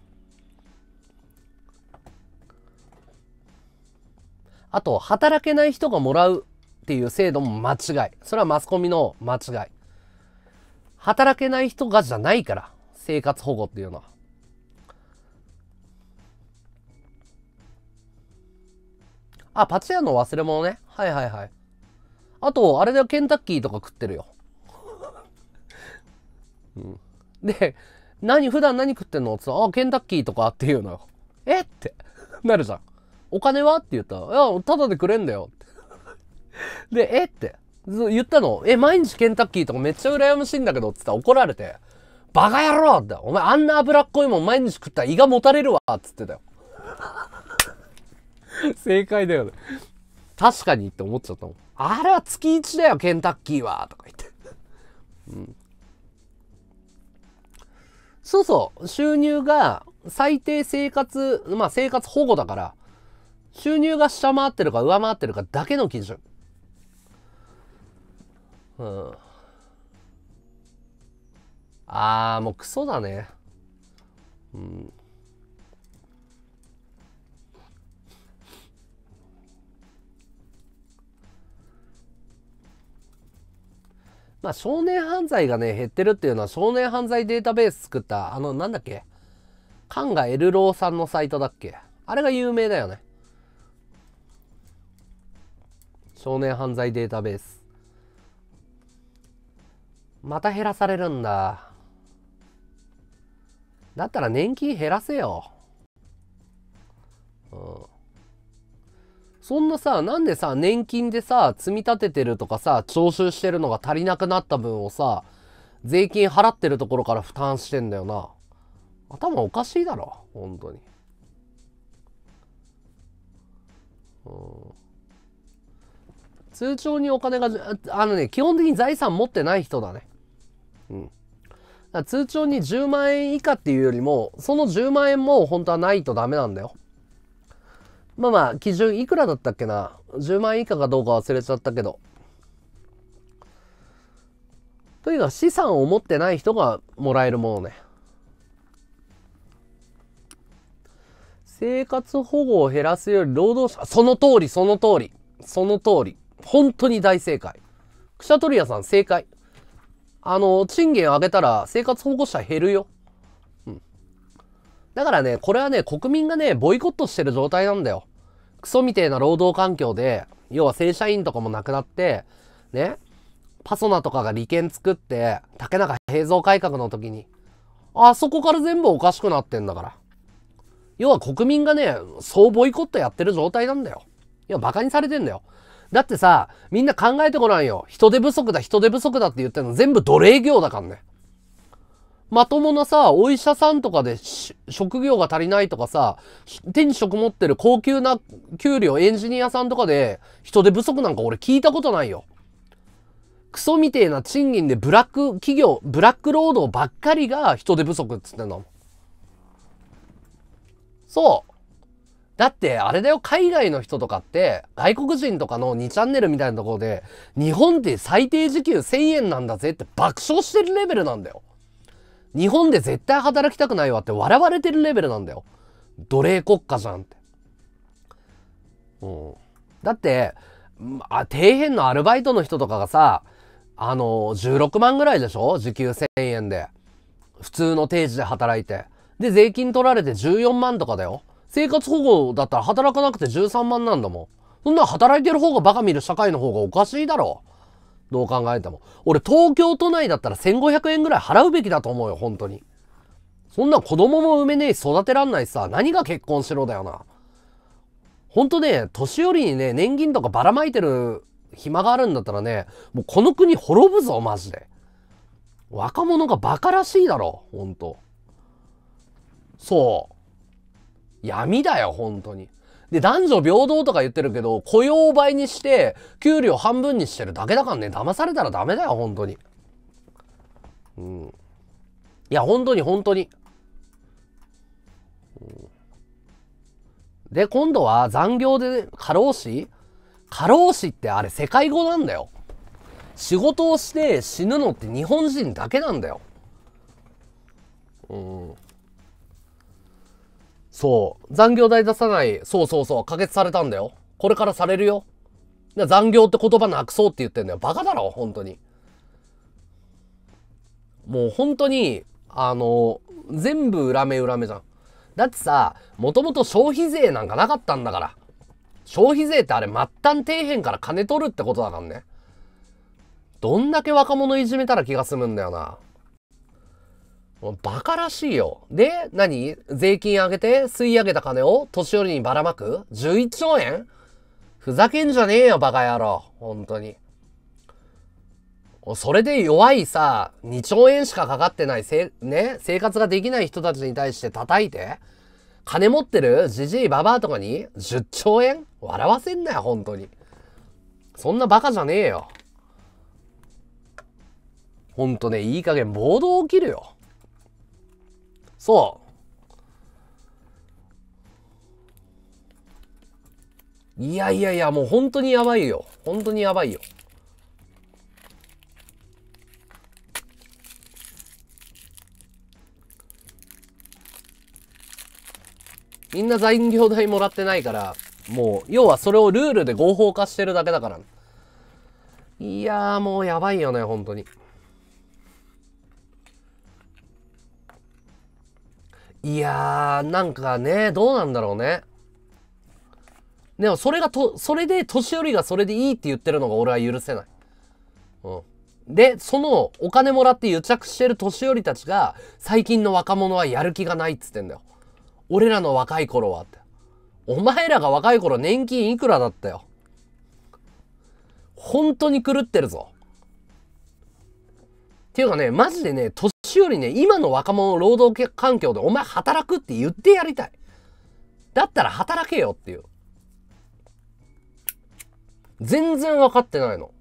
あと、働けない人がもらうっていう制度も間違い。それはマスコミの間違い。働けない人がじゃないから、生活保護っていうのは。あ、パチ屋の忘れ物ね。はいはいはい。あと、あれだよ、ケンタッキーとか食ってるよ。うん、で、何、普段何食ってんのって言ったら、あ、ケンタッキーとかっていうのよ。えってなるじゃん。お金はって言ったら、いや、ただでくれんだよ。で、えって言ったの。え、毎日ケンタッキーとかめっちゃ羨ましいんだけどって言ったら怒られて、バカ野郎って、お前あんな脂っこいもん毎日食ったら胃がもたれるわって言ってたよ。正解だよね。確かにって思っちゃったもん。あれは月いちだよ、ケンタッキーはとか言って。うん、そうそう。収入が最低生活、まあ生活保護だから、収入が下回ってるか上回ってるかだけの基準。うん。あー、もうクソだね。うん。まあ少年犯罪がね、減ってるっていうのは少年犯罪データベース作った、あの、なんだっけ？カンガエルローさんのサイトだっけ？あれが有名だよね。少年犯罪データベース。また減らされるんだ。だったら年金減らせよ。うん。そんなさ、なんでさ、年金でさ、積み立ててるとかさ、徴収してるのが足りなくなった分をさ、税金払ってるところから負担してんだよな。頭おかしいだろ、本当に。うん。通帳にお金が、あのね、基本的に財産持ってない人だね。うん。だから通帳にじゅうまんえん以下っていうよりも、そのじゅうまんえんも本当はないとダメなんだよ。まあまあ、基準いくらだったっけな。じゅうまんえん以下かどうか忘れちゃったけど。とにかく資産を持ってない人がもらえるものね。生活保護を減らすより労働者、その通り、その通り。その通り。本当に大正解。クシャトリアさん正解。あの、賃金上げたら生活保護者減るよ。うん。だからね、これはね、国民がね、ボイコットしてる状態なんだよ。クソみてえな労働環境で、要は正社員とかもなくなって、ね、パソナとかが利権作って、竹中平蔵改革の時に、あそこから全部おかしくなってんだから。要は国民がね、そうボイコットやってる状態なんだよ。いや、馬鹿にされてんだよ。だってさ、みんな考えてごらんよ。人手不足だ、人手不足だって言ってるの全部奴隷業だからね。まともなさ、お医者さんとかで職業が足りないとかさ、手に職持ってる高級な給料エンジニアさんとかで人手不足なんか俺聞いたことないよ。クソみてえな賃金でブラック企業、ブラック労働ばっかりが人手不足っつってんの。そう。だってあれだよ、海外の人とかって外国人とかのにチャンネルみたいなところで日本って最低時給せんえんなんだぜって爆笑してるレベルなんだよ。日本で絶対働きたくないわって笑われてるレベルなんだよ。奴隷国家じゃんって。うん。だって、あ、底辺のアルバイトの人とかがさ、あの、じゅうろくまんぐらいでしょ？時給せんえんで。普通の定時で働いて。で、税金取られてじゅうよんまんとかだよ。生活保護だったら働かなくてじゅうさんまんなんだもん。そんな働いてる方がバカ見る社会の方がおかしいだろ。どう考えても。俺東京都内だったらせんごひゃくえんぐらい払うべきだと思うよ、本当に。 そんな子供も産めねえし育てらんないしさ、何が結婚しろだよな。ほんとね、年寄りにね、年金とかばらまいてる暇があるんだったらね、もうこの国滅ぶぞ、マジで。若者がバカらしいだろ、ほんと。そう。闇だよ、ほんとに。で、男女平等とか言ってるけど、雇用を倍にして、給料半分にしてるだけだからね、騙されたらダメだよ、ほんとに。うん。いや、ほんとにほんとに。うん、で、今度は残業で過労死過労死ってあれ世界語なんだよ。仕事をして死ぬのって日本人だけなんだよ。うん。そう。残業代出さない。そうそうそう。可決されたんだよ。これからされるよ。残業って言葉なくそうって言ってんだよ。バカだろ、本当に。もう本当に、あの、全部裏目裏目じゃん。だってさ、もともと消費税なんかなかったんだから。消費税ってあれ末端底辺から金取るってことだからね。どんだけ若者いじめたら気が済むんだよな。もうバカらしいよ。で、何？税金上げて吸い上げた金を年寄りにばらまく ?じゅういちちょうえん？ふざけんじゃねえよ、バカ野郎。本当に。それで弱いさ、にちょうえんしかかかってないせ、ね、生活ができない人たちに対して叩いて、金持ってるジジイババアとかにじゅっちょうえん笑わせんなよ、本当に。そんなバカじゃねえよ。ほんとね、いい加減暴動起きるよ。そう。いやいやいや、もう本当にやばいよ。本当にやばいよ。みんな残業代もらってないから、もう、要はそれをルールで合法化してるだけだから。いやー、もうやばいよね、本当に。いやー、なんかね、どうなんだろうね。でも、それがと、それで、年寄りがそれでいいって言ってるのが俺は許せない。うん。で、その、お金もらって癒着してる年寄りたちが、最近の若者はやる気がないっつってんだよ。俺らの若い頃はって。お前らが若い頃年金いくらだったよ。本当に狂ってるぞ。っていうかね、マジでね、年寄りね、今の若者労働環境でお前働くって言ってやりたい。だったら働けよっていう。全然分かってないの。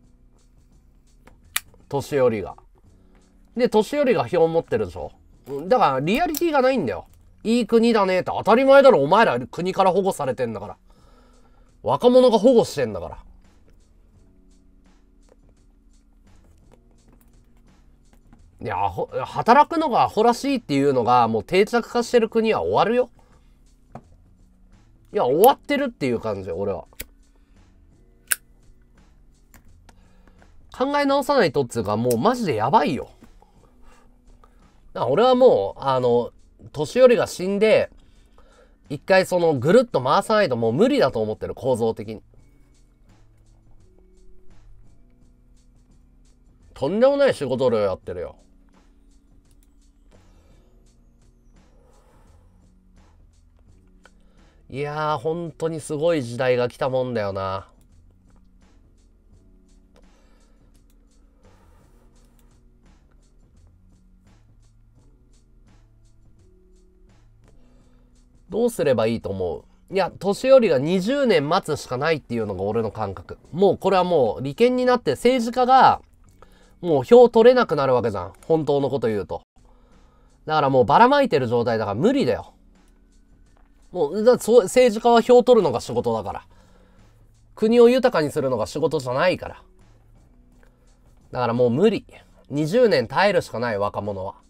年寄りが。で、年寄りが票持ってるでしょ。だからリアリティがないんだよ。いい国だねって当たり前だろ。お前ら国から保護されてんだから。若者が保護してんだから。いや、働くのがアホらしいっていうのがもう定着化してる国は終わるよ。いや、終わってるっていう感じ、俺は。考え直さないとっつうか、もうマジでやばいよ。だから俺はもう、あの、年寄りが死んで、一回そのぐるっと回さないともう無理だと思ってる、構造的に。とんでもない仕事量やってるよ。いやー、本当にすごい時代が来たもんだよな。どうすればいいと思う？いや、年寄りがにじゅうねん待つしかないっていうのが俺の感覚。もうこれはもう利権になって政治家がもう票取れなくなるわけじゃん。本当のこと言うと。だからもうばらまいてる状態だから無理だよ。もう、だそう政治家は票取るのが仕事だから。国を豊かにするのが仕事じゃないから。だからもう無理。にじゅうねん耐えるしかない、若者は。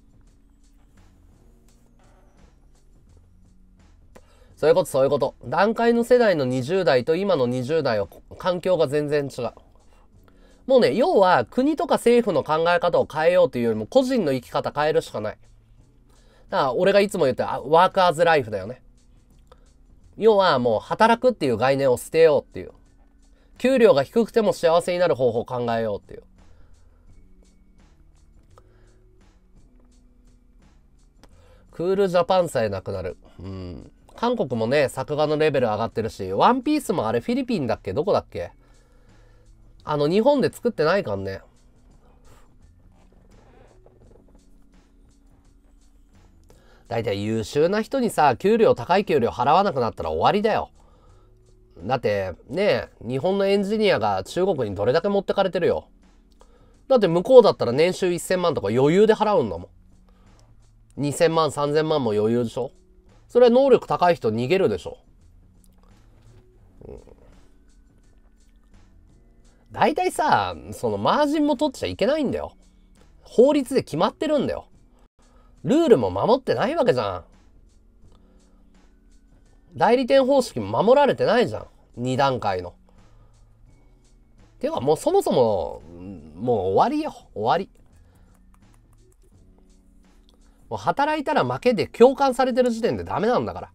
そういうこと、そういうこと。団塊の世代のにじゅう代と今のにじゅう代は環境が全然違う。もうね、要は国とか政府の考え方を変えようというよりも個人の生き方変えるしかない。だから俺がいつも言ったワークアズライフだよね。要はもう働くっていう概念を捨てようっていう。給料が低くても幸せになる方法を考えようっていう。 クールジャパンさえなくなる。うん。韓国もね、作画のレベル上がってるし、ワンピースもあれフィリピンだっけ？どこだっけ？あの、日本で作ってないかんね。だいたい優秀な人にさ、給料、高い給料払わなくなったら終わりだよ。だって、ね、日本のエンジニアが中国にどれだけ持ってかれてるよ。だって向こうだったら年収せんまんとか余裕で払うんだもん。にせんまん、さんぜんまんも余裕でしょ。それは能力高い人逃げるでしょ。うん、大体さ、そのマージンも取っちゃいけないんだよ。法律で決まってるんだよ。ルールも守ってないわけじゃん。代理店方式も守られてないじゃん。に段階の。てかもうそもそも、もう終わりよ。終わり。もう働いたら負けで共感されてる時点でダメなんだから。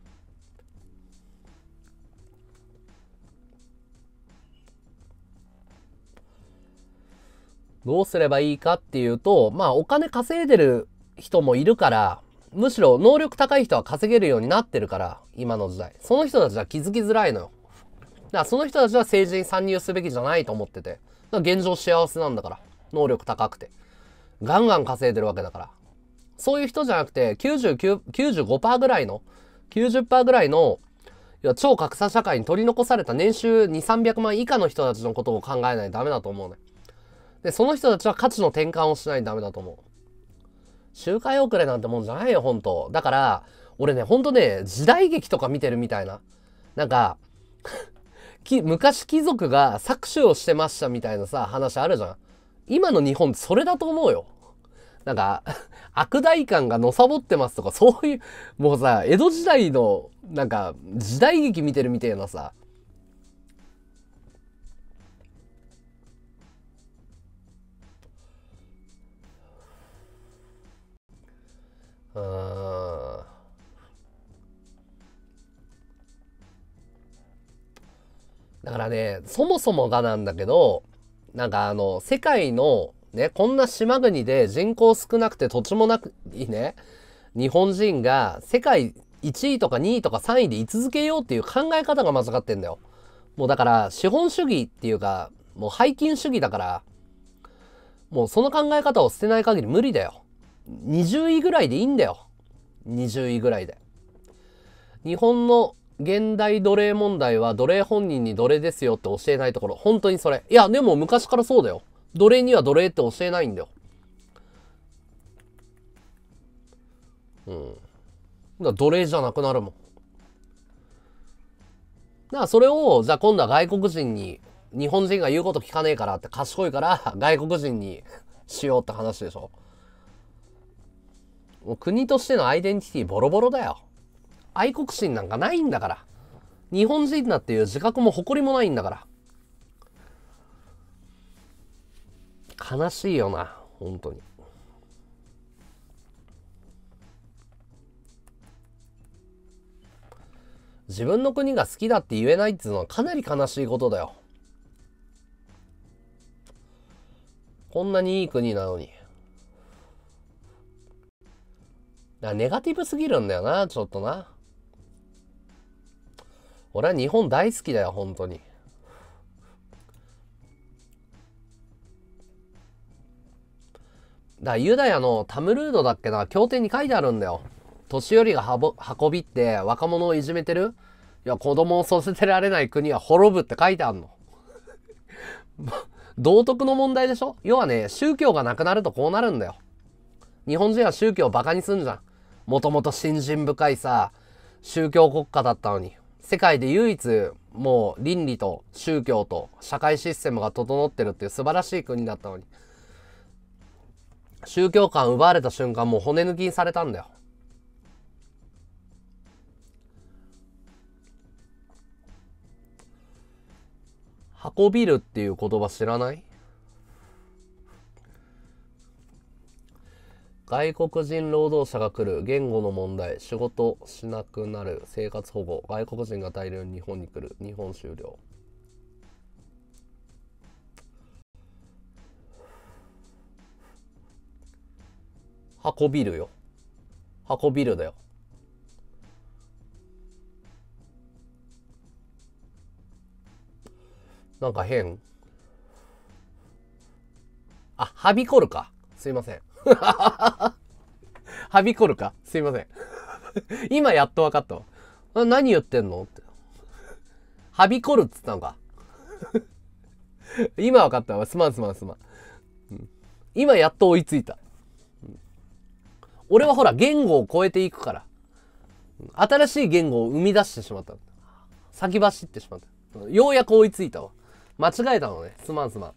どうすればいいかっていうと、まあお金稼いでる人もいるから、むしろ能力高い人は稼げるようになってるから、今の時代。その人たちは気づきづらいのよ。だからその人たちは政治に参入すべきじゃないと思ってて。だから現状幸せなんだから。能力高くて。ガンガン稼いでるわけだから。そういう人じゃなくて、きゅうじゅうきゅう、きゅうじゅうごパーセント ぐらいの、きゅうじゅっパーセント ぐらいの、いや超格差社会に取り残された年収に、さんびゃくまん以下の人たちのことを考えないとダメだと思うね。で、その人たちは価値の転換をしないとダメだと思う。周回遅れなんてもんじゃないよ、ほんと。だから、俺ね、ほんとね、時代劇とか見てるみたいな。なんか、き昔貴族が搾取をしてましたみたいなさ、話あるじゃん。今の日本ってそれだと思うよ。なんか、悪代官がのさぼってますとか、そういう、もうさ、江戸時代の、なんか、時代劇見てるみたいなさ。うーん。だからね、そもそもがなんだけど、なんかあの、世界の、ね、こんな島国で人口少なくて土地もなく、いいね、日本人が世界いちいとかにいとかさんいで居続けようっていう考え方が間違ってんだよ。もうだから資本主義っていうか、もう拝金主義だから、もうその考え方を捨てない限り無理だよ。にじゅういぐらいでいいんだよ。にじゅういぐらいで。日本の現代奴隷問題は奴隷本人に奴隷ですよって教えないところ。本当にそれ。いや、でも昔からそうだよ。奴隷には奴隷って教えないんだよ。うん。だから奴隷じゃなくなるもん。だからそれを、じゃあ今度は外国人に、日本人が言うこと聞かねえからって賢いから外国人にしようって話でしょ。もう国としてのアイデンティティボロボロだよ。愛国心なんかないんだから。日本人だっていう自覚も誇りもないんだから。悲しいよな、本当に。自分の国が好きだって言えないっていうのはかなり悲しいことだよ。こんなにいい国なのに。だからネガティブすぎるんだよな、ちょっとな。俺は日本大好きだよ、本当に。だからユダヤのタムルードだっけな、経典に書いてあるんだよ。年寄りがはぼ運びって若者をいじめてる、いや子供を育てられない国は滅ぶって書いてあるの。道徳の問題でしょ。要はね、宗教がなくなるとこうなるんだよ。日本人は宗教をバカにすんじゃん。もともと信心深いさ、宗教国家だったのに。世界で唯一もう倫理と宗教と社会システムが整ってるっていう素晴らしい国だったのに。宗教観奪われた瞬間もう骨抜きにされたんだよ。運びるっていう言葉知らない？外国人労働者が来る、言語の問題、仕事しなくなる、生活保護、外国人が大量に日本に来る、日本終了。運びるよ。 箱ビルだよ。なんか変。あ、はびこるか。すいません。はびこるか。すいません。今やっと分かったわ。あ、何言ってんのって。はびこるっつったのか。今分かったわ。すまんすまんすまん。うん、今やっと追いついた。うん、俺はほら、言語を超えていくから。新しい言語を生み出してしまった。先走ってしまった。ようやく追いついたわ。間違えたのね。すまんすまん。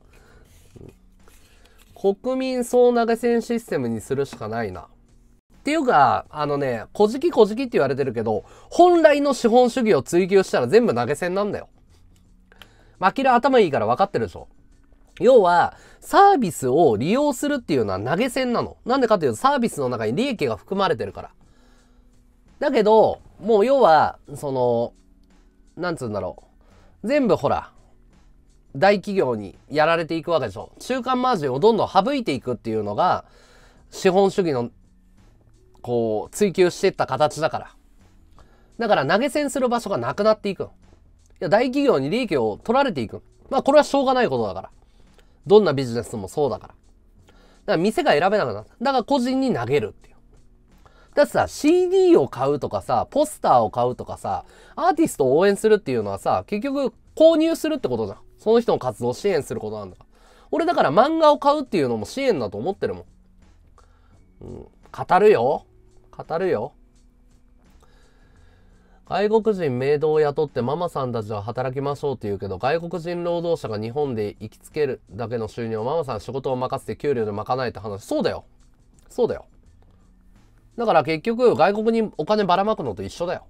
うん、国民総投げ銭システムにするしかないな。っていうか、あのね、こじきこじきって言われてるけど、本来の資本主義を追求したら全部投げ銭なんだよ。マキラ頭いいから分かってるでしょ。要は、サービスを利用するっていうのは投げ銭なの。なんでかっていうと、サービスの中に利益が含まれてるから。だけど、もう要は、その、なんつうんだろう。全部ほら、大企業にやられていくわけでしょ。中間マージンをどんどん省いていくっていうのが、資本主義の、こう、追求していった形だから。だから投げ銭する場所がなくなっていく。いや、大企業に利益を取られていく。まあ、これはしょうがないことだから。どんなビジネスもそうだから。だから店が選べなくなった。だから個人に投げるっていう。だってさ、シーディー を買うとかさ、ポスターを買うとかさ、アーティストを応援するっていうのはさ、結局購入するってことじゃん。その人の活動を支援することなんだから。俺だから漫画を買うっていうのも支援だと思ってるもん。うん、語るよ。語るよ。外国人メイドを雇ってママさんたちは働きましょうって言うけど、外国人労働者が日本で生きつけるだけの収入をママさん仕事を任せて給料で賄えって話。そうだよ。そうだよ。だから結局外国にお金ばらまくのと一緒だよ。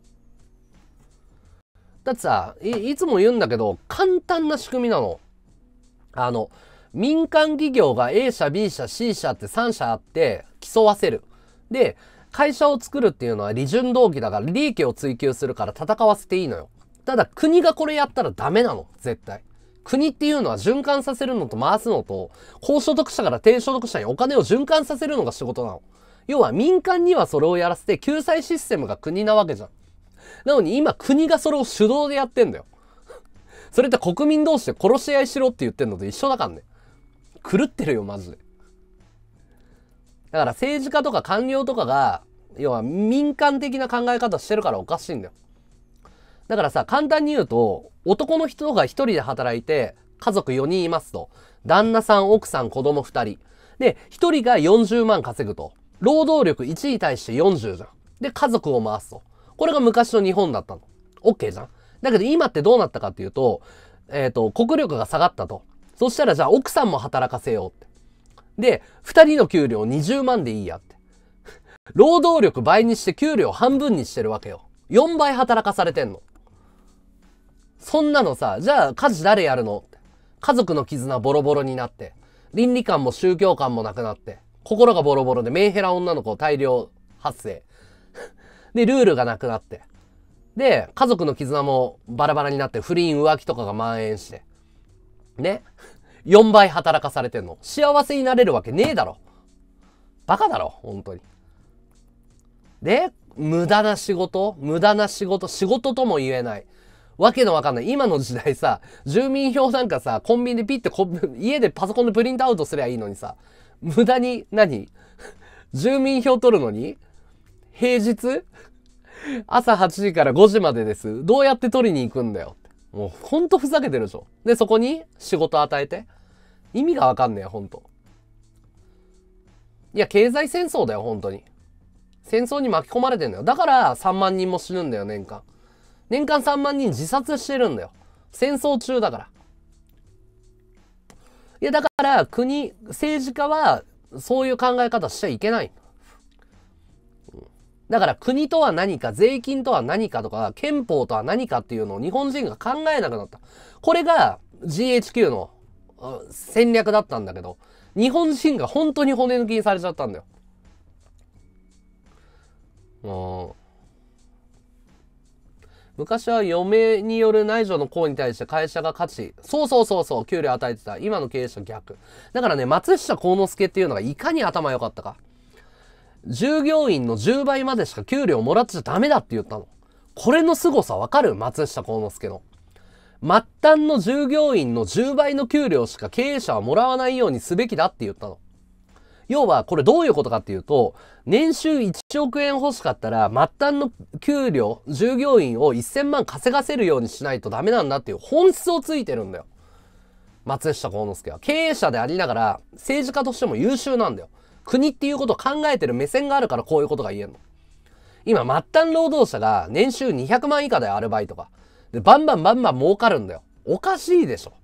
だってさ、い、いつも言うんだけど、簡単な仕組みなの。あの、民間企業が A 社、B 社、C 社ってさん社あって競わせる。で、会社を作るっていうのは利潤動機だから利益を追求するから戦わせていいのよ。ただ国がこれやったらダメなの。絶対。国っていうのは循環させるのと回すのと、高所得者から低所得者にお金を循環させるのが仕事なの。要は民間にはそれをやらせて救済システムが国なわけじゃん。なのに今国がそれを主導でやってんだよ。それって国民同士で殺し合いしろって言ってんのと一緒だからね。狂ってるよマジで。だから政治家とか官僚とかが、要は民間的な考え方してるからおかしいんだよ。だからさ、簡単に言うと、男の人が一人で働いて、家族よにんいますと。旦那さん、奥さん、子供ふたり。で、一人がよんじゅうまん稼ぐと。労働力いちに対してよんじゅうじゃん。で、家族を回すと。これが昔の日本だったの。OK じゃん。だけど今ってどうなったかっていうと、えっと、国力が下がったと。そしたらじゃあ奥さんも働かせようって。で、二人の給料にじゅうまんでいいやって。労働力倍にして給料半分にしてるわけよ。よんばい働かされてんの。そんなのさ、じゃあ家事誰やるの？家族の絆ボロボロになって、倫理観も宗教観もなくなって、心がボロボロでメンヘラ女の子大量発生。で、ルールがなくなって。で、家族の絆もバラバラになって、不倫浮気とかが蔓延して。ね。よんばい働かされてんの。幸せになれるわけねえだろ。バカだろ、本当に。で、無駄な仕事無駄な仕事仕事とも言えない。わけのわかんない。今の時代さ、住民票なんかさ、コンビニでピッてこ家でパソコンでプリントアウトすりゃいいのにさ、無駄に何住民票取るのに平日朝はちじからごじまでです。どうやって取りに行くんだよ。もうほんとふざけてるでしょ。で、そこに仕事与えて。意味がわかんねえよ、ほんと。いや、経済戦争だよ、ほんとに。戦争に巻き込まれてんだよ。だからさんまんにんも死ぬんだよ、年間。年間さんまんにん自殺してるんだよ。戦争中だから。いや、だから国、政治家はそういう考え方しちゃいけない。だから国とは何か、税金とは何かとか、憲法とは何かっていうのを日本人が考えなくなった。これが ジーエイチキュー の戦略だったんだけど、日本人が本当に骨抜きにされちゃったんだよ。うん、昔は嫁による内助の功に対して会社が価値、そうそうそうそう、給料与えてた。今の経営者逆。だからね、松下幸之助っていうのがいかに頭良かったか。 従業員のじゅうばいまでしか給料もらっちゃダメだって言ったの。これの凄さわかる？松下幸之助の。末端の従業員のじゅうばいの給料しか経営者はもらわないようにすべきだって言ったの。要は、これどういうことかっていうと、年収いちおくえん欲しかったら、末端の給料、従業員をせんまん稼がせるようにしないとダメなんだっていう本質をついてるんだよ。松下幸之助は。経営者でありながら、政治家としても優秀なんだよ。国っていうことを考えてる目線があるからこういうことが言えるの。今、末端労働者が年収にひゃくまん以下でアルバイトが。で、バンバンバンバン儲かるんだよ。おかしいでしょ。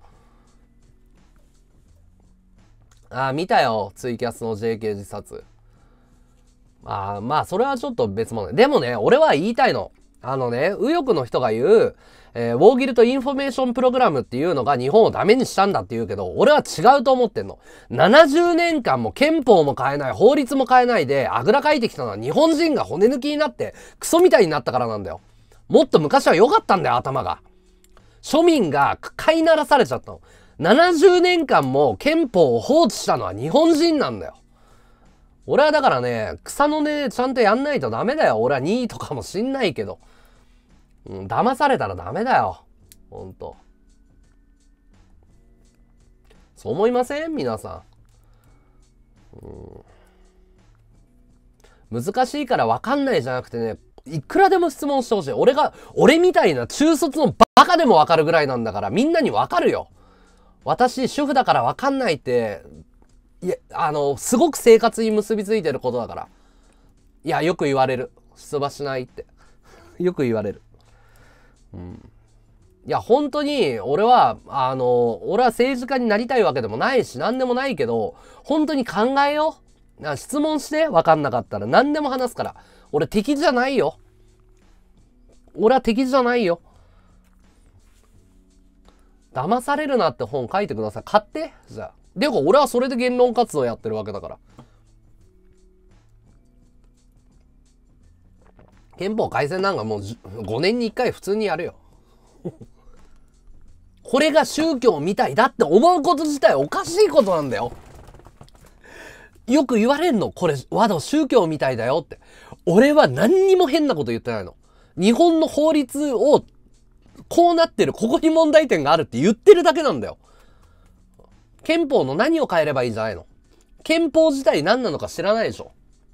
ああ、見たよ。ツイキャスの ジェーケー 自殺。ああ、まあ、それはちょっと別物。でもね、俺は言いたいの。あのね、右翼の人が言う、えー、ウォーギルトインフォメーションプログラムっていうのが日本をダメにしたんだって言うけど、俺は違うと思ってんの。ななじゅうねんかんも憲法も変えない、法律も変えないで、あぐらかいてきたのは日本人が骨抜きになって、クソみたいになったからなんだよ。もっと昔は良かったんだよ、頭が。庶民が飼いならされちゃったの。ななじゅうねんかんも憲法を放置したのは日本人なんだよ。俺はだからね、草の根ちゃんとやんないとダメだよ。俺はにいとかもしんないけど。うん、騙されたらダメだよ。ほんと。そう思いません？皆さん。うん、難しいから分かんないじゃなくてね、いくらでも質問してほしい。俺が、俺みたいな中卒のバカでも分かるぐらいなんだから、みんなに分かるよ。私、主婦だから分かんないって、いや、あの、すごく生活に結びついてることだから。いや、よく言われる。出馬しないって。よく言われる。うん。いや、本当に、俺は、あの、俺は政治家になりたいわけでもないし、なんでもないけど、本当に考えよう。質問して、分かんなかったら。何でも話すから。俺敵じゃないよ。俺は敵じゃないよ。騙されるなって本書いてください。買って。じゃあ。でも俺はそれで言論活動やってるわけだから。憲法改正なんかもうごねんにいっかい普通にやるよ。これが宗教みたいだって思うこと自体おかしいことなんだよ。よく言われんの。これ、わざ宗教みたいだよって。俺は何にも変なこと言ってないの。日本の法律をこうなってる、ここに問題点があるって言ってるだけなんだよ。憲法の何を変えればいいんじゃないの？憲法自体何なのか知らないでしょ。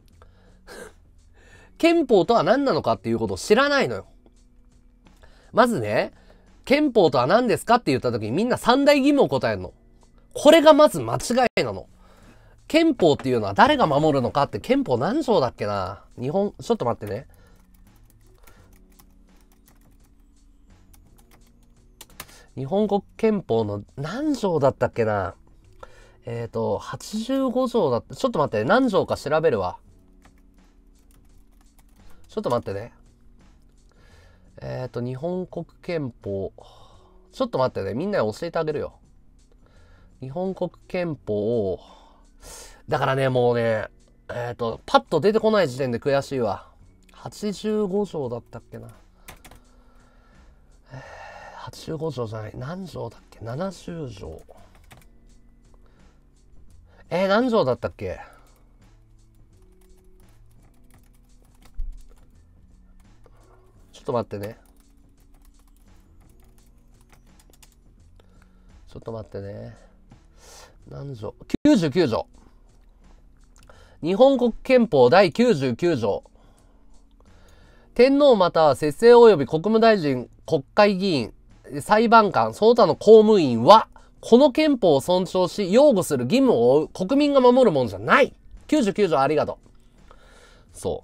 憲法とは何なのかっていうことを知らないのよ。まずね、憲法とは何ですかって言った時にみんな三大疑問を答えるの。これがまず間違いなの。憲法っていうのは誰が守るのかって、憲法何条だっけな？日本、ちょっと待ってね。日本国憲法の何条だったっけな？えっと、はちじゅうごじょうだった。ちょっと待って、何条か調べるわ。ちょっと待ってね。えっと、日本国憲法。ちょっと待ってね。みんなに教えてあげるよ。日本国憲法を。だからね、もうね、えっと、パッと出てこない時点で悔しいわ。はちじゅうごじょうだったっけな。はちじゅうごじょうじゃない。何条だっけ？ ななじゅう 条。えー、何条だったっけ？ちょっと待ってね。ちょっと待ってね。何条？ きゅうじゅうきゅう 条。日本国憲法第きゅうじゅうきゅう条。天皇または摂政及び国務大臣、国会議員、裁判官、その他の公務員は、この憲法を尊重し、擁護する義務を負う国民が守るものじゃない。きゅうじゅうきゅう条ありがとう。そう。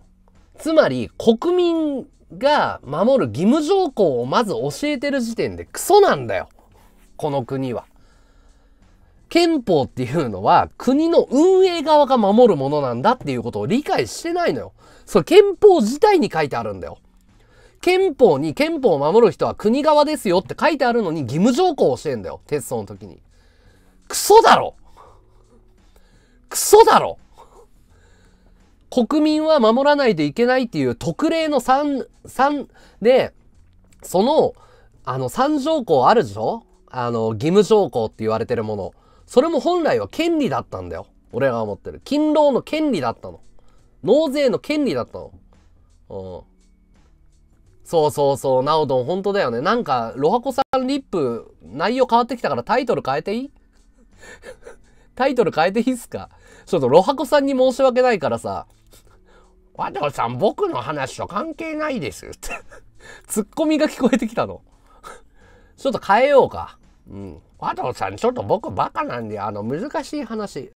つまり、国民が守る義務条項をまず教えてる時点でクソなんだよ。この国は。憲法っていうのは国の運営側が守るものなんだっていうことを理解してないのよ。それ憲法自体に書いてあるんだよ。憲法に憲法を守る人は国側ですよって書いてあるのに義務条項を教えんだよ。テストの時に。クソだろ！クソだろ！国民は守らないといけないっていう特例のさん、さんで、その、あのさん条項あるでしょ？あの、義務条項って言われてるもの。それも本来は権利だったんだよ。俺が思ってる。勤労の権利だったの。 納税の権利だったの。うん。そうそうそう、ナオドン、本当だよね。なんか、ロハコさんリップ、内容変わってきたからタイトル変えていいタイトル変えていいっすか？ちょっとロハコさんに申し訳ないからさ、和道さん、僕の話と関係ないですって。ツッコミが聞こえてきたの。ちょっと変えようか。うん。和道さん、ちょっと僕バカなんで、あの、難しい話。